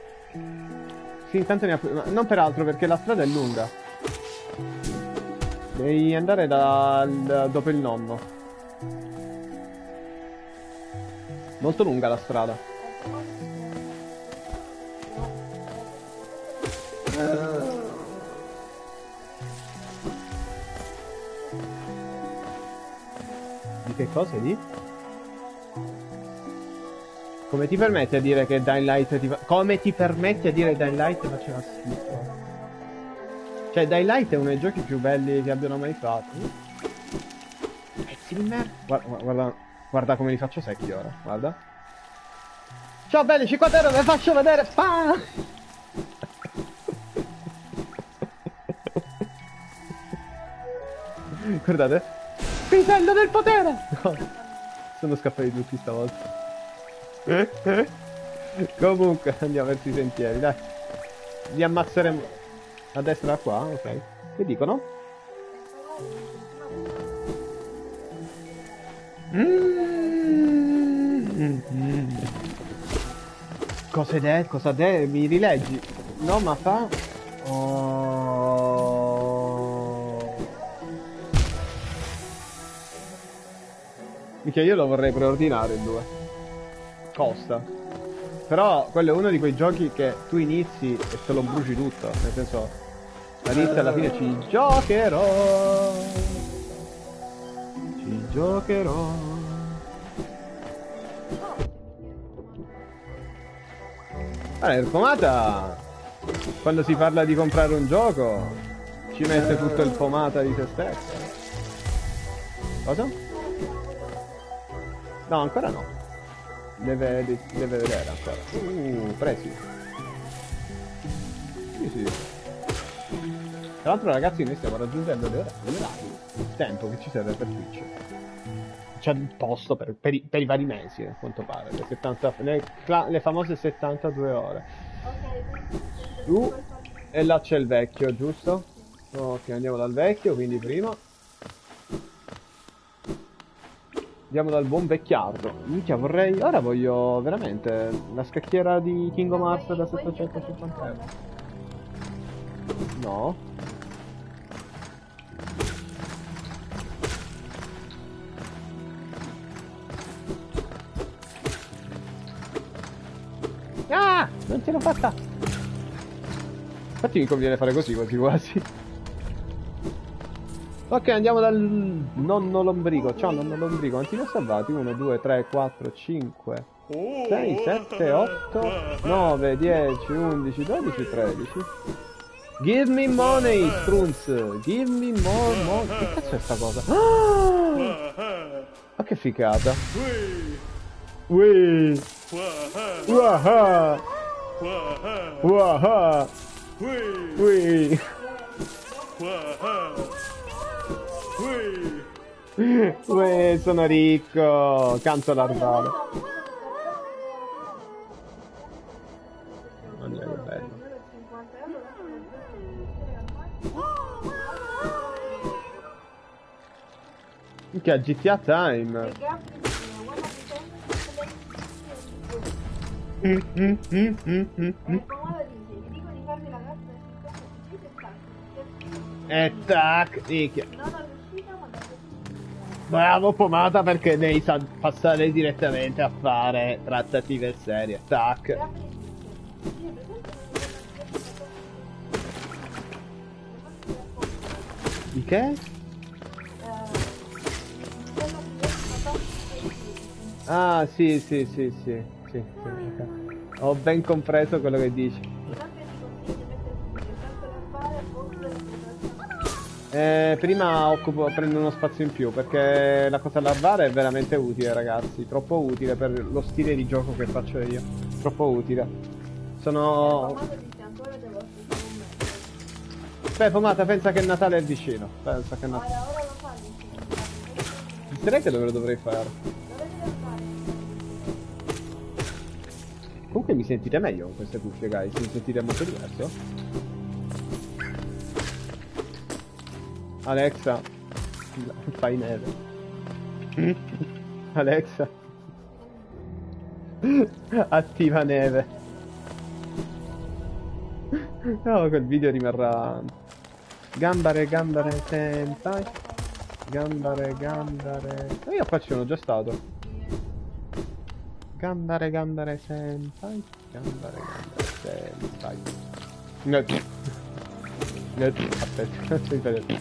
Sì, intanto ne ha... ma non per altro, perché la strada è lunga. Devi andare dal, dopo il nonno. Molto lunga la strada. Di che cosa di? Come ti permette a dire che Dying Light ti fa... Come ti permette a dire che Dying Light faceva schifo? Cioè, Dying Light è uno dei giochi più belli che abbiano mai fatto. Pezzi di merda. Guarda, guarda, guarda come li faccio secchi ora, guarda. Ciao belli, cinquanta euro, vi faccio vedere. Pa! Guardate. Pisello del potere! No, sono scappati tutti stavolta. Comunque, andiamo verso i sentieri, dai. Li ammazzeremo. A destra qua, ok. Che dicono? Mm-hmm. Cosa è? Cosa è? Mi rileggi? No, ma fa... Oh... Mica io lo vorrei preordinare il due. Costa. Però quello è uno di quei giochi che tu inizi e te lo bruci tutto. Nel senso... All'inizio e alla fine ci giocherò. Ci giocherò. Allora, il pomata, quando si parla di comprare un gioco, ci mette tutto il pomata di se stesso. Cosa? No, ancora no. Deve, deve vedere ancora. Uh, presi. Sì, sì. Tra l'altro ragazzi noi stiamo raggiungendo le orari, il tempo che ci serve per Twitch. C'è il posto per, per, i, per i vari mesi, a quanto pare, le, settanta, le, le famose settantadue ore. Uh, e là c'è il vecchio, giusto? Ok, andiamo dal vecchio, quindi prima. Andiamo dal buon vecchiardo. Minchia, vorrei... Ora voglio veramente la scacchiera di Kingdom Hearts da settecentocinquanta euro. No. Ah! Non ce l'ho fatta! Infatti mi conviene fare così, quasi quasi. Ok, andiamo dal nonno lombrico. Ciao nonno lombrico, quanti ne ho salvati? uno, due, tre, quattro, cinque, sei, sette, otto, nove, dieci, undici, dodici, tredici. Give me money, Strunz! Give me more money! Che cazzo è sta cosa? Ah! Ma che figata! Ui! Waha! Waha! Ui! Ui, sono ricco! Canto larvale! Mamma mia, che bello! Che G T A Time! Mm, mm, mm, mm, mm, mm. E tac, minchia. Bravo pomata perché devi sa passare direttamente a fare trattative serie. Tac. Di che? Ah, sì, sì, sì, sì, sì, sì. Ho ben compreso quello che dici. Eh, prima occupo, prendo uno spazio in più perché la cosa larvare è veramente utile, ragazzi. Troppo utile per lo stile di gioco che faccio io. Troppo utile. Sono... Beh, pomata, pensa che il Natale è vicino. Pensa che Natale... Direi che dove lo dovrei fare? Comunque mi sentite meglio con queste cuffie, guys? Mi sentite molto diverso? Alexa, fai neve. Alexa, attiva neve. No, quel video rimarrà Gambare, gambare, senpai. Gambare, gambare. E io qua ci sono già stato. Gambare, gambare, senpai. Gambare, gambare, senpai. No. No. Aspetta, aspetta.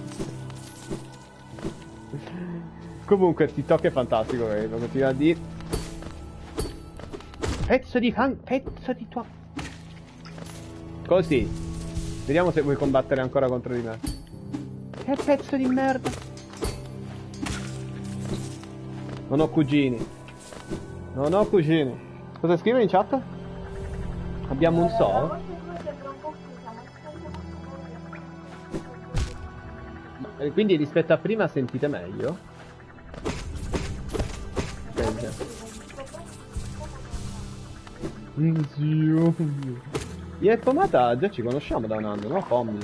Comunque, TikTok è fantastico, eh, lo continuo a dire. Pezzo di fan, pezzo di tua. Così. Vediamo se vuoi combattere ancora contro di me. Che pezzo di merda. Non ho cugini. Non ho cugini. Cosa scrive in chat? Abbiamo un so? E quindi rispetto a prima sentite meglio? Senti. Zio. Io e Pomata già ci conosciamo da un anno, no Pommi?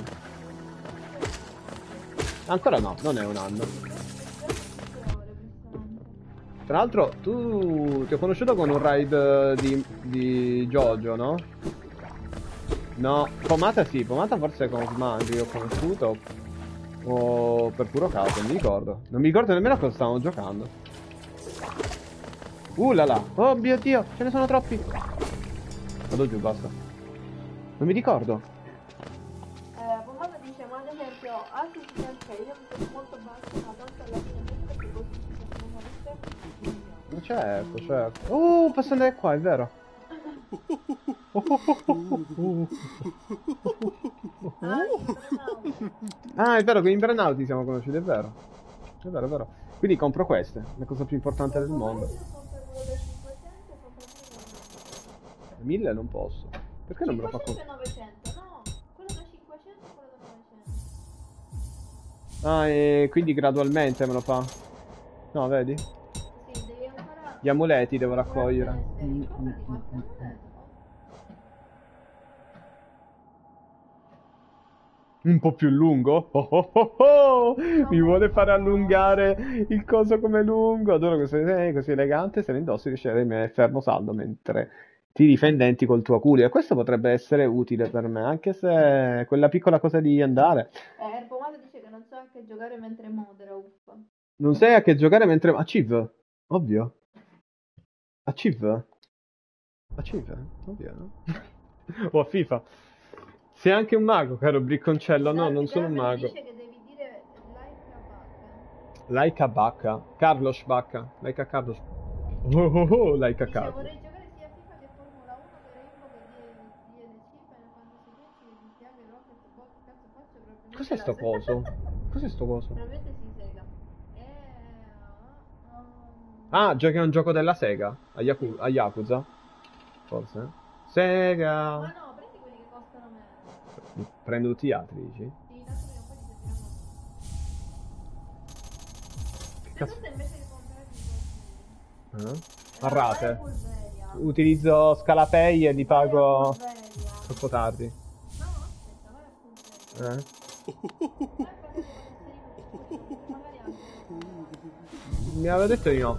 Ancora no, non è un anno. Tra l'altro tu ti ho conosciuto con un raid di, di Jojo, no? No, Pomata sì, Pomata forse con Smangri ho conosciuto. O per puro caso, non mi ricordo. Non mi ricordo nemmeno a cosa stavamo giocando. Uh là là, oh mio Dio, ce ne sono troppi. Vado giù, basta. Non mi ricordo. Eh, Pomata dice, ma ad esempio, altri si sente, io mi sono molto basso, ma tanto alla fine non perché così si possono fare. Certo, certo. Oh, posso andare qua, è vero. Ah, è vero che in Brenauti siamo conosciuti, è vero. È vero, è vero. Quindi compro queste, la cosa più importante del mondo. mille non posso. Perché non me lo fa con... novecento, no, quello da cinquecento e quello da novecento. Ah, e quindi gradualmente me lo fa. No, vedi? Sì, devi ancora... Gli amuleti devo raccogliere. Mm, mm, mm, mm. Un po' più lungo? Oh, oh, oh, oh! Mi vuole fare allungare il coso come lungo. Adoro che sei così elegante. Se lo indossi riesci a rimanere fermo saldo mentre ti difendenti col tuo culo. E questo potrebbe essere utile per me, anche se quella piccola cosa di andare. Eh, Pomata dice che non sa che giocare mentre modera, uffa. Non sai a che giocare mentre... A Civ? Ovvio. A Civ? A Civ? Ovvio, no? O a FIFA. Sei anche un mago, caro bricconcello. No, non sono un mago. Dice che devi dire like a bacca. Like a Bacca. Carlos Bacca. Like a Carlos. Oh oh oh, like a Dice, Carlos. vorrei giocare sia a FIFA che Formula uno per Rainbow che D L C, Final Fantasy dieci, di Piave, Rocket, Bot, cazzo faccio probabilmente Cos'è la sto Sega. coso? Cos'è sto coso? Probabilmente si Sega. E... um, Ah, giochi a un gioco della Sega. A, Yaku- a Yakuza. Forse. Sega. Ma no, prendi quelli che costano meno. Prendo tutti gli altri, dici? Sì, tanto prima o poi ti serviranno. Che Se cazzo? tu invece di comprare i Eh? costi... A rate. Pulveria. Utilizzo Scalapay e li Vai a pago Pulveria. troppo tardi. No, aspetta, vai a Pulveria. Eh? Vai a prendere le tesserine, magari anche. Mi aveva detto di no.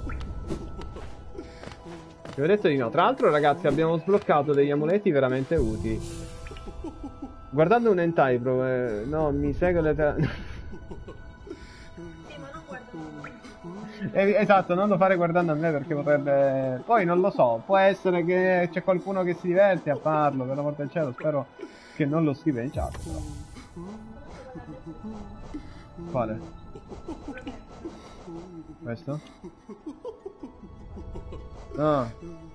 Mi aveva detto di no. Tra l'altro, ragazzi, abbiamo sbloccato degli amuleti veramente utili. Guardando un hentai, bro, eh, no, mi segue le... Te- Sì, ma non guarda. Eh, esatto, non lo fare guardando a me perché potrebbe... Poi non lo so, può essere che c'è qualcuno che si diverte a farlo, per l'amor del cielo, spero che non lo scriva in chat. Però. Quale? Questo? Ah.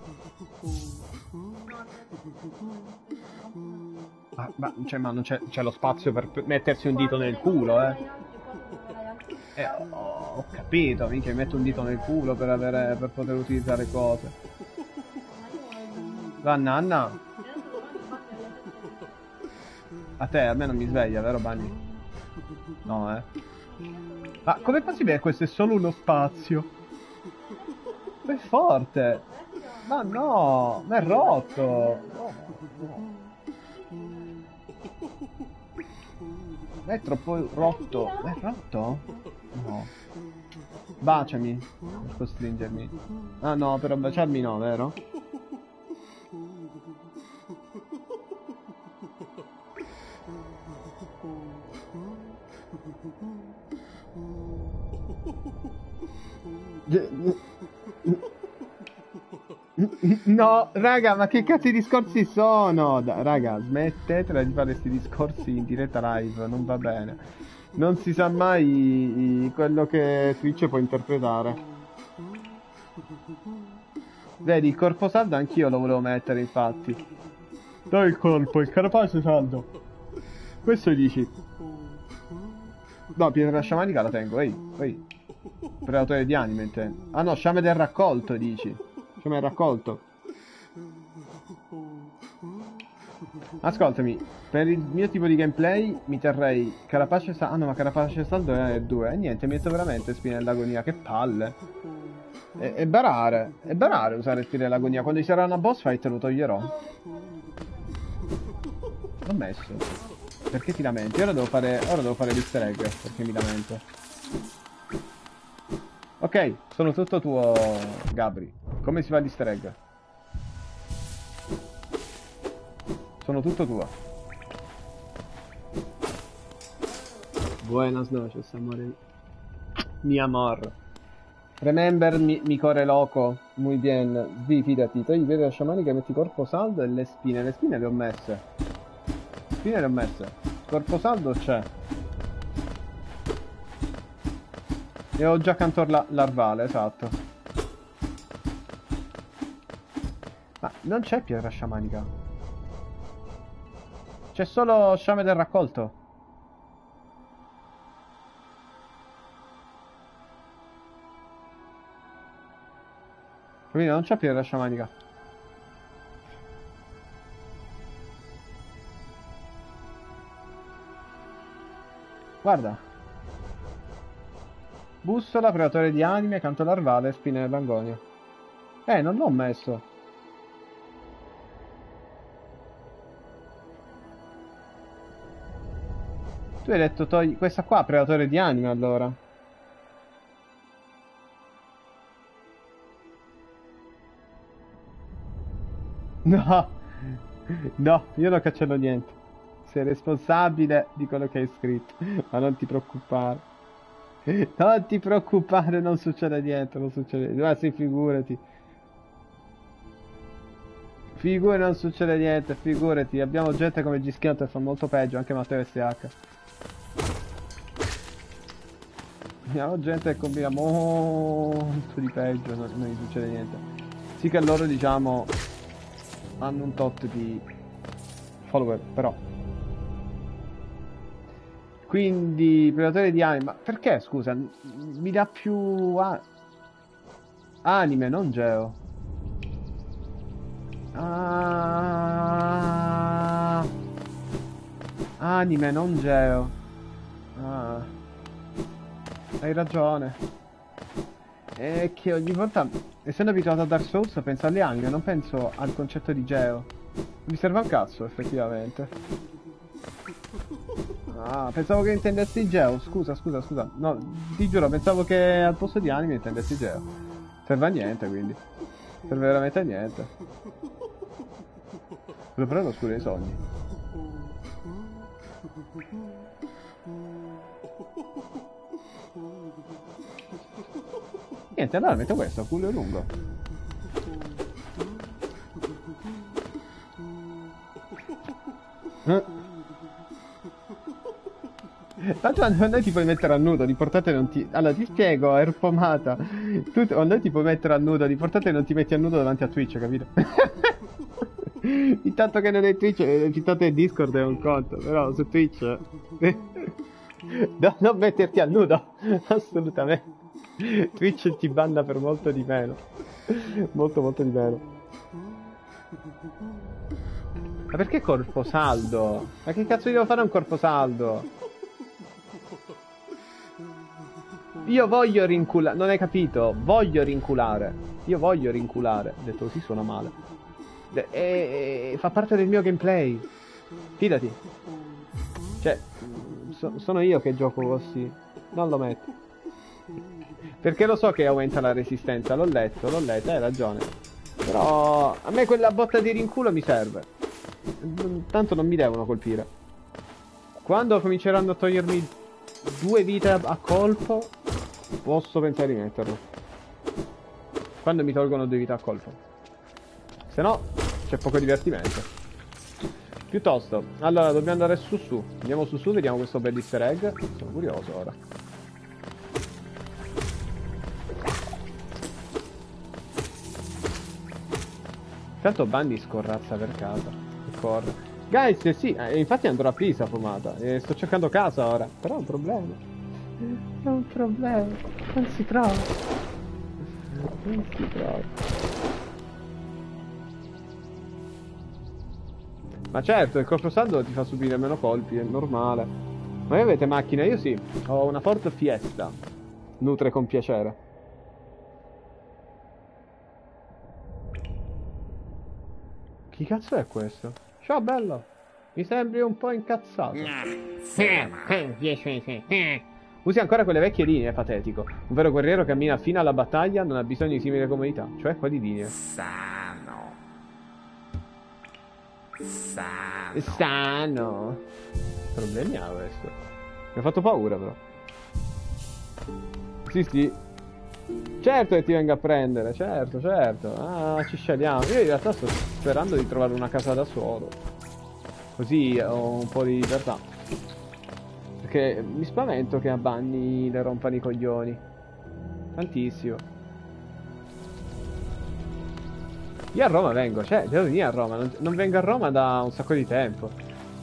Ah, ma, cioè, ma non c'è, c'è lo spazio per p- mettersi un dito nel culo, eh. Eh, ho, ho capito, minchia, mi metto un dito nel culo per avere, per poter utilizzare cose. Va, Nanna. A te, a me non mi sveglia, vero Bunny? No, eh. Ma com'è possibile che questo è solo uno spazio? Ma è forte! Ma no! Ma è rotto! No, no. Ma è troppo rotto! Ma è rotto? No. Baciami per costringermi. Ah no, però baciarmi no, vero? No, raga, ma che cazzo di discorsi sono? Da, raga, smettetela di fare questi discorsi in diretta live, non va bene. Non si sa mai quello che Twitch può interpretare. Vedi, il corpo saldo anch'io lo volevo mettere, infatti. Dai il colpo, il carapace saldo. Questo dici. No, pietra sciamanica la tengo, ehi, ehi. Predatore di anime, intendo. Ah no, sciame del raccolto, dici. Sciame del raccolto. Ascoltami, per il mio tipo di gameplay mi terrei carapace saldo. Ah no, ma carapace saldo è due. E niente, mi metto veramente spina dell'agonia, che palle. È, è barare, è barare usare spina dell'agonia. Quando ci sarà una boss fight lo toglierò. L'ho messo. Perché ti lamenti? Ora devo fare. Ora devo fare l'easter egg, perché mi lamento. Ok, sono tutto tuo, Gabri. Come si fa l'easter egg? Sono tutto tuo. Buenas noches, amore. Mi amor. Remember mi, mi core loco. Muy bien. Svi, fidati. Togli i piedi da sciamanica e metti corpo saldo e le spine. Le spine le ho messe. Le spine le ho messe. Corpo saldo c'è. E ho già cantor la larvale, esatto. Ma non c'è pietra sciamanica. C'è solo sciame del raccolto. Quindi non c'è pietra sciamanica. Guarda. Bussola, predatore di anime, canto larvale, spine dell'angonio. Eh, non l'ho messo. Tu hai detto togli... Questa qua, predatore di anime, allora. No. No, io non cancello niente. Sei responsabile di quello che hai scritto. Ma non ti preoccupare. Non ti preoccupare, non succede niente, non succede niente. Ma sì, figurati. Figurati, non succede niente, figurati. Abbiamo gente come Gischianto che fa molto peggio, anche Matteo S H. Abbiamo gente che combina molto di peggio, non, non gli succede niente. Sì che loro, diciamo, hanno un tot di follower, però. Quindi, predatore di anime. Ma perché, scusa? Mi dà più... A... anime, non geo. Ah... Anime, non geo. Ah... Hai ragione. È che ogni volta, essendo abituato a Dark Souls, penso alle anime, non penso al concetto di geo. Mi serve un cazzo, effettivamente. Ah, pensavo che intendessi geo. Scusa, scusa, scusa. No, ti giuro, pensavo che al posto di anime intendessi geo. Serve a niente, quindi. Serve veramente a niente. Lo prendo oscuro i sogni. Niente, allora metto questo, culo lungo. Eh. Tanto quando noi ti puoi mettere a nudo, di portate non ti... Allora ti spiego, Erpomata. Tu quando noi ti puoi mettere a nudo, di portate non ti metti a nudo davanti a Twitch, capito? Intanto che non è Twitch, intanto è Discord è un conto, però su Twitch... No, non metterti a nudo, assolutamente. Twitch ti banna per molto di meno. Molto molto di meno. Ma perché corpo saldo? Ma che cazzo devo fare un corpo saldo? Io voglio rinculare, non hai capito? Voglio rinculare. Io voglio rinculare. Detto così suona male. E, e, e fa parte del mio gameplay. Fidati. Cioè, so, sono io che gioco così. Non lo metto. Perché lo so che aumenta la resistenza. L'ho letto, l'ho letto, hai ragione. Però a me quella botta di rinculo mi serve. Tanto non mi devono colpire. Quando cominceranno a togliermi due vite a, a colpo, posso pensare di metterlo. Quando mi tolgono due vite a colpo. Se no, c'è poco divertimento. Piuttosto, allora dobbiamo andare su su. Andiamo su su, vediamo questo bel easter egg. Sono curioso ora. Tanto Bunny scorrazza per casa. E corre. Guys, eh, sì, eh, infatti andrò a Pisa, Fumata. E sto cercando casa ora. Però è un problema. È un problema. Non si trova. Non si trova. Ma certo, il corpo saldo ti fa subire meno colpi, è normale. Ma voi avete macchina? Io sì. Ho una Ford Fiesta. Nutre con piacere. Chi cazzo è questo? Ciao bello. Mi sembri un po' incazzato. Usi ancora quelle vecchie linee, patetico. Un vero guerriero cammina fino alla battaglia, non ha bisogno di simile comodità. Cioè, quali linee? Sano. Sano. Sano. Problemi ha questo. Mi ha fatto paura però. Sì, sì. Certo che ti venga a prendere, certo, certo. Ah, ci scegliamo. Io in realtà sto sperando di trovare una casa da solo. Così ho un po' di libertà. Perché mi spavento che a Bunny le rompano i coglioni. Tantissimo. Io a Roma vengo, cioè, devo venire a Roma. Non, non vengo a Roma da un sacco di tempo.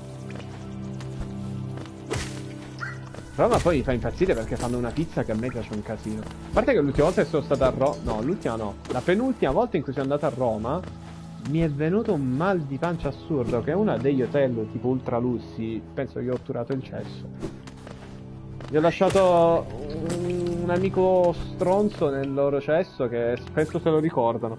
Roma poi mi fa impazzire perché fanno una pizza che a me piace un casino. A parte che l'ultima volta che sono stato a Roma... No, l'ultima no. La penultima volta in cui sono andato a Roma mi è venuto un mal di pancia assurdo, che è uno degli hotel tipo ultra lussi. Penso che ho otturato il cesso. Gli ho lasciato un, un amico stronzo nel loro cesso che spesso se lo ricordano.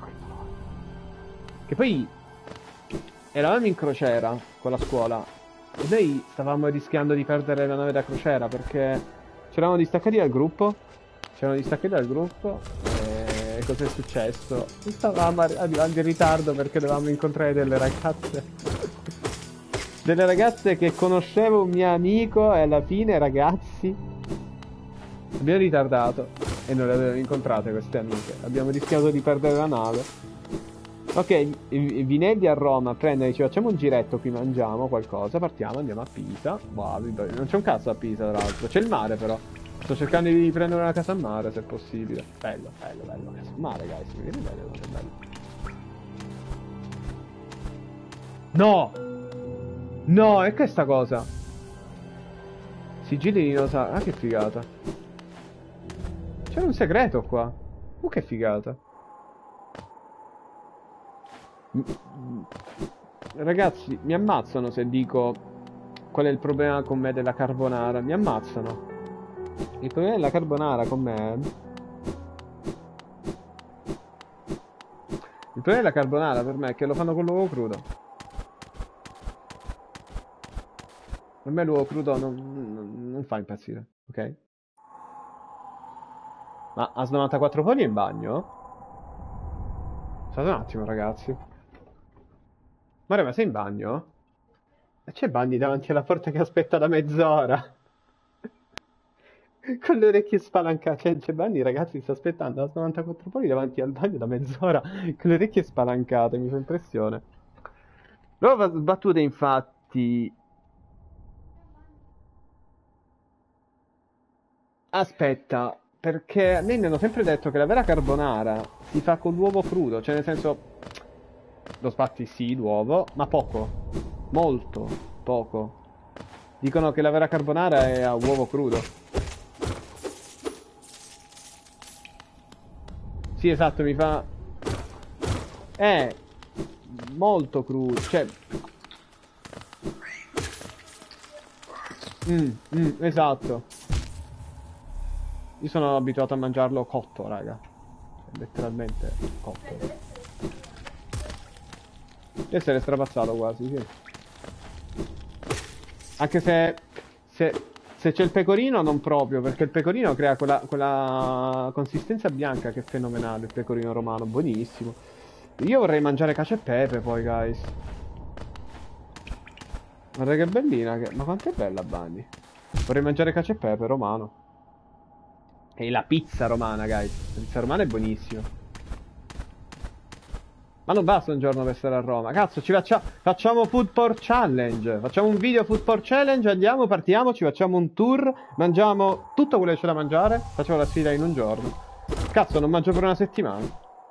Che poi eravamo in crociera con la scuola e noi stavamo rischiando di perdere la nave da crociera perché c'eravamo distaccati dal gruppo. C'eravamo distaccati dal gruppo e cos'è successo? Stavamo arrivando in ritardo perché dovevamo incontrare delle ragazze. Delle ragazze che conoscevo un mio amico e alla fine, ragazzi, abbiamo ritardato e non le avevamo incontrate queste amiche. Abbiamo rischiato di perdere la nave. Ok, Vinelli a Roma, prende, ci facciamo un giretto qui, mangiamo qualcosa, partiamo, andiamo a Pisa. Wow, non c'è un cazzo a Pisa tra l'altro, c'è il mare però. Sto cercando di prendere una casa a mare se è possibile. Bello, bello, bello, casa a mare, guys, mi viene bene, è bello. No! No, è questa cosa. Sigilli di dinosauri, ah che figata. C'è un segreto qua. Uh, che figata. Ragazzi, mi ammazzano se dico qual è il problema con me della carbonara. Mi ammazzano. Il problema della carbonara con me. Il problema della carbonara per me è che lo fanno con l'uovo crudo. Per me l'uovo crudo non, non, non fa impazzire, ok? Ma a novantaquattro poli è in bagno? Aspetta un attimo, ragazzi. Mario, ma sei in bagno? E c'è Bunny davanti alla porta che aspetta da mezz'ora. Con le orecchie spalancate. Cioè, c'è Bunny, ragazzi, sta aspettando a novantaquattro poli davanti al bagno da mezz'ora. Con le orecchie spalancate, mi fa impressione. Nuova battuta, infatti. Aspetta, perché a me mi hanno sempre detto che la vera carbonara si fa con l'uovo crudo. Cioè, nel senso... Lo sbatti sì, l'uovo, ma poco. Molto poco. Dicono che la vera carbonara è a uovo crudo. Sì, esatto, mi fa... È molto crudo, cioè... Mm, mm, esatto. Io sono abituato a mangiarlo cotto, raga. Letteralmente cotto. Deve essere strapazzato quasi, sì. Anche se... Se, se c'è il pecorino non proprio, perché il pecorino crea quella, quella consistenza bianca che è fenomenale, il pecorino romano, buonissimo. Io vorrei mangiare cacio e pepe poi, guys. Guarda che bellina che... Ma quanto è bella Bunny. Vorrei mangiare cacio e pepe romano. E la pizza romana, guys. La pizza romana è buonissima. Ma non basta un giorno per stare a Roma. Cazzo, ci faccia... facciamo Food Porn Challenge. Facciamo un video Food Porn Challenge. Andiamo, partiamo, ci facciamo un tour. Mangiamo tutto quello che c'è da mangiare. Facciamo la sfida in un giorno. Cazzo, non mangio per una settimana.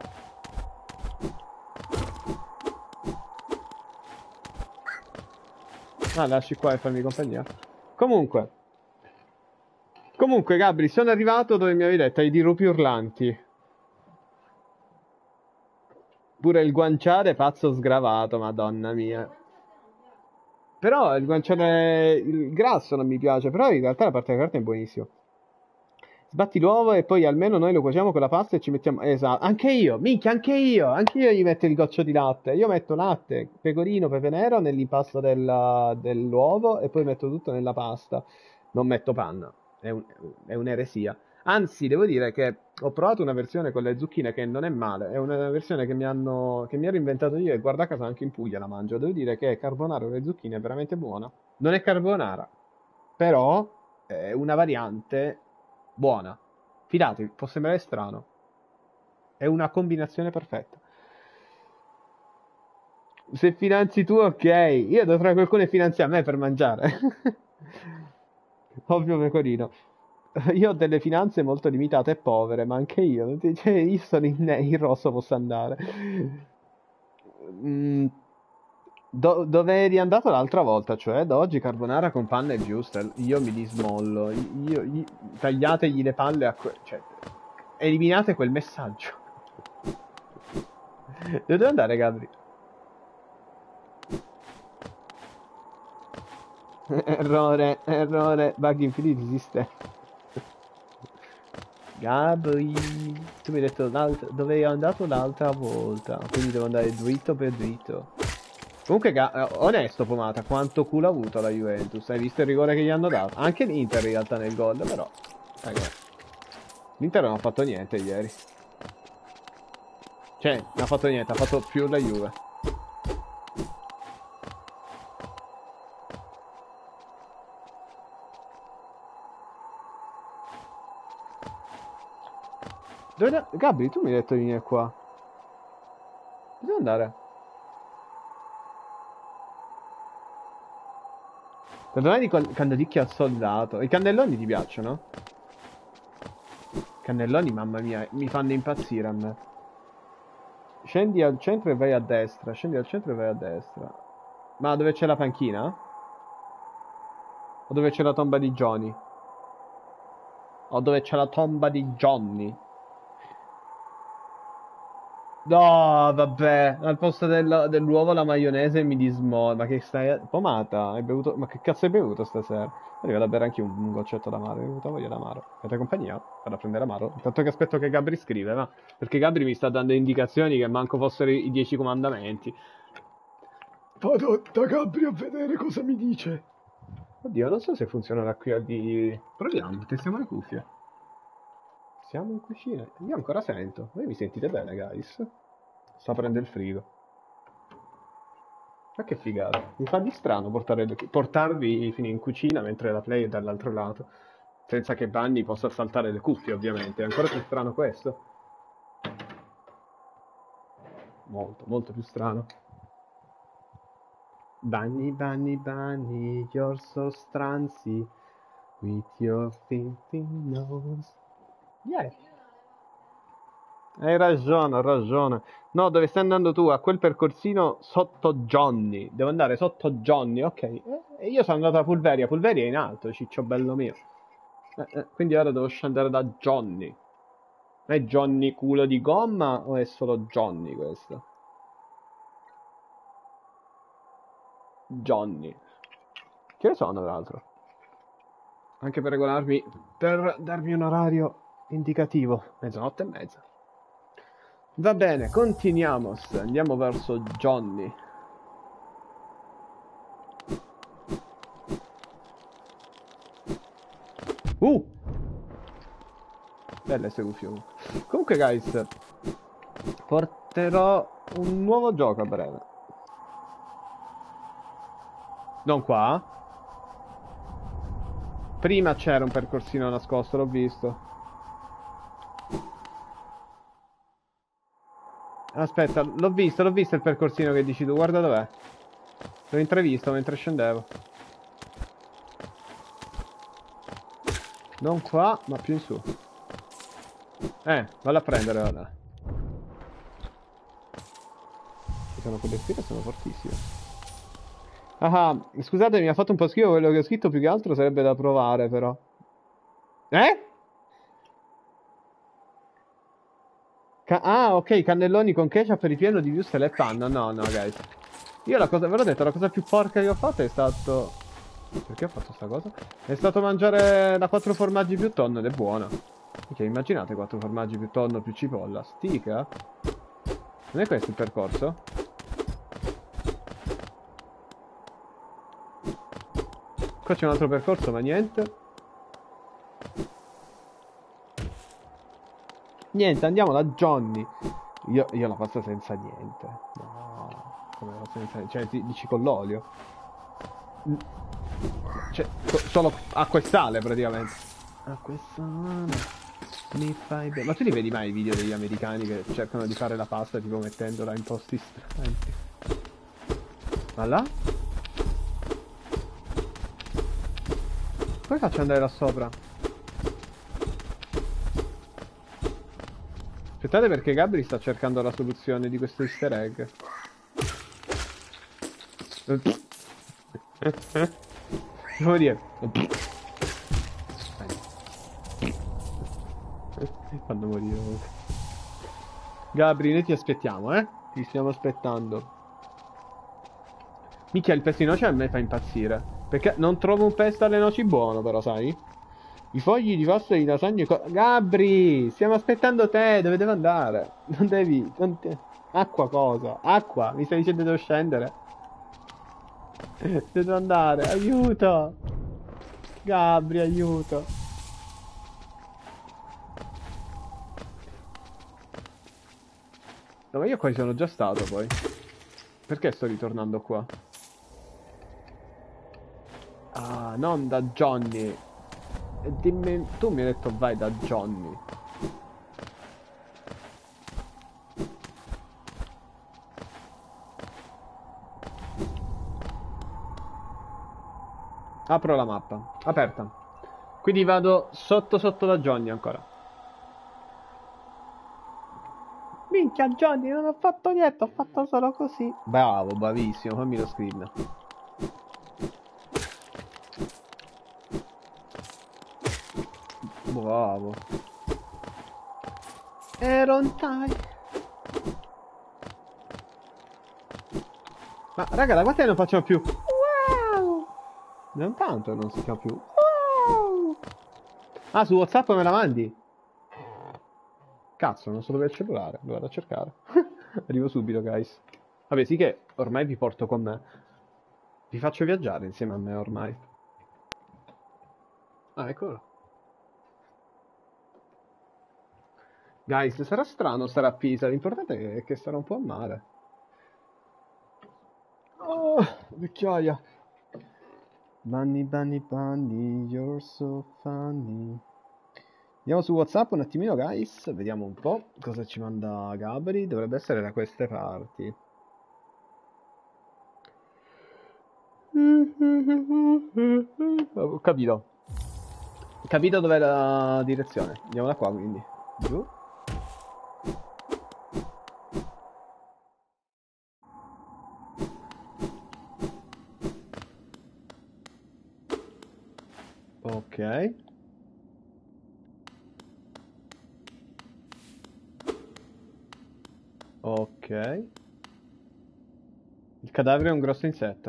Ah, lasci qua e fammi compagnia. Comunque. Comunque, Gabri, sono arrivato dove mi avevi detto, ai dirupi urlanti. Pure il guanciale pazzo sgravato, madonna mia. Però il guanciale, il grasso non mi piace, però in realtà la parte della carne è buonissima. Sbatti l'uovo e poi almeno noi lo cuociamo con la pasta e ci mettiamo... Esatto, anche io, minchia, anche io, anche io gli metto il goccio di latte. Io metto latte, pecorino, pepe nero nell'impasto della- dell'uovo e poi metto tutto nella pasta. Non metto panna, è un- è un'eresia. Anzi, devo dire che ho provato una versione con le zucchine che non è male, è una versione che mi hanno, che mi ero inventato io e guarda caso anche in Puglia la mangio. Devo dire che carbonara con le zucchine è veramente buona. Non è carbonara, però è una variante buona. Fidatevi, può sembrare strano. È una combinazione perfetta. Se finanzi tu, ok. Io dovrei qualcuno che finanzia a me per mangiare. Ovvio pecorino. Io ho delle finanze molto limitate e povere, ma anche io. Cioè, io sono in, in rosso, posso andare. Mm, do- dove eri andato l'altra volta, cioè da oggi carbonara con panna e giusto. Io mi dismollo. Io, io- tagliategli le palle a que- cioè, eliminate quel messaggio. Dove devo andare, Gabri? Errore, errore, bug infiniti esiste. Gabri, tu mi hai detto l'altra- dove eri andato l'altra volta, quindi devo andare dritto per dritto. Comunque, Ga- eh, onesto, Pomata, quanto culo ha avuto la Juventus? Hai visto il rigore che gli hanno dato? Anche l'Inter in realtà nel gol, però. Sai com'è. L'Inter non ha fatto niente ieri. Cioè, non ha fatto niente, ha fatto più la Juve. Dove da- Gabri, tu mi hai detto di venire qua. Dove devo andare? Cannelloni con candadicchio al soldato. I cannelloni ti piacciono? Cannelloni, mamma mia, mi fanno impazzire a me. Scendi al centro e vai a destra. Scendi al centro e vai a destra. Ma dove c'è la panchina? O dove c'è la tomba di Johnny? O dove c'è la tomba di Johnny? No, vabbè, al posto del- dell'uovo la maionese mi dismo. Ma che stai... Pomata, hai bevuto... Ma che cazzo hai bevuto stasera? Arrivo da bere anche un, un goccetto d'amaro, mi è venuta voglia d'amaro. Fate compagnia? Vado a prendere amaro. Intanto che aspetto che Gabri scrive, va? Perché Gabri mi sta dando indicazioni che manco fossero i dieci comandamenti. Vado da Gabri a vedere cosa mi dice. Oddio, non so se funzionerà qui a di... Proviamo, testiamo le cuffie. Siamo in cucina. Io ancora sento. Voi mi sentite bene, guys? Sta prendendo il frigo. Ma che figata. Mi fa di strano portare le- portarvi fino in cucina mentre la play è dall'altro lato. Senza che Vanni possa saltare le cuffie, ovviamente. È ancora più strano questo. Molto, molto più strano. Bunny, bunny, bunny, you're so strancy. With your thinking nose. Yeah. Hai ragione, hai ragione. No, dove stai andando tu? A quel percorsino sotto Johnny. Devo andare sotto Johnny, ok. Eh, E io sono andato a Pulveria. Pulveria è in alto, ciccio bello mio. Eh, eh, quindi ora devo scendere da Johnny. È Johnny culo di gomma o è solo Johnny questo? Johnny. Che ne sono, tra l'altro? Anche per regolarmi, per darmi un orario indicativo. Mezzanotte e mezza. Va bene, continuiamo. Andiamo verso Johnny. Uh! Belle queste cuffie. Comunque, guys, porterò un nuovo gioco a breve. Non qua. Prima c'era un percorsino nascosto, l'ho visto. Aspetta, l'ho visto, l'ho visto il percorsino che dici tu, guarda dov'è. L'ho intravisto mentre scendevo. Non qua, ma più in su. Eh, valla a prendere, vada. Ci sono quelle qui che sono fortissime. Ah, scusate, mi ha fatto un po' schifo quello che ho scritto, più che altro sarebbe da provare, però. Eh? Ca ah, ok, cannelloni con ketchup ripieno di wurstel e panna. No, no, guys. Io la cosa, ve l'ho detto, la cosa più porca che ho fatto è stato... Perché ho fatto sta cosa? È stato mangiare da quattro formaggi più tonno ed è buona. Ok, immaginate quattro formaggi più tonno più cipolla. Stica? Non è questo il percorso? Qua c'è un altro percorso, ma niente. Niente, andiamo da Johnny. Io, io la pasta senza niente. No, come la pasta senza niente? Cioè, ti- dici con l'olio. Cioè, so- solo acqua e sale praticamente. Acqua e sale. Mi fai bene. Ma tu li vedi mai i video degli americani che cercano di fare la pasta tipo mettendola in posti strani? Ma là? Come faccio ad andare là sopra? Aspettate perché Gabri sta cercando la soluzione di questo easter egg. Devo dire. Fanno morire. Gabri, noi ti aspettiamo, eh? Ti stiamo aspettando. Minchia, il pesto di noce a me fa impazzire. Perché non trovo un pesto alle noci buono, però, sai? I fogli di pasta di lasagna e co- Gabri, stiamo aspettando te, dove devo andare? Non devi... Non te... Acqua cosa? Acqua? Mi stai dicendo che devo scendere? Devo andare, aiuto! Gabri, aiuto! No, ma io qua ci sono già stato poi. Perché sto ritornando qua? Ah, non da Johnny. E dimmi, tu mi hai detto vai da Johnny. Apro la mappa, aperta. Quindi vado sotto sotto da Johnny ancora. Minchia Johnny, non ho fatto niente, ho fatto solo così. Bravo, bravissimo, fammi lo screen. Bravo. Ero on time. Ma raga, da quante non facciamo più? Wow! Non tanto non si fa più. Wow! Ah, su WhatsApp me la mandi? Cazzo, non so dove è il cellulare, lo vado a cercare. Arrivo subito, guys. Vabbè, sì che ormai vi porto con me. Vi faccio viaggiare insieme a me ormai. Ah, eccolo. Guys, sarà strano stare a Pisa, l'importante è che starà un po' a mare. Oh, vecchiaia. Bunny, bunny, bunny, you're so funny. Andiamo su WhatsApp un attimino, guys. Vediamo un po' cosa ci manda Gabri. Dovrebbe essere da queste parti. Ho capito. Ho capito dov'è la direzione. Andiamo da qua, quindi. Giù. Ok. Ok. Il cadavere è un grosso insetto.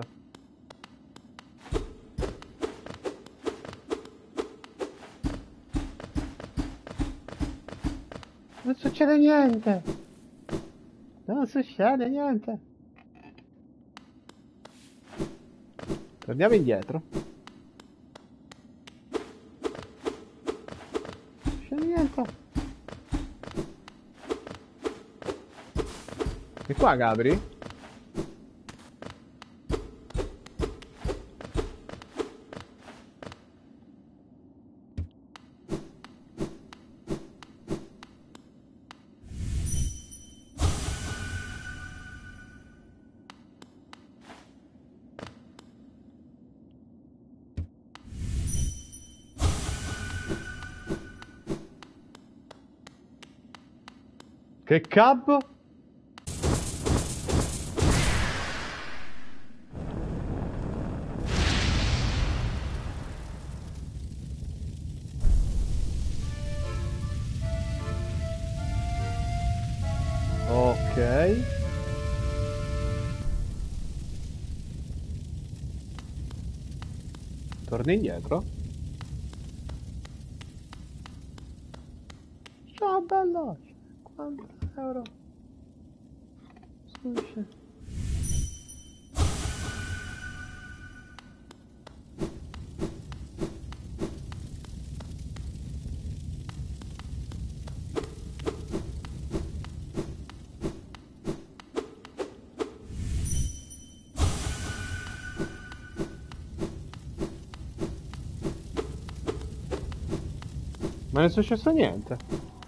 Non succede niente. Non succede niente. Torniamo indietro. Non succede niente. E qua, Gabri? Che cab? Ok. Torna indietro. Ciao bello. cinquanta euro. Sushi. Ma non è successo niente.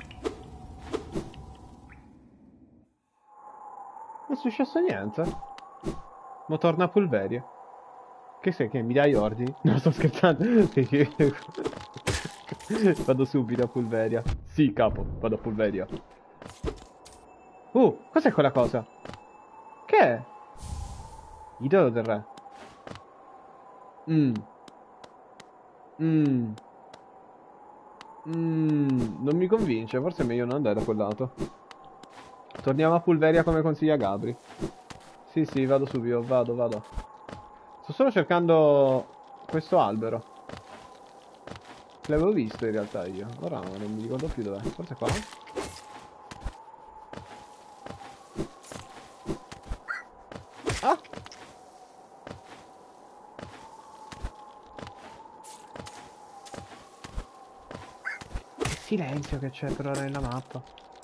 Non è successo niente. Ma torna a Pulveria. Che sei che mi dai ordini? No, sto scherzando. Vado subito a Pulveria. Sì, capo, vado a Pulveria. Uh, cos'è quella cosa? Che è? Idolo del re. Mmm. Mmm. Mmm. Non mi convince, forse è meglio non andare da quel lato. Torniamo a Pulveria come consiglia Gabri. Sì, sì, vado subito, vado, vado. Sto solo cercando questo albero. L'avevo visto in realtà io. Ora non mi ricordo più dov'è. Forse qua? Ah! Che silenzio che c'è per ora nella mappa.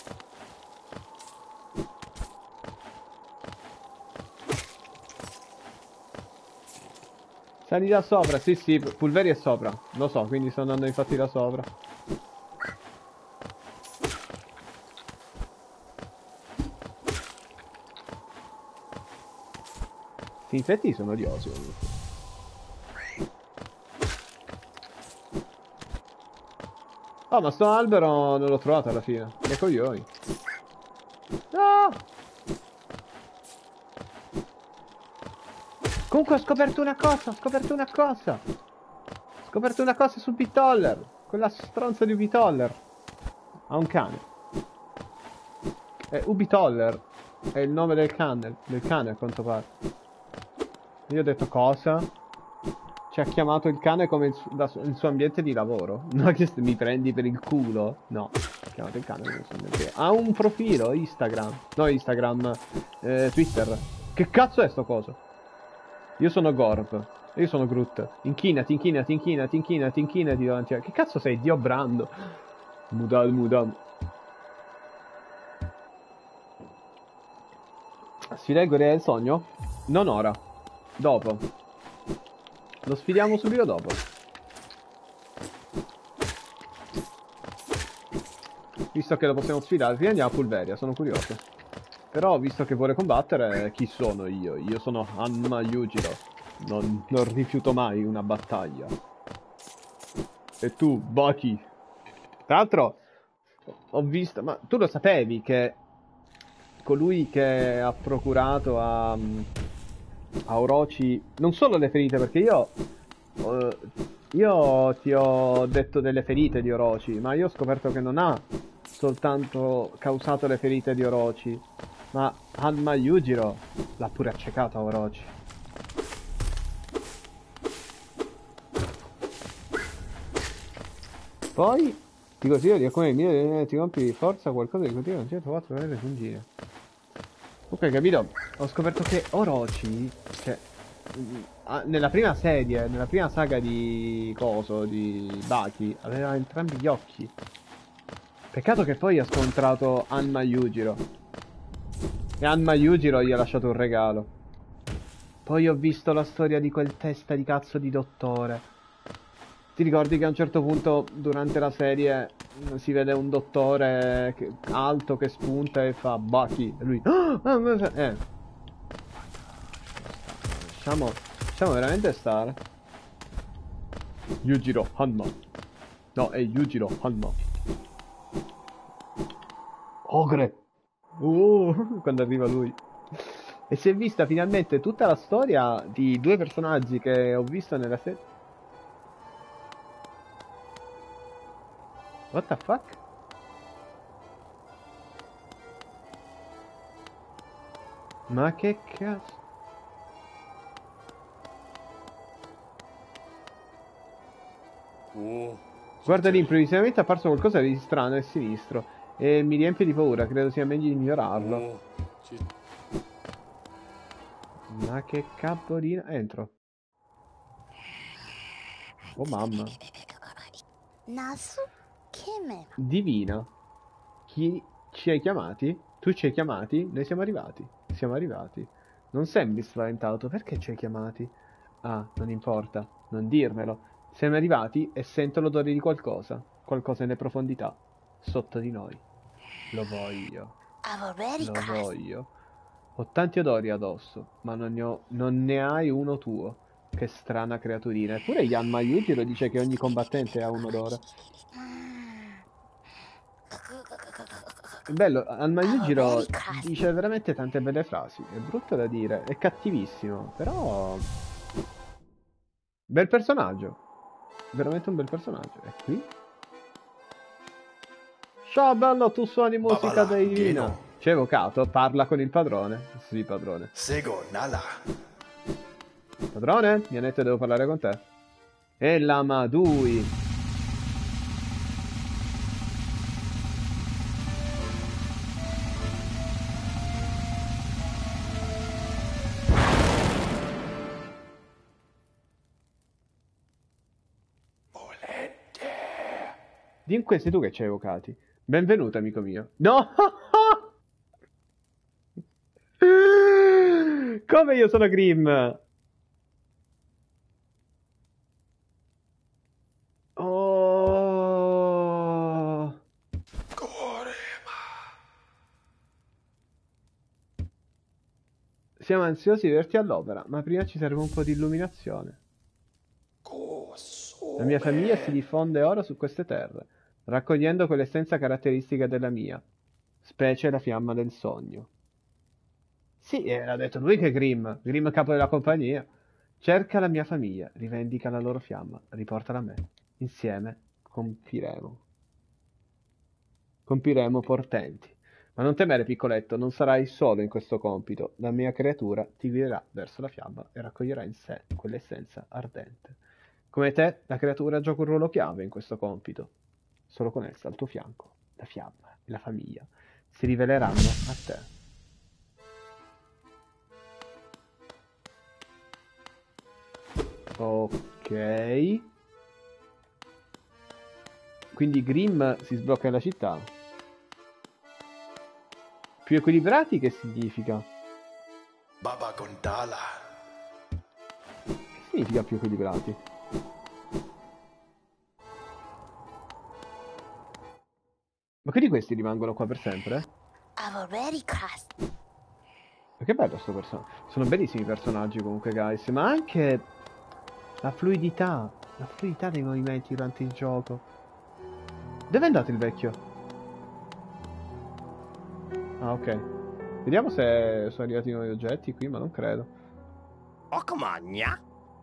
Sali da sopra, sì sì, Pulveri è sopra, lo so, quindi sto andando infatti da sopra. Questi insetti sono odiosi. Oh, ma sto albero non l'ho trovato alla fine, che coglioni. No! Comunque ho scoperto una cosa, ho scoperto una cosa. Ho scoperto una cosa su Bitoller. Quella stronza di Ubitoller. Ha un cane. È Ubitoller. È il nome del cane, del cane a quanto pare. Io ho detto cosa? Ci ha chiamato il cane come il, su da, il suo ambiente di lavoro. No, che mi prendi per il culo? No, ha chiamato il cane come il suo ambiente. Ha un profilo Instagram. No, Instagram. Eh, Twitter. Che cazzo è sto coso? Io sono Gorp. Io sono Groot. Inchinati, inchinati, inchinati, inchinati, inchinati davanti a... Che cazzo sei? Dio Brando. Mudal, mudal. Sfida il gorilla del sogno? Non ora. Dopo. Lo sfidiamo subito dopo. Visto che lo possiamo sfidare, prima andiamo a Pulveria, sono curioso. Però, visto che vuole combattere, chi sono io? Io sono Hanma Yujiro. Non, non rifiuto mai una battaglia. E tu, Baki? Tra l'altro, ho visto... Ma tu lo sapevi che colui che ha procurato a, a Orochi non solo le ferite, perché io... Uh, io ti ho detto delle ferite di Orochi, ma io ho scoperto che non ha soltanto causato le ferite di Orochi, ma Hanma Yujiro l'ha pure accecato a Orochi. Poi ti consiglio di alcune mie ti compri di forza qualcosa di continuo non ti ho trovato per le fungine. Ok, capito? Ho scoperto che Orochi, cioè, nella prima serie, nella prima saga di Coso, di Baki, aveva entrambi gli occhi. Peccato che poi ha scontrato Hanma Yujiro. E Hanma Yujiro gli ha lasciato un regalo. Poi ho visto la storia di quel testa di cazzo di dottore. Ti ricordi che a un certo punto durante la serie si vede un dottore che, alto che spunta e fa Baki e lui oh, eh. Lasciamo, lasciamo veramente stare. Yujiro Hanma. No, è Yujiro Hanma. Ogre. Uh, quando arriva lui. E si è vista finalmente tutta la storia di due personaggi che ho visto nella serie. What the fuck? Ma che cazzo? Oh, Guarda lì, improvvisamente è apparso qualcosa di strano a sinistro e mi riempie di paura, credo sia meglio ignorarlo. oh, ci- Ma che capolina... Entro. Oh mamma. Divina. Chi ci hai chiamati? Tu ci hai chiamati? Noi siamo arrivati. Siamo arrivati. Non sembri spaventato, perché ci hai chiamati? Ah, non importa, non dirmelo. Siamo arrivati e sento l'odore di qualcosa. Qualcosa nelle profondità. Sotto di noi. Lo voglio. Lo voglio. Ho tanti odori addosso, ma non ne, ho, non ne hai uno tuo. Che strana creaturina. Eppure Yanma Yujiro dice che ogni combattente ha un odore. È bello, Yanma Yujiro dice veramente tante belle frasi. È brutto da dire, è cattivissimo, però... Bel personaggio. Veramente un bel personaggio. E qui? Ciao bello, tu suoni musica Babala, divina. Geno. Ci hai evocato, parla con il padrone. Sì, padrone. Sego Nala. Padrone, mi ha detto che devo parlare con te. E la Madui. Dunque sei tu che ci hai evocati. Benvenuto, amico mio. No! Come io sono Grimm? Oh! Siamo ansiosi di vederti all'opera, ma prima ci serve un po' di illuminazione. La mia famiglia si diffonde ora su queste terre, raccogliendo quell'essenza caratteristica della mia, specie la fiamma del sogno. Sì, eh, l'ha detto lui che è Grimm, Grimm capo della compagnia. Cerca la mia famiglia, rivendica la loro fiamma, riportala a me. Insieme compiremo. Compiremo portenti. Ma non temere, piccoletto, non sarai solo in questo compito. La mia creatura ti guiderà verso la fiamma e raccoglierà in sé quell'essenza ardente. Come te, la creatura gioca un ruolo chiave in questo compito. Solo con essa al tuo fianco, la fiamma e la famiglia si riveleranno a te. Ok. Quindi Grimm si sblocca nella città. Più equilibrati che significa? Baba Gondala. Che significa più equilibrati? Ma quindi questi rimangono qua per sempre? Ma che bello sto personaggio. Sono bellissimi i personaggi comunque, guys. Ma anche la fluidità. La fluidità dei movimenti durante il gioco. Dove è andato il vecchio? Ah, ok. Vediamo se sono arrivati nuovi oggetti qui, ma non credo. Ocomagna?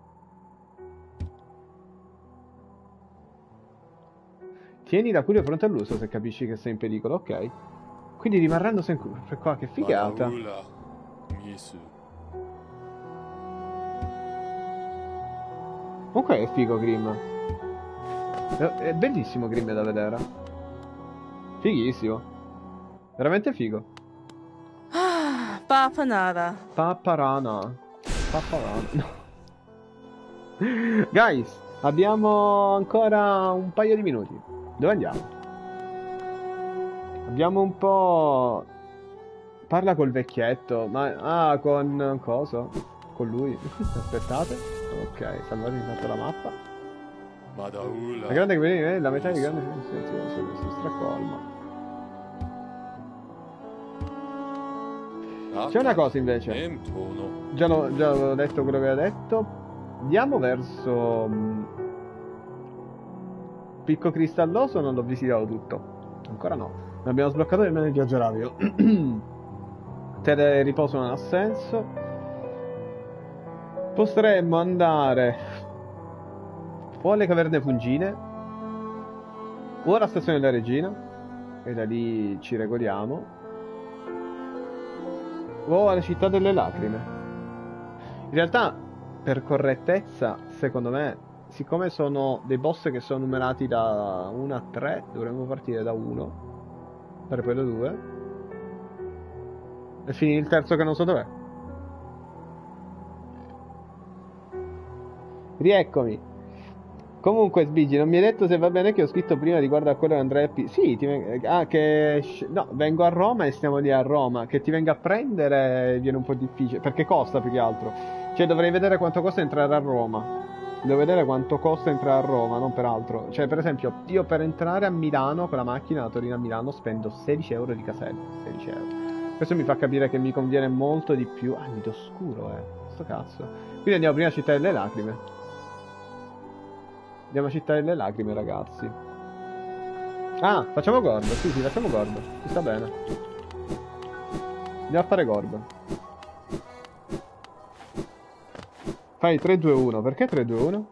Tieni l'acurio pronto all'uso se capisci che sei in pericolo, ok. Quindi rimarranno sempre qua, che figata. Madaula, Misu. Comunque è figo Grimm. È, è bellissimo Grimm da vedere. Fighissimo. Veramente figo. Ah, Papanara. Paparana. Paparana. No. Guys, abbiamo ancora un paio di minuti. Dove andiamo? Abbiamo un po'... Parla col vecchietto. Ma... Ah, con... Cosa? Con lui. Aspettate. Ok, salvate intanto la mappa. Madaula. La grande che la metà di grande si stracolma. C'è una cosa invece. Emtono. Già l'ho già avevo detto quello che aveva detto. Andiamo verso mh, Picco Cristalloso, non l'ho visitato tutto. Ancora no. Abbiamo sbloccato nemmeno il viaggio rapido. Teleriposo non ha senso. Potremmo andare o alle caverne fungine o alla stazione della regina, e da lì ci regoliamo, o alla città delle lacrime. In realtà, per correttezza, secondo me, siccome sono dei boss che sono numerati da uno a tre, dovremmo partire da uno, fare poi da due e finire il terzo che non so dov'è. Rieccomi. Comunque Sbigi, non mi hai detto se va bene che ho scritto prima riguardo a quello che andrei a P... Sì, ti veng... ah, che... No, vengo a Roma e stiamo lì a Roma. Che ti venga a prendere viene un po' difficile, perché costa più che altro. Cioè dovrei vedere quanto costa entrare a Roma. Devo vedere quanto costa entrare a Roma, non per altro. Cioè, per esempio, io per entrare a Milano con la macchina da Torino a Milano spendo sedici euro di casello. sedici euro. Questo mi fa capire che mi conviene molto di più. Ah, nido scuro, eh. Sto cazzo. Quindi andiamo prima a Città delle Lacrime. Andiamo a Città delle Lacrime, ragazzi. Ah, facciamo Gorb. Sì, sì, facciamo Gorb. Ci sta bene. Andiamo a fare Gorb. Fai tre due uno. Perché tre due uno?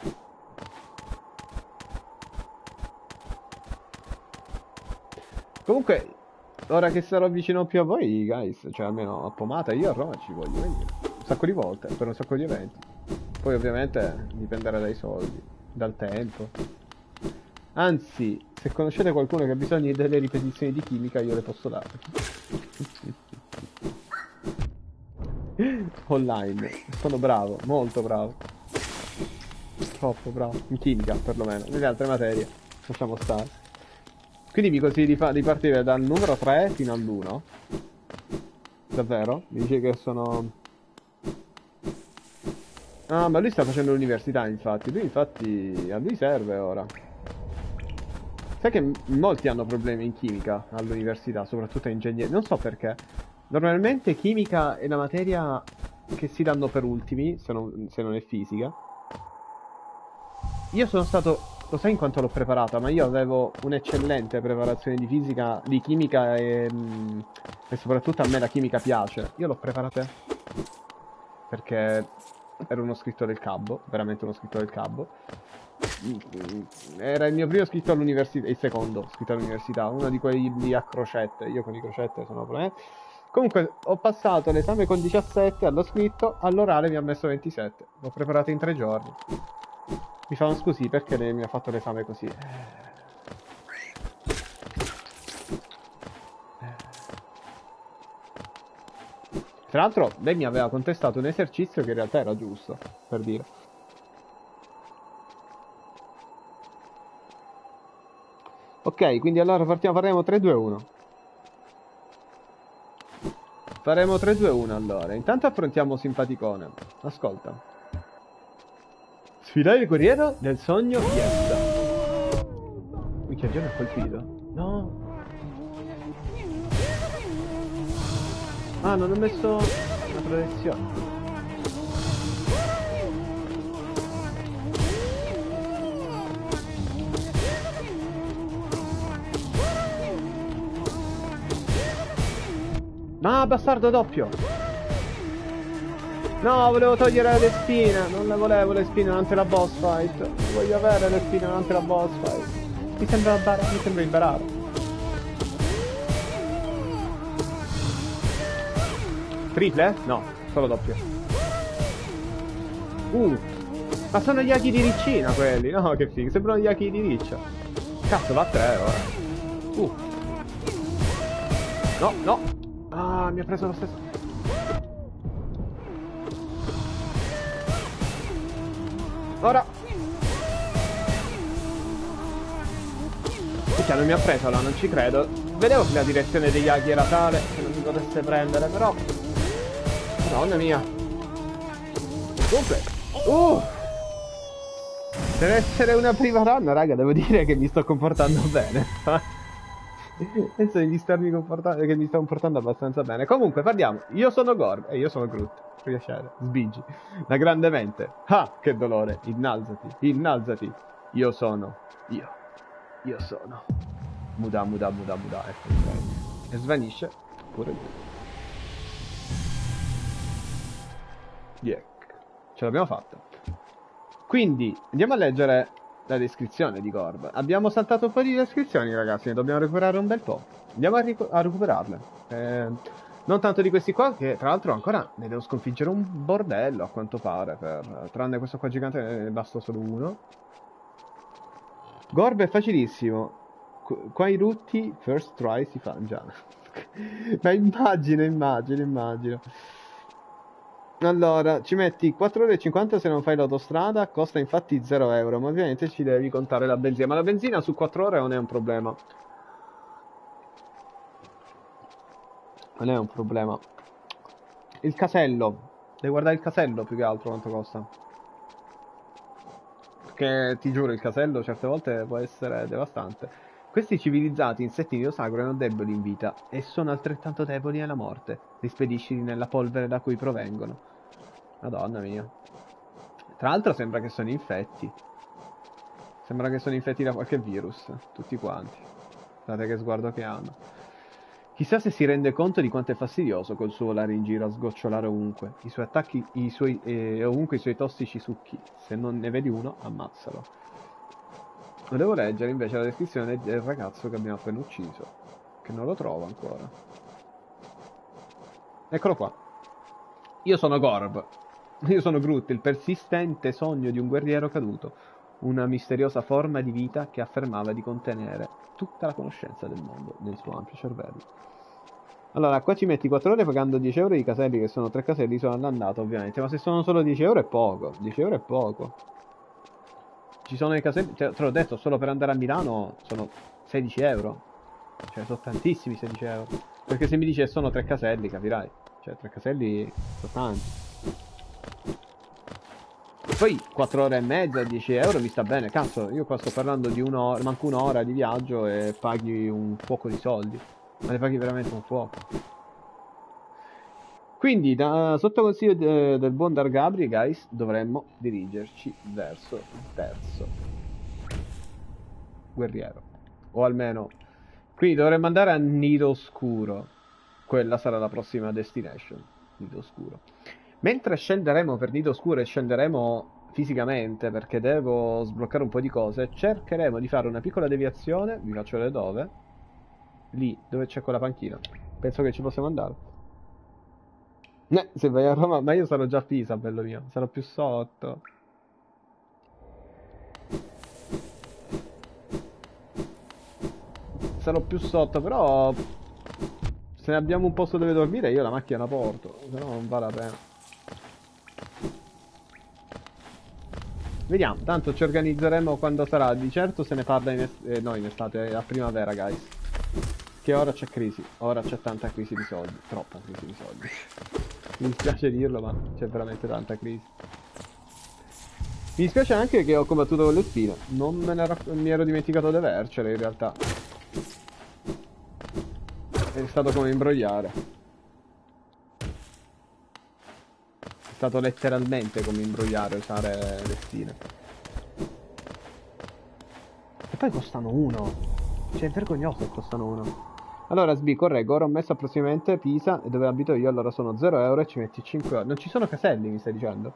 Comunque, ora che sarò vicino più a voi, guys, cioè almeno a Pomata, io a Roma ci voglio venire un sacco di volte, per un sacco di eventi. Poi ovviamente dipenderà dai soldi, dal tempo. Anzi, se conoscete qualcuno che ha bisogno delle ripetizioni di chimica, io le posso dare. Online. Sono bravo, molto bravo. Troppo bravo. In chimica, perlomeno. Nelle altre materie lasciamo stare. Quindi mi consigli di, fa di partire dal numero tre fino all'uno? Davvero? Mi dice che sono... Ah, ma lui sta facendo l'università, infatti. Lui, infatti, a lui serve ora. Sai che molti hanno problemi in chimica all'università, soprattutto in ingegneria. Non so perché. Normalmente chimica è la materia che si danno per ultimi, se non, se non è fisica. Io sono stato... Lo sai in quanto l'ho preparata, ma io avevo un'eccellente preparazione di fisica, di chimica e, e soprattutto a me la chimica piace. Io l'ho preparata perché ero uno scritto del Cabbo, veramente uno scritto del Cabbo. Era il mio primo scritto all'università, il secondo scritto all'università, uno di quelli a crocette. Io con i crocette sono problemi. Comunque ho passato l'esame con diciassette allo scritto, all'orale mi ha messo ventisette. L'ho preparato in tre giorni. Mi fanno scusi perché lei mi ha fatto l'esame così. Tra l'altro lei mi aveva contestato un esercizio che in realtà era giusto, per dire. Ok, quindi allora partiamo, faremo tre due uno. Faremo tre due uno allora. Intanto affrontiamo Simpaticone. Ascolta. Sfidare il guerriero del sogno Yesta. Minchia, già mi ha colpito. No. Ah, non ho messo la protezione. Ah, bastardo doppio. No, volevo togliere le spine. Non le volevo le spine durante la boss fight. Voglio avere le spine durante la boss fight. Mi sembra, mi sembra imparare. Triple? No, solo doppio. Uh, ma sono gli aghi di Riccina quelli. No, che figo, sembrano gli aghi di Riccia. Cazzo, va a tre ora. Uh. No, no. Ah, mi ha preso lo stesso. Ora. Perché non mi ha preso là, non ci credo. Vedevo che la direzione degli aghi era tale che non mi potesse prendere, però. Madonna mia. Comunque. Uh. Deve essere una prima run, raga, devo dire che mi sto comportando bene. Penso di starmi comportando, che mi sto comportando abbastanza bene. Comunque parliamo. Io sono Gorb e io sono Groot. Piacere. Sbigi. La grande mente. Ah, che dolore. Innalzati. Innalzati. Io sono. Io. Io sono. Muda, muda, muda, muda. Ecco, ok. E svanisce pure lui. Yek. Ce l'abbiamo fatta. Quindi andiamo a leggere la descrizione di Gorb. Abbiamo saltato un po' di descrizioni, ragazzi, ne dobbiamo recuperare un bel po'. Andiamo a, ric- a recuperarle. Eh, non tanto di questi qua, che tra l'altro ancora ne devo sconfiggere un bordello, a quanto pare. Per... Tranne questo qua gigante, ne basta solo uno. Gorb è facilissimo. Qu- qua i rutti, first try si fa già. Ma immagino, immagino, immagino. Allora, ci metti quattro ore e cinquanta se non fai l'autostrada, costa infatti zero euro, ma ovviamente ci devi contare la benzina. Ma la benzina su quattro ore non è un problema. Non è un problema. Il casello. Devi guardare il casello più che altro quanto costa. Perché ti giuro, il casello certe volte può essere devastante. Questi civilizzati insetti dinosauri erano deboli in vita e sono altrettanto deboli alla morte. Li spedisci nella polvere da cui provengono. Madonna mia. Tra l'altro sembra che sono infetti. Sembra che sono infetti da qualche virus. Tutti quanti. Guardate che sguardo che hanno. Chissà se si rende conto di quanto è fastidioso col suo volare in giro a sgocciolare ovunque. I suoi attacchi, i suoi, eh, ovunque i suoi tossici succhi. Se non ne vedi uno, ammazzalo. Volevo leggere invece la descrizione del ragazzo che abbiamo appena ucciso. Che non lo trovo ancora. Eccolo qua. Io sono Gorb. Io sono Groot, il persistente sogno di un guerriero caduto. Una misteriosa forma di vita che affermava di contenere tutta la conoscenza del mondo nel suo ampio cervello. Allora, qua ci metti quattro ore pagando dieci euro i caselli, che sono tre caselli, sono all'andata ovviamente. Ma se sono solo dieci euro è poco. dieci euro è poco. Ci sono i caselli, te, te l'ho detto, solo per andare a Milano sono sedici euro. Cioè, sono tantissimi sedici euro. Perché se mi dice sono tre caselli, capirai. Cioè, tre caselli sono tanti. Poi quattro ore e mezza, dieci euro mi sta bene. Cazzo, io qua sto parlando di un'ora, manco un'ora di viaggio e paghi un fuoco di soldi. Ma ne paghi veramente un fuoco. Quindi, da, sotto consiglio de, del buon Dargabri, guys, dovremmo dirigerci verso il terzo guerriero. O almeno... Quindi dovremmo andare a Nido Oscuro. Quella sarà la prossima destination. Nido Oscuro. Mentre scenderemo per Nido Oscuro e scenderemo fisicamente, perché devo sbloccare un po' di cose, cercheremo di fare una piccola deviazione. Vi faccio vedere dove. Lì, dove c'è quella panchina. Penso che ci possiamo andare. Eh, se vai a Roma, ma io sarò già a Pisa, bello mio. Sarò più sotto. Sarò più sotto, però... Se abbiamo un posto dove dormire, io la macchina la porto. Se no non vale la pena. Vediamo, tanto ci organizzeremo quando sarà. Di certo se ne parla in estate, eh, no in estate, a primavera, guys. Che ora c'è crisi, ora c'è tanta crisi di soldi, troppa crisi di soldi. Mi dispiace dirlo, ma c'è veramente tanta crisi. Mi dispiace anche che ho combattuto con le spine, non me ne ero, mi ero dimenticato di avercele in realtà. È stato come imbrogliare. È stato letteralmente come imbrogliare usare le spine. E poi costano uno. Cioè è vergognoso che costano uno. Allora Sbi, correggo, ora ho messo approssimatamente Pisa e dove abito io, allora sono zero euro e ci metti cinque euro. Non ci sono caselli, mi stai dicendo?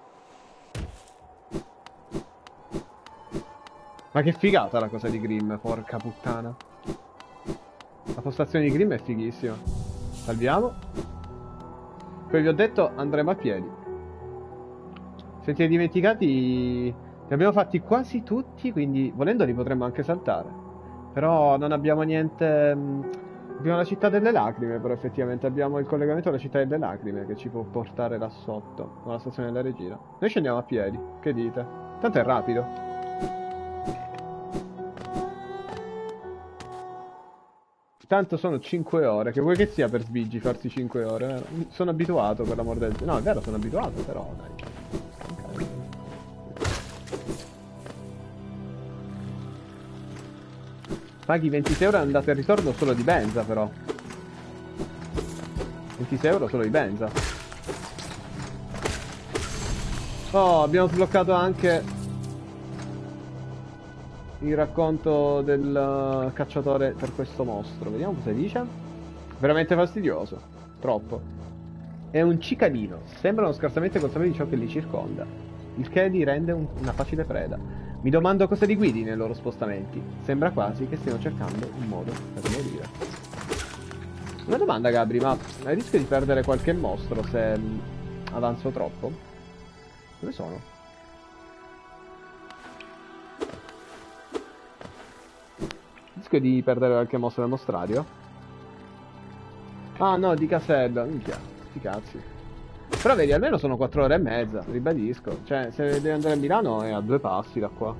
Ma che figata la cosa di Grimm, porca puttana. La postazione di Grimm è fighissima. Salviamo. Poi vi ho detto andremo a piedi. Se ti hai dimenticati, li abbiamo fatti quasi tutti, quindi volendo li potremmo anche saltare. Però non abbiamo niente... Abbiamo la città delle lacrime, però effettivamente abbiamo il collegamento alla città delle lacrime che ci può portare là sotto, con la stazione della regina. Noi scendiamo a piedi, che dite? Tanto è rapido. Tanto sono cinque ore, che vuoi che sia per Sbigi farsi cinque ore? Sono abituato, per l'amor del... No, è vero, sono abituato, però dai. Paghi ventisei euro andata e ritorno solo di benza, però. ventisei euro solo di benza. Oh, abbiamo sbloccato anche... il racconto del uh, cacciatore per questo mostro. Vediamo cosa dice. Veramente fastidioso. Troppo. È un cicadino. Sembrano scarsamente consapevoli di ciò che li circonda, il che li rende un- una facile preda. Mi domando cosa li guidi nei loro spostamenti. Sembra quasi che stiano cercando un modo per morire. Una domanda, Gabri, ma hai rischio di perdere qualche mostro se mm, avanzo troppo? Dove sono? Rischio di perdere qualche mostro nel mostrario? Ah no, di casello. Minchia, sti cazzi. Però vedi, almeno sono quattro ore e mezza, ribadisco. Cioè, se devi andare a Milano è a due passi da qua.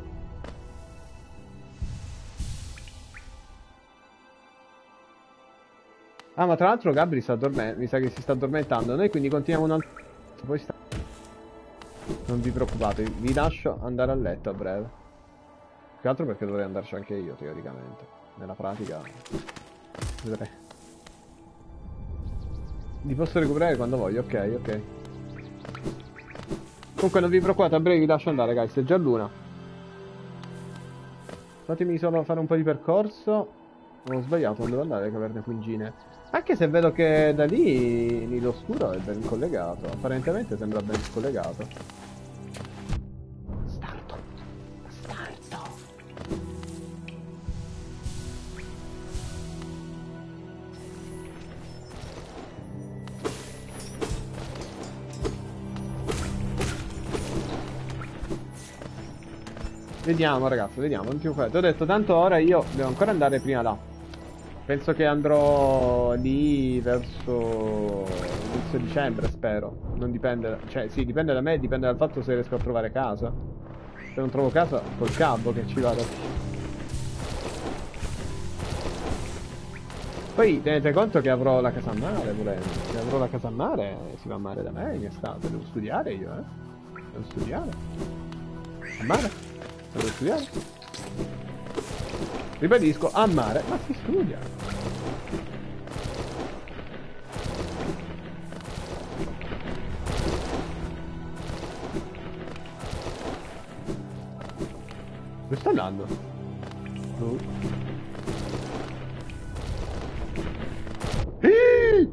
Ah, ma tra l'altro Gabri sta addormentando, mi sa che si sta addormentando. Noi quindi continuiamo un altro... Poi sta... Non vi preoccupate, vi lascio andare a letto a breve. Più che altro perché dovrei andarci anche io, teoricamente. Nella pratica... Vedrei. Li posso recuperare quando voglio, ok, ok. Comunque non vi preoccupate, a breve vi lascio andare, guys, è già l'una. Fatemi solo fare un po' di percorso. Ho sbagliato, non devo andare alle caverne fungine. Anche se vedo che da lì Nilo Oscuro è ben collegato. Apparentemente sembra ben collegato. Starto. Starto. Vediamo ragazzi, vediamo, non ti preoccupare. Ti ho detto, tanto ora io devo ancora andare prima là. Penso che andrò lì verso inizio dicembre, spero. Non dipende, cioè sì, dipende da me, dipende dal fatto se riesco a trovare casa. Se non trovo casa, col cavo che ci vado. Poi tenete conto che avrò la casa a mare, volendo. Se avrò la casa a mare, si va a mare da me in estate. Devo studiare io, eh. Devo studiare. A mare? Devo studiare. Ribadisco, a mare, ma si studia. Dove sta andando? Oh. Eeeh!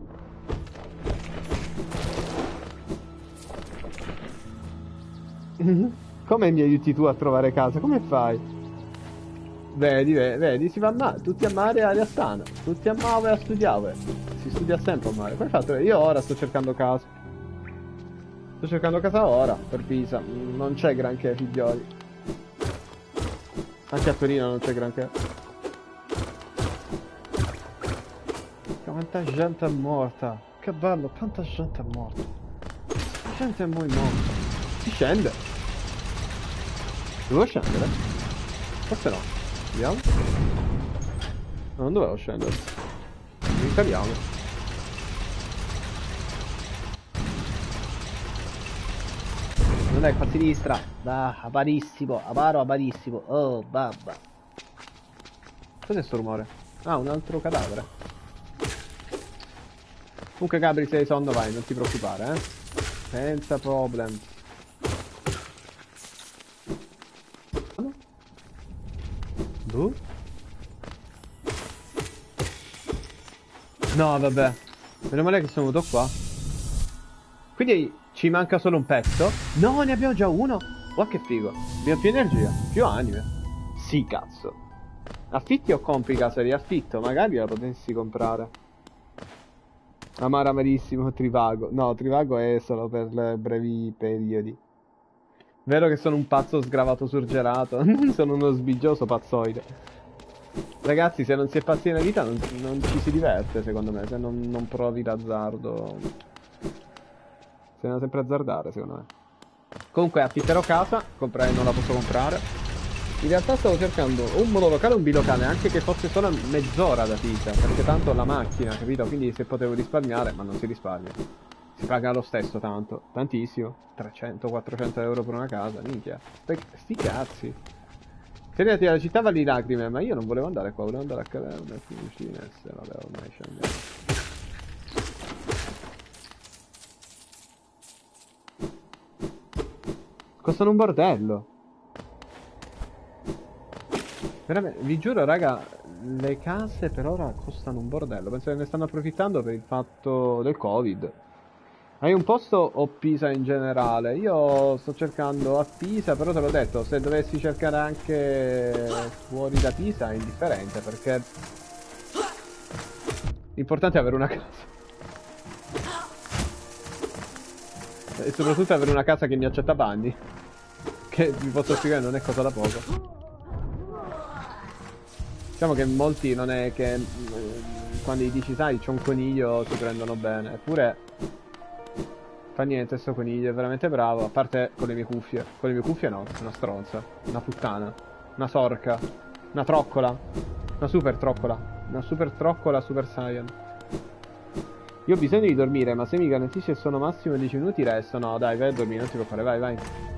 Come mi aiuti tu a trovare casa? Come fai? Vedi, vedi, vedi, si va a mare, tutti a mare e aria sana, tutti a mare a studiare, si studia sempre a mare. Come fatto? Io ora sto cercando casa, sto cercando casa ora, per Pisa, non c'è granché, figlioli, anche a Torino non c'è granché. Quanta gente è morta, che bello, tanta gente è morta, la gente è muy morta, si scende, devo scendere? Forse no. Vediamo. No, non dovevo scendere. Ricaliamo. Non è qua a sinistra. Ah, avarissimo. Avaro, avarissimo. Oh, babba. Cos'è sto rumore? Ah, un altro cadavere. Comunque Gabri, se hai sonno vai, non ti preoccupare, eh. Senza problem. Uh. No, vabbè. Meno male che sono venuto qua. Quindi ci manca solo un pezzo? No, ne abbiamo già uno. Oh, che figo. Abbiamo più energia, più anime. Sì, cazzo. Affitti o compri casa? Riaffitto, magari la potessi comprare. Amaro amarissimo, Trivago. No, Trivago è solo per brevi periodi. Vero che sono un pazzo sgravato surgelato. Sono uno sbigioso pazzoide. Ragazzi, se non si è pazzi nella vita non, non ci si diverte, secondo me. Se non, non provi l'azzardo. Si deve sempre azzardare, secondo me. Comunque affitterò casa, comprare non la posso comprare. In realtà stavo cercando un monolocale o un bilocale, anche che fosse solo mezz'ora da Pisa, perché tanto la macchina, capito? Quindi se potevo risparmiare, ma non si risparmia. Si paga lo stesso tanto, tantissimo. trecento quattrocento euro per una casa, minchia. Perché, sti cazzi. Serenati alla città valli lacrime, ma io non volevo andare qua, volevo andare a Caverna Fungines, vabbè ormai scendiamo. Costano un bordello. Veramente, vi giuro, raga, le case per ora costano un bordello. Penso che ne stanno approfittando per il fatto del Covid. Hai un posto o Pisa in generale? Io sto cercando a Pisa, però te l'ho detto, se dovessi cercare anche fuori da Pisa è indifferente, perché l'importante è avere una casa. E soprattutto avere una casa che mi accetta bandi. Che vi posso spiegare non è cosa da poco. Diciamo che molti non è che eh, quando gli dici sai c'è un coniglio si prendono bene. Eppure fa niente sto coniglio, è veramente bravo. A parte con le mie cuffie. Con le mie cuffie no, una stronza. Una puttana. Una sorca. Una troccola. Una super troccola. Una super troccola super saiyan. Io ho bisogno di dormire, ma se mi garantisci che sono massimo dieci minuti resto. No dai, vai a dormire, non si può fare, vai vai.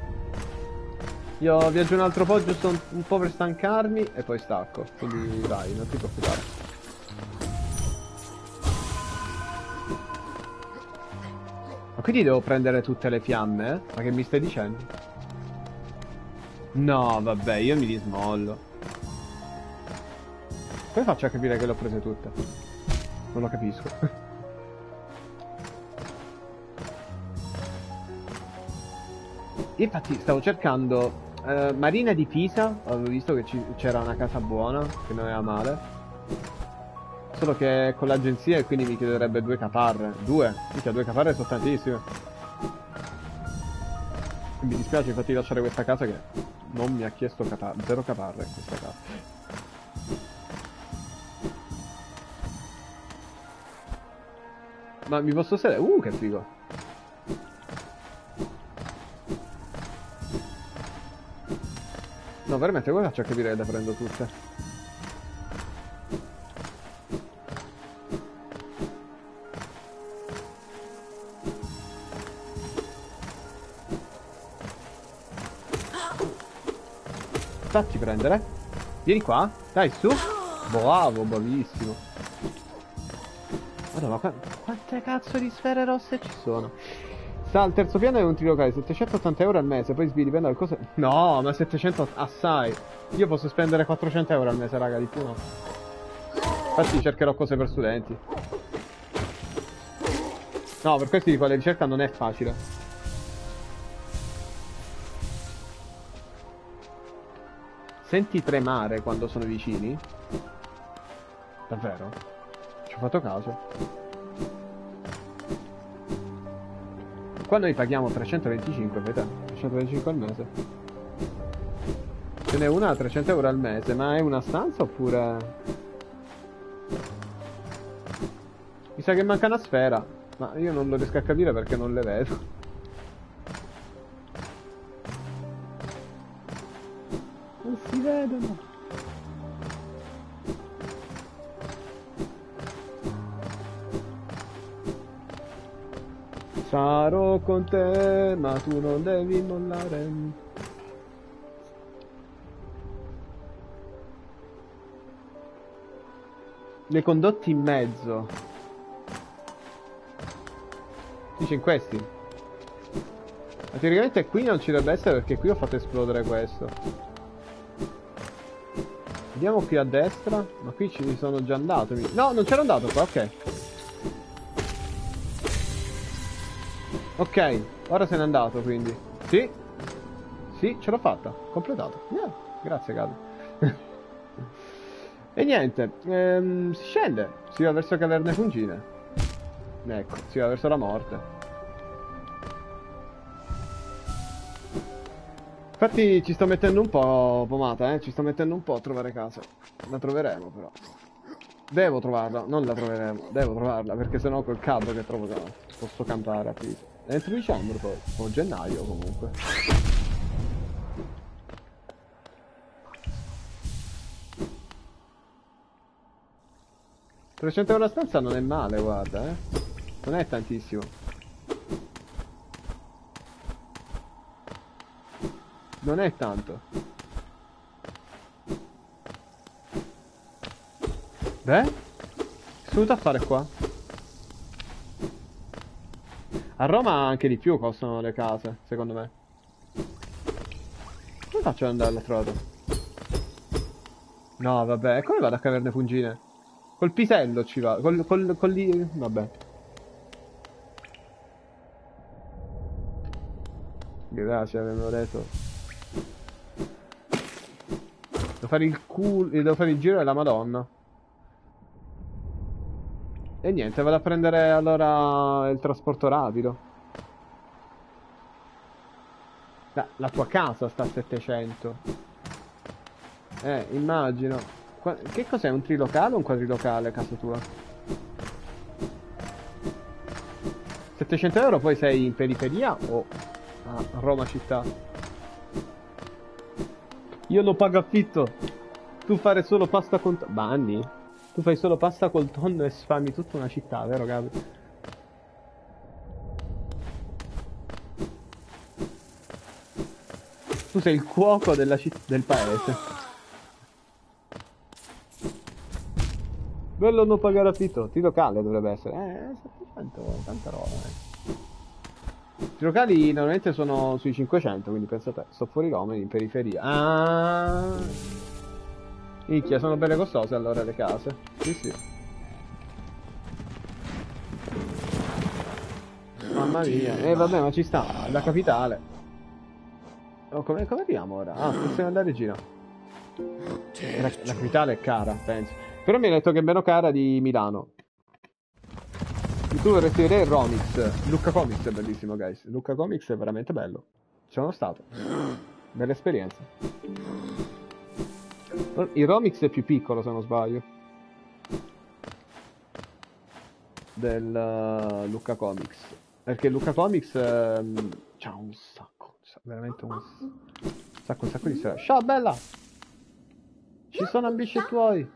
Io viaggio un altro po' giusto un, un po' per stancarmi e poi stacco. Quindi vai, non ti preoccupare. Ma quindi devo prendere tutte le fiamme? Eh? Ma che mi stai dicendo? No, vabbè, io mi dismollo. Come faccio a capire che le ho prese tutte? Non lo capisco. Infatti stavo cercando eh, Marina di Pisa, avevo visto che c'era una casa buona, che non era male. Solo che con l'agenzia e quindi mi chiederebbe due caparre. Due? Minchia, due caparre sono tantissime. Mi dispiace infatti di lasciare questa casa che non mi ha chiesto caparre. Zero caparre questa casa. Ma mi posso sedere? Uh, che figo. No, veramente, come faccio a capire che le prendo tutte? Fatti prendere. Vieni qua. Dai, su. Bravo, bravissimo. Madonna, ma quante cazzo di sfere rosse ci sono? Sta al terzo piano è un trilocale, settecentottanta euro al mese, poi dipende da cosa... No, ma settecento assai. Io posso spendere quattrocento euro al mese, raga, di più no. Infatti cercherò cose per studenti. No, per questo dico, la ricerca non è facile. Senti tremare quando sono vicini? Davvero? Ci ho fatto caso. Qua noi paghiamo trecentoventicinque, vedete? trecentoventicinque al mese. Ce n'è una a trecento euro al mese, ma è una stanza oppure... Mi sa che manca una sfera, ma io non lo riesco a capire perché non le vedo. Non si vedono. Sarò con te, ma tu non devi mollare. Le condotti in mezzo. Dice in questi. Ma teoricamente qui non ci dovrebbe essere perché qui ho fatto esplodere questo. Vediamo qui a destra. Ma qui ci sono già andato. No, non c'ero andato qua, ok. Ok, ora se n'è andato quindi. Sì. Sì, ce l'ho fatta. Completato. Yeah, grazie, Gado. E niente, ehm, si scende. Si va verso caverne fungine. Ecco, si va verso la morte. Infatti ci sto mettendo un po' pomata, eh. Ci sto mettendo un po' a trovare casa. La troveremo però. Devo trovarla, non la troveremo. Devo trovarla perché sennò col caldo che trovo posso campare a Pisa. Entro dicembre poi, o gennaio comunque. trecento euro a stanza non è male, guarda, eh. Non è tantissimo. Non è tanto. Beh? Che sono venuto a fare qua? A Roma anche di più costano le case, secondo me. Come faccio ad andare là trovato? No, vabbè, come vado a caverne fungine? Col pisello ci va, col, col, col lì... Vabbè. Grazie, avevo detto. Devo fare il culo, devo fare il giro della Madonna. E niente, vado a prendere allora il trasporto rapido. La, la tua casa sta a settecento. Eh, immagino. Qua, che cos'è? Un trilocale o un quadrilocale a casa tua? settecento euro poi sei in periferia o a Roma città? Io lo pago affitto. Tu fare solo pasta con... Banni? Tu fai solo pasta col tonno e sfami tutta una città, vero Gabri? Tu sei il cuoco della città, del paese. Bello non pagare affitto. Trilocale dovrebbe essere. Eh, settecento, tanta roba, eh. I locali normalmente sono sui cinquecento, quindi pensa te. Sto fuori Roma, in periferia. Ah... Minchia, sono belle costose allora le case. Sì, sì. Mamma mia. E eh, vabbè, ma ci sta, la capitale. Oh, come, come arriviamo ora? Ah, possiamo andare in giro. La, la capitale è cara, penso. Però mi ha detto che è meno cara di Milano. E tu vorresti vedere il Romix. Lucca Comics è bellissimo, guys. Lucca Comics è veramente bello. Ci sono stato. Bella esperienza. Il Romix è più piccolo, se non sbaglio. Del uh, Lucca Comics. Perché Lucca Comics um, c'ha un sacco, veramente un sacco, un sacco di storie. Ciao bella! Ci sono amici tuoi!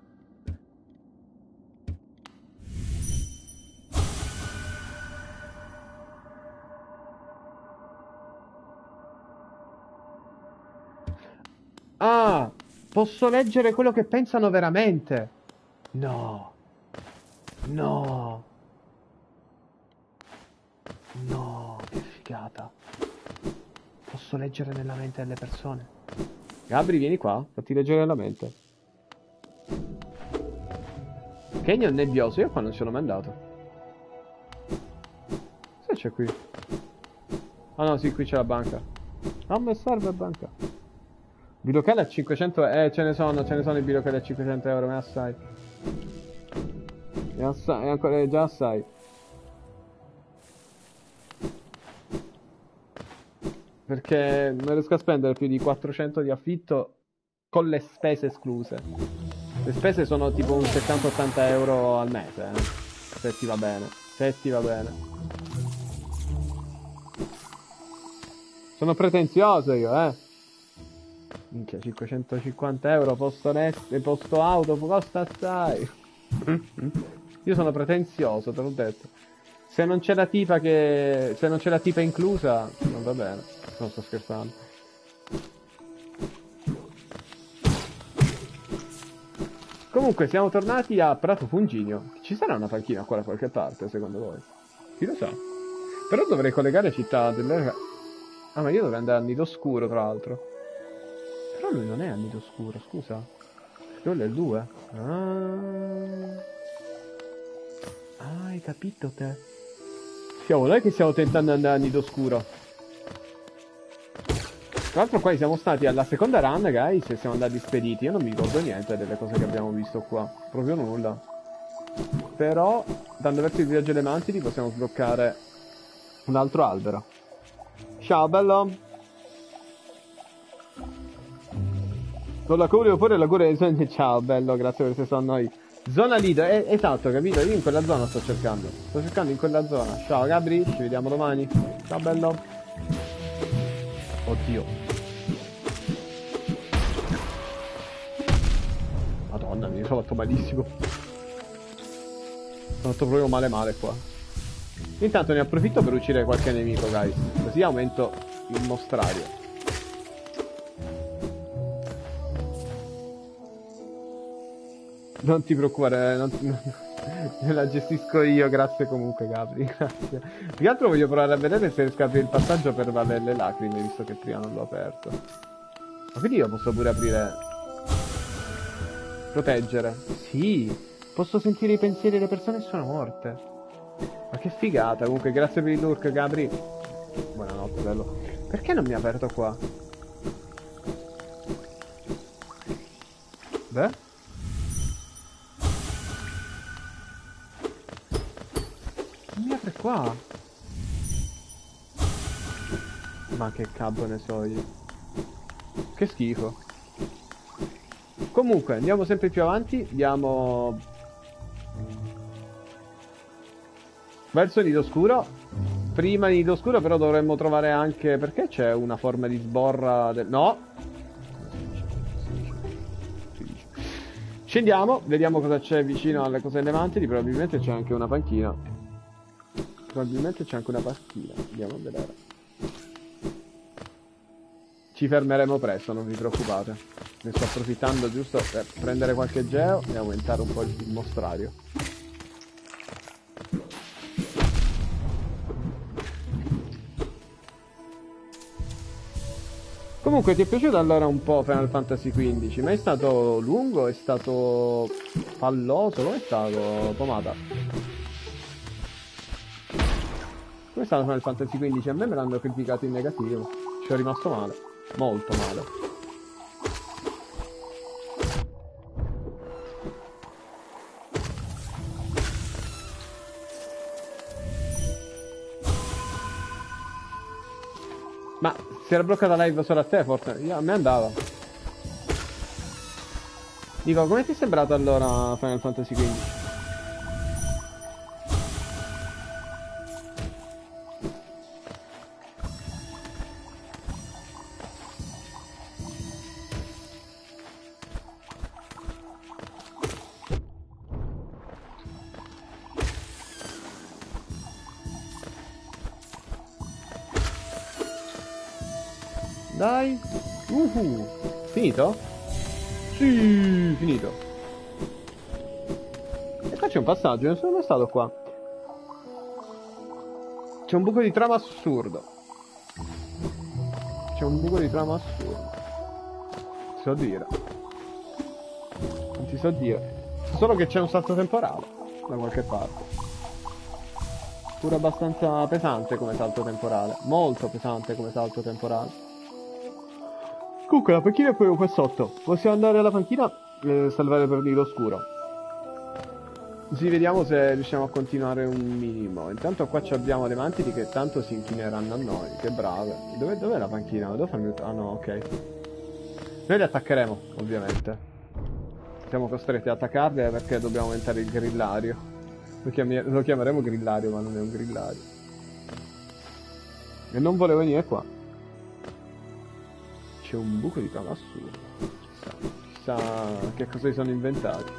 Ah! Posso leggere quello che pensano veramente! No! No! No, che figata! Posso leggere nella mente delle persone. Gabri, vieni qua, fatti leggere nella mente. Canyon nebbioso, io qua non ci sono mai andato. Cosa c'è qui? Ah no, sì, qui c'è la banca. Non mi serve banca. Bilocale a cinquecento, eh, ce ne sono, ce ne sono i bilocali a cinquecento euro, ma assai. E assai, è ancora, è già assai. Perché non riesco a spendere più di quattrocento di affitto con le spese escluse. Le spese sono tipo un settanta ottanta euro al mese, eh. Se ti va bene, se ti va bene. Sono pretenzioso io, eh. Minchia, cinquecentocinquanta euro posto rest, posto auto, costa assai. Io sono pretenzioso, te l'ho detto. Se non c'è la tipa che... Se non c'è la tipa inclusa, non va bene. Non sto scherzando. Comunque, siamo tornati a Prato Funginio. Ci sarà una panchina qua da qualche parte, secondo voi? Chi lo sa? Però dovrei collegare Città delle... Ah, ma io dovrei andare a Nido Scuro, tra l'altro. Però lui non è a Nido Scuro, scusa. Quello è il due. Ah... Ah, hai capito te? Siamo noi che stiamo tentando di andare a Nido Scuro. Tra l'altro qua siamo stati alla seconda run, guys, e siamo andati spediti. Io non mi ricordo niente delle cose che abbiamo visto qua. Proprio nulla. Però, andando verso il viaggio delle mantidi, possiamo sbloccare un altro albero. Ciao, bello! Con la cura oppure la cura dei sogni. Ciao, bello, grazie per essere stato a noi. Zona leader, eh, esatto, capito? Io in quella zona sto cercando. Sto cercando in quella zona. Ciao Gabri, ci vediamo domani. Ciao bello. Oddio. Madonna, mi sono fatto malissimo. Sono fatto proprio male male qua. Intanto ne approfitto per uccidere qualche nemico, guys. Così aumento il mostrario. Non ti preoccupare, non, non, non la gestisco io, grazie comunque Gabri, grazie. Più che altro voglio provare a vedere se riesco a aprire il passaggio per valere le lacrime, visto che prima non l'ho aperto. Ma quindi io posso pure aprire... proteggere. Sì, posso sentire i pensieri delle persone che sono morte. Ma che figata. Comunque, grazie per il lurk, Gabri. Buonanotte, bello. Perché non mi ha aperto qua? Beh? Non mi apre qua. Ma che cavolo ne so io. Che schifo. Comunque, andiamo sempre più avanti. Andiamo verso Nido Scuro. Prima di Nido Scuro però dovremmo trovare anche... Perché c'è una forma di sborra del... No! Scendiamo, vediamo cosa c'è vicino alle cose elevanti. Probabilmente c'è anche una panchina. Probabilmente c'è anche una panchina. Andiamo a vedere. Ci fermeremo presto, non vi preoccupate. Ne sto approfittando giusto per prendere qualche geo e aumentare un po' il mostrario. Comunque, ti è piaciuto allora un po' Final Fantasy quindici? Ma è stato lungo? È stato palloso? Come è stato, Pomata? Come è stato Final Fantasy quindici? A me me l'hanno criticato in negativo. Ci è rimasto male. Molto male. Ma si era bloccata live solo a te, forse? Io, a me andava. Dico, come ti è sembrato allora Final Fantasy quindici? Dai. Uhu. Finito? Sì, finito. E qua c'è un passaggio, non sono mai stato qua. C'è un buco di trama assurdo. C'è un buco di trama assurdo. Non ti so dire. Non ti so dire. Solo che c'è un salto temporale da qualche parte. Pure abbastanza pesante come salto temporale. Molto pesante come salto temporale. Comunque la panchina è proprio qua sotto. Possiamo andare alla panchina e salvare per Nido Scuro. Così vediamo se riusciamo a continuare un minimo. Intanto qua abbiamo le mantidi che tanto si inchineranno a noi. Che brave. Dove, dov'è la panchina? Devo farmi... Ah no, ok. Noi le attaccheremo, ovviamente. Siamo costretti ad attaccarle perché dobbiamo aumentare il grillario. Lo, chiami... Lo chiameremo grillario, ma non è un grillario. E non volevo venire qua. C'è un buco di trama assurdo. Chissà, chissà che cosa si sono inventati.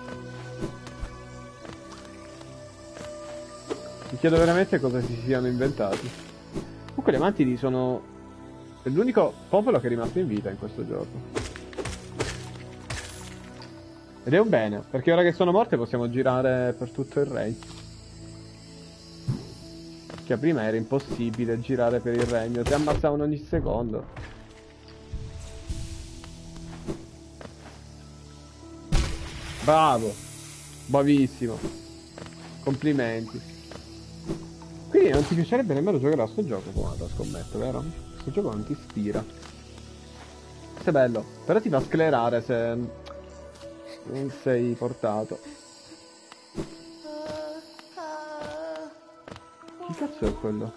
Mi chiedo veramente cosa si siano inventati. Comunque le mantidi sono l'unico popolo che è rimasto in vita in questo gioco. Ed è un bene, perché ora che sono morte possiamo girare per tutto il regno. Che prima era impossibile girare per il regno, ti ammazzavano ogni secondo. Bravo, bravissimo, complimenti. Quindi non ti piacerebbe nemmeno giocare a sto gioco, Pomata, scommetto, vero? Questo gioco non ti ispira. Questo è bello, però ti fa sclerare se non sei portato. Chi cazzo è quello?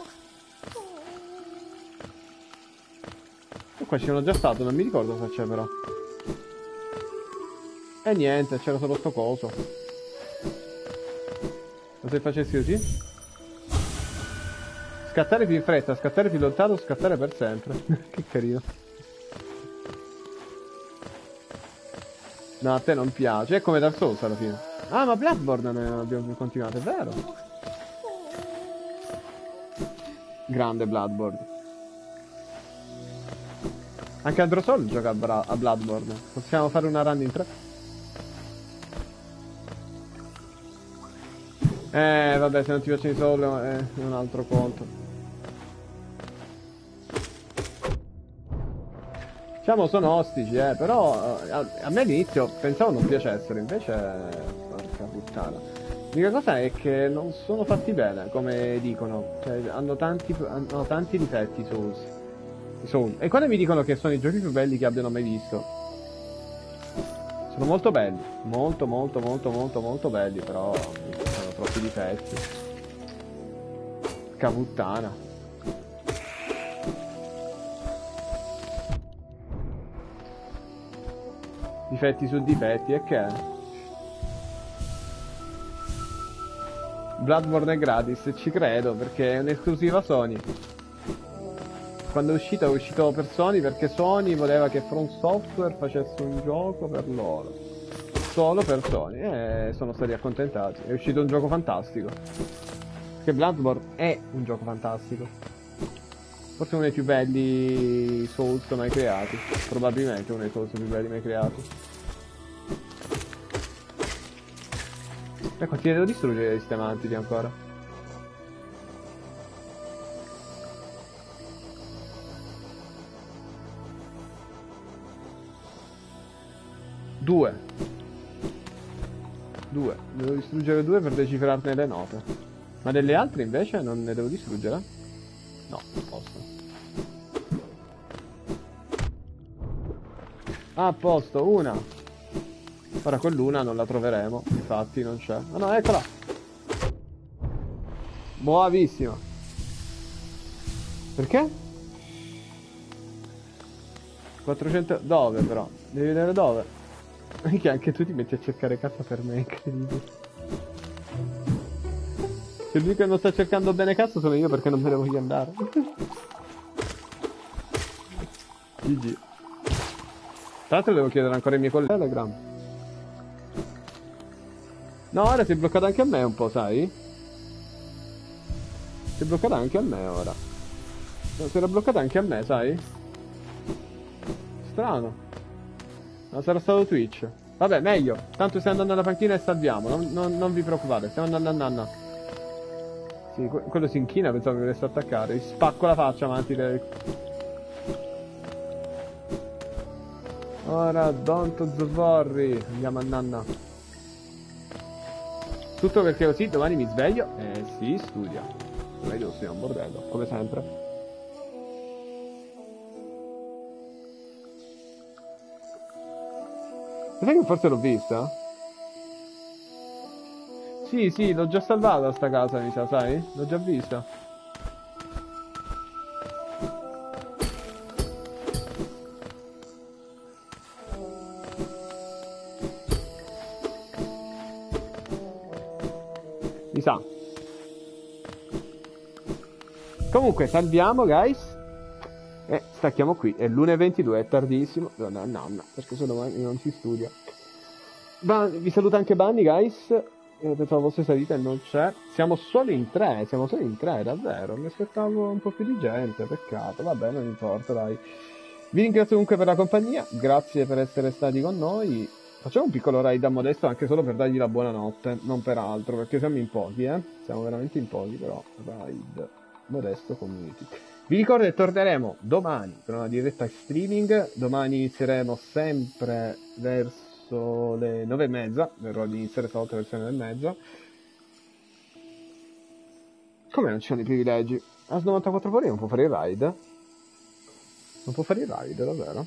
E qua ci sono già stato, non mi ricordo se c'è però. E niente, c'era solo sto coso. Ma se facessi così? Scattare più in fretta, scattare più lontano, scattare per sempre. Che carino. No, a te non piace. È come Dark Souls alla fine. Ah, ma Bloodborne ne abbiamo continuato, è vero? Grande Bloodborne. Anche Androsol gioca a, Bra a Bloodborne. Possiamo fare una run in tre? Eh, vabbè, se non ti piacciono i solo è un altro conto. Diciamo sono ostici, eh, però eh, a, a me all'inizio pensavo non piacessero, invece porca puttana. L'unica cosa è che non sono fatti bene, come dicono, cioè hanno tanti, hanno tanti difetti Souls. Soul. E quando mi dicono che sono i giochi più belli che abbiano mai visto, sono molto belli, molto molto molto molto molto belli, però hanno troppi difetti. Porca puttana. Difetti su difetti, e che? Bloodborne è gratis, ci credo, perché è un'esclusiva Sony. Quando è uscito è uscito per Sony perché Sony voleva che From Software facesse un gioco per loro. Solo per Sony, e sono stati accontentati. È uscito un gioco fantastico. Perché Bloodborne è un gioco fantastico. Forse uno dei più belli Souls mai creati. Probabilmente uno dei Souls più belli mai creati. Ecco, ti devo distruggere i sistemanti ancora. Due. Due. Devo distruggere due per decifrarne le note. Ma delle altre invece non ne devo distruggere? No, non posso. Ah, a posto, una. Ora quell'una non la troveremo, infatti non c'è. Ah no, eccola! Buonissima. Perché? quattrocento... Dove però? Devi vedere dove? Perché anche tu ti metti a cercare casa per me, incredibile. Se lui che non sta cercando bene cazzo sono io perché non me ne voglio andare. G G. Tra l'altro devo chiedere ancora ai miei colleghi Telegram. No, ora si è bloccato anche a me un po', sai? Si è bloccata anche a me ora. No, si era bloccata anche a me, sai? Strano. No, sarà stato Twitch. Vabbè, meglio. Tanto stiamo andando alla panchina e salviamo. Non, non, non vi preoccupate, stiamo andando a nanna. Sì, que quello si inchina, pensavo mi volesse attaccare. Gli spacco la faccia avanti del... Ora, don't worry. Andiamo a nanna. Tutto perché così domani mi sveglio e si studia. Domani devo studiare un bordello, come sempre. Sai che forse l'ho vista? Sì, sì, l'ho già salvata sta casa, mi sa, sai? L'ho già vista. Mi sa. Comunque, salviamo, guys. E stacchiamo qui. È l'una e ventidue, è tardissimo. No, no, no, no, perché se domani non si studia. Ban vi saluta anche Bunny, guys. Eh, pensavo fosse salita e non c'è. Siamo solo in tre, siamo solo in tre, davvero. Mi aspettavo un po' più di gente, peccato. Vabbè, non importa, dai. Vi ringrazio comunque per la compagnia. Grazie per essere stati con noi. Facciamo un piccolo raid a Modesto anche solo per dargli la buonanotte, non per altro, perché siamo in pochi, eh. Siamo veramente in pochi, però raid Modesto Community. Vi ricordo che torneremo domani per una diretta streaming. Domani inizieremo sempre verso le nove e mezza. Verrò ad iniziare stavolta verso le nove e mezza. Come non ci sono i privilegi? A S novantaquattro fuori non può fare il raid? Non può fare il raid, davvero?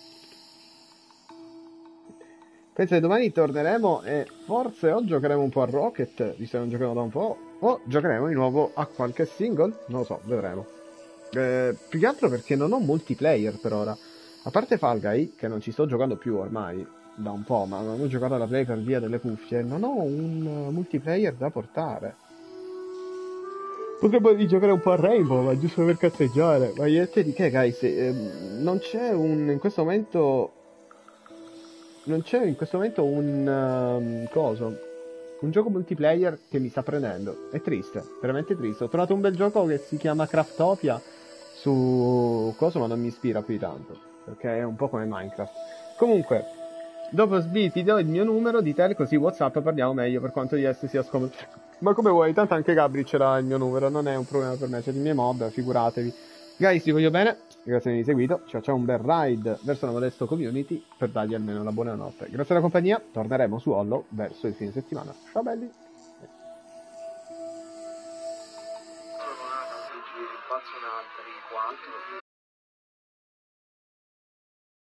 Penso che domani torneremo e forse o giocheremo un po' a Rocket, visto che non giochiamo da un po', o giocheremo di nuovo a qualche single, non lo so, vedremo. Eh, più che altro perché non ho multiplayer per ora. A parte Fall Guy, che non ci sto giocando più ormai da un po', ma non ho giocato alla play per via delle cuffie, non ho un multiplayer da portare. Potremmo giocare un po' a Rainbow, ma giusto per cazzeggiare. Ma niente di che, guys, eh, non c'è un... in questo momento... Non c'è in questo momento un... Um, coso... Un gioco multiplayer che mi sta prendendo. È triste, veramente triste. Ho trovato un bel gioco che si chiama Craftopia su... coso, ma non mi ispira più di tanto. Perché è un po' come Minecraft. Comunque, dopo Sbi ti do il mio numero di tel, così WhatsApp parliamo meglio per quanto di essere sia scomodo. Ma come vuoi, tanto anche Gabri ce l'ha il mio numero, non è un problema per me, siete i miei mob, figuratevi. Guys, vi voglio bene, grazie di avermi seguito, ci facciamo un bel ride verso la modesto community per dargli almeno la buonanotte. Grazie alla compagnia, torneremo su Hollow verso il fine settimana. Ciao belli! Sono nata, ci faccio un altri quattro.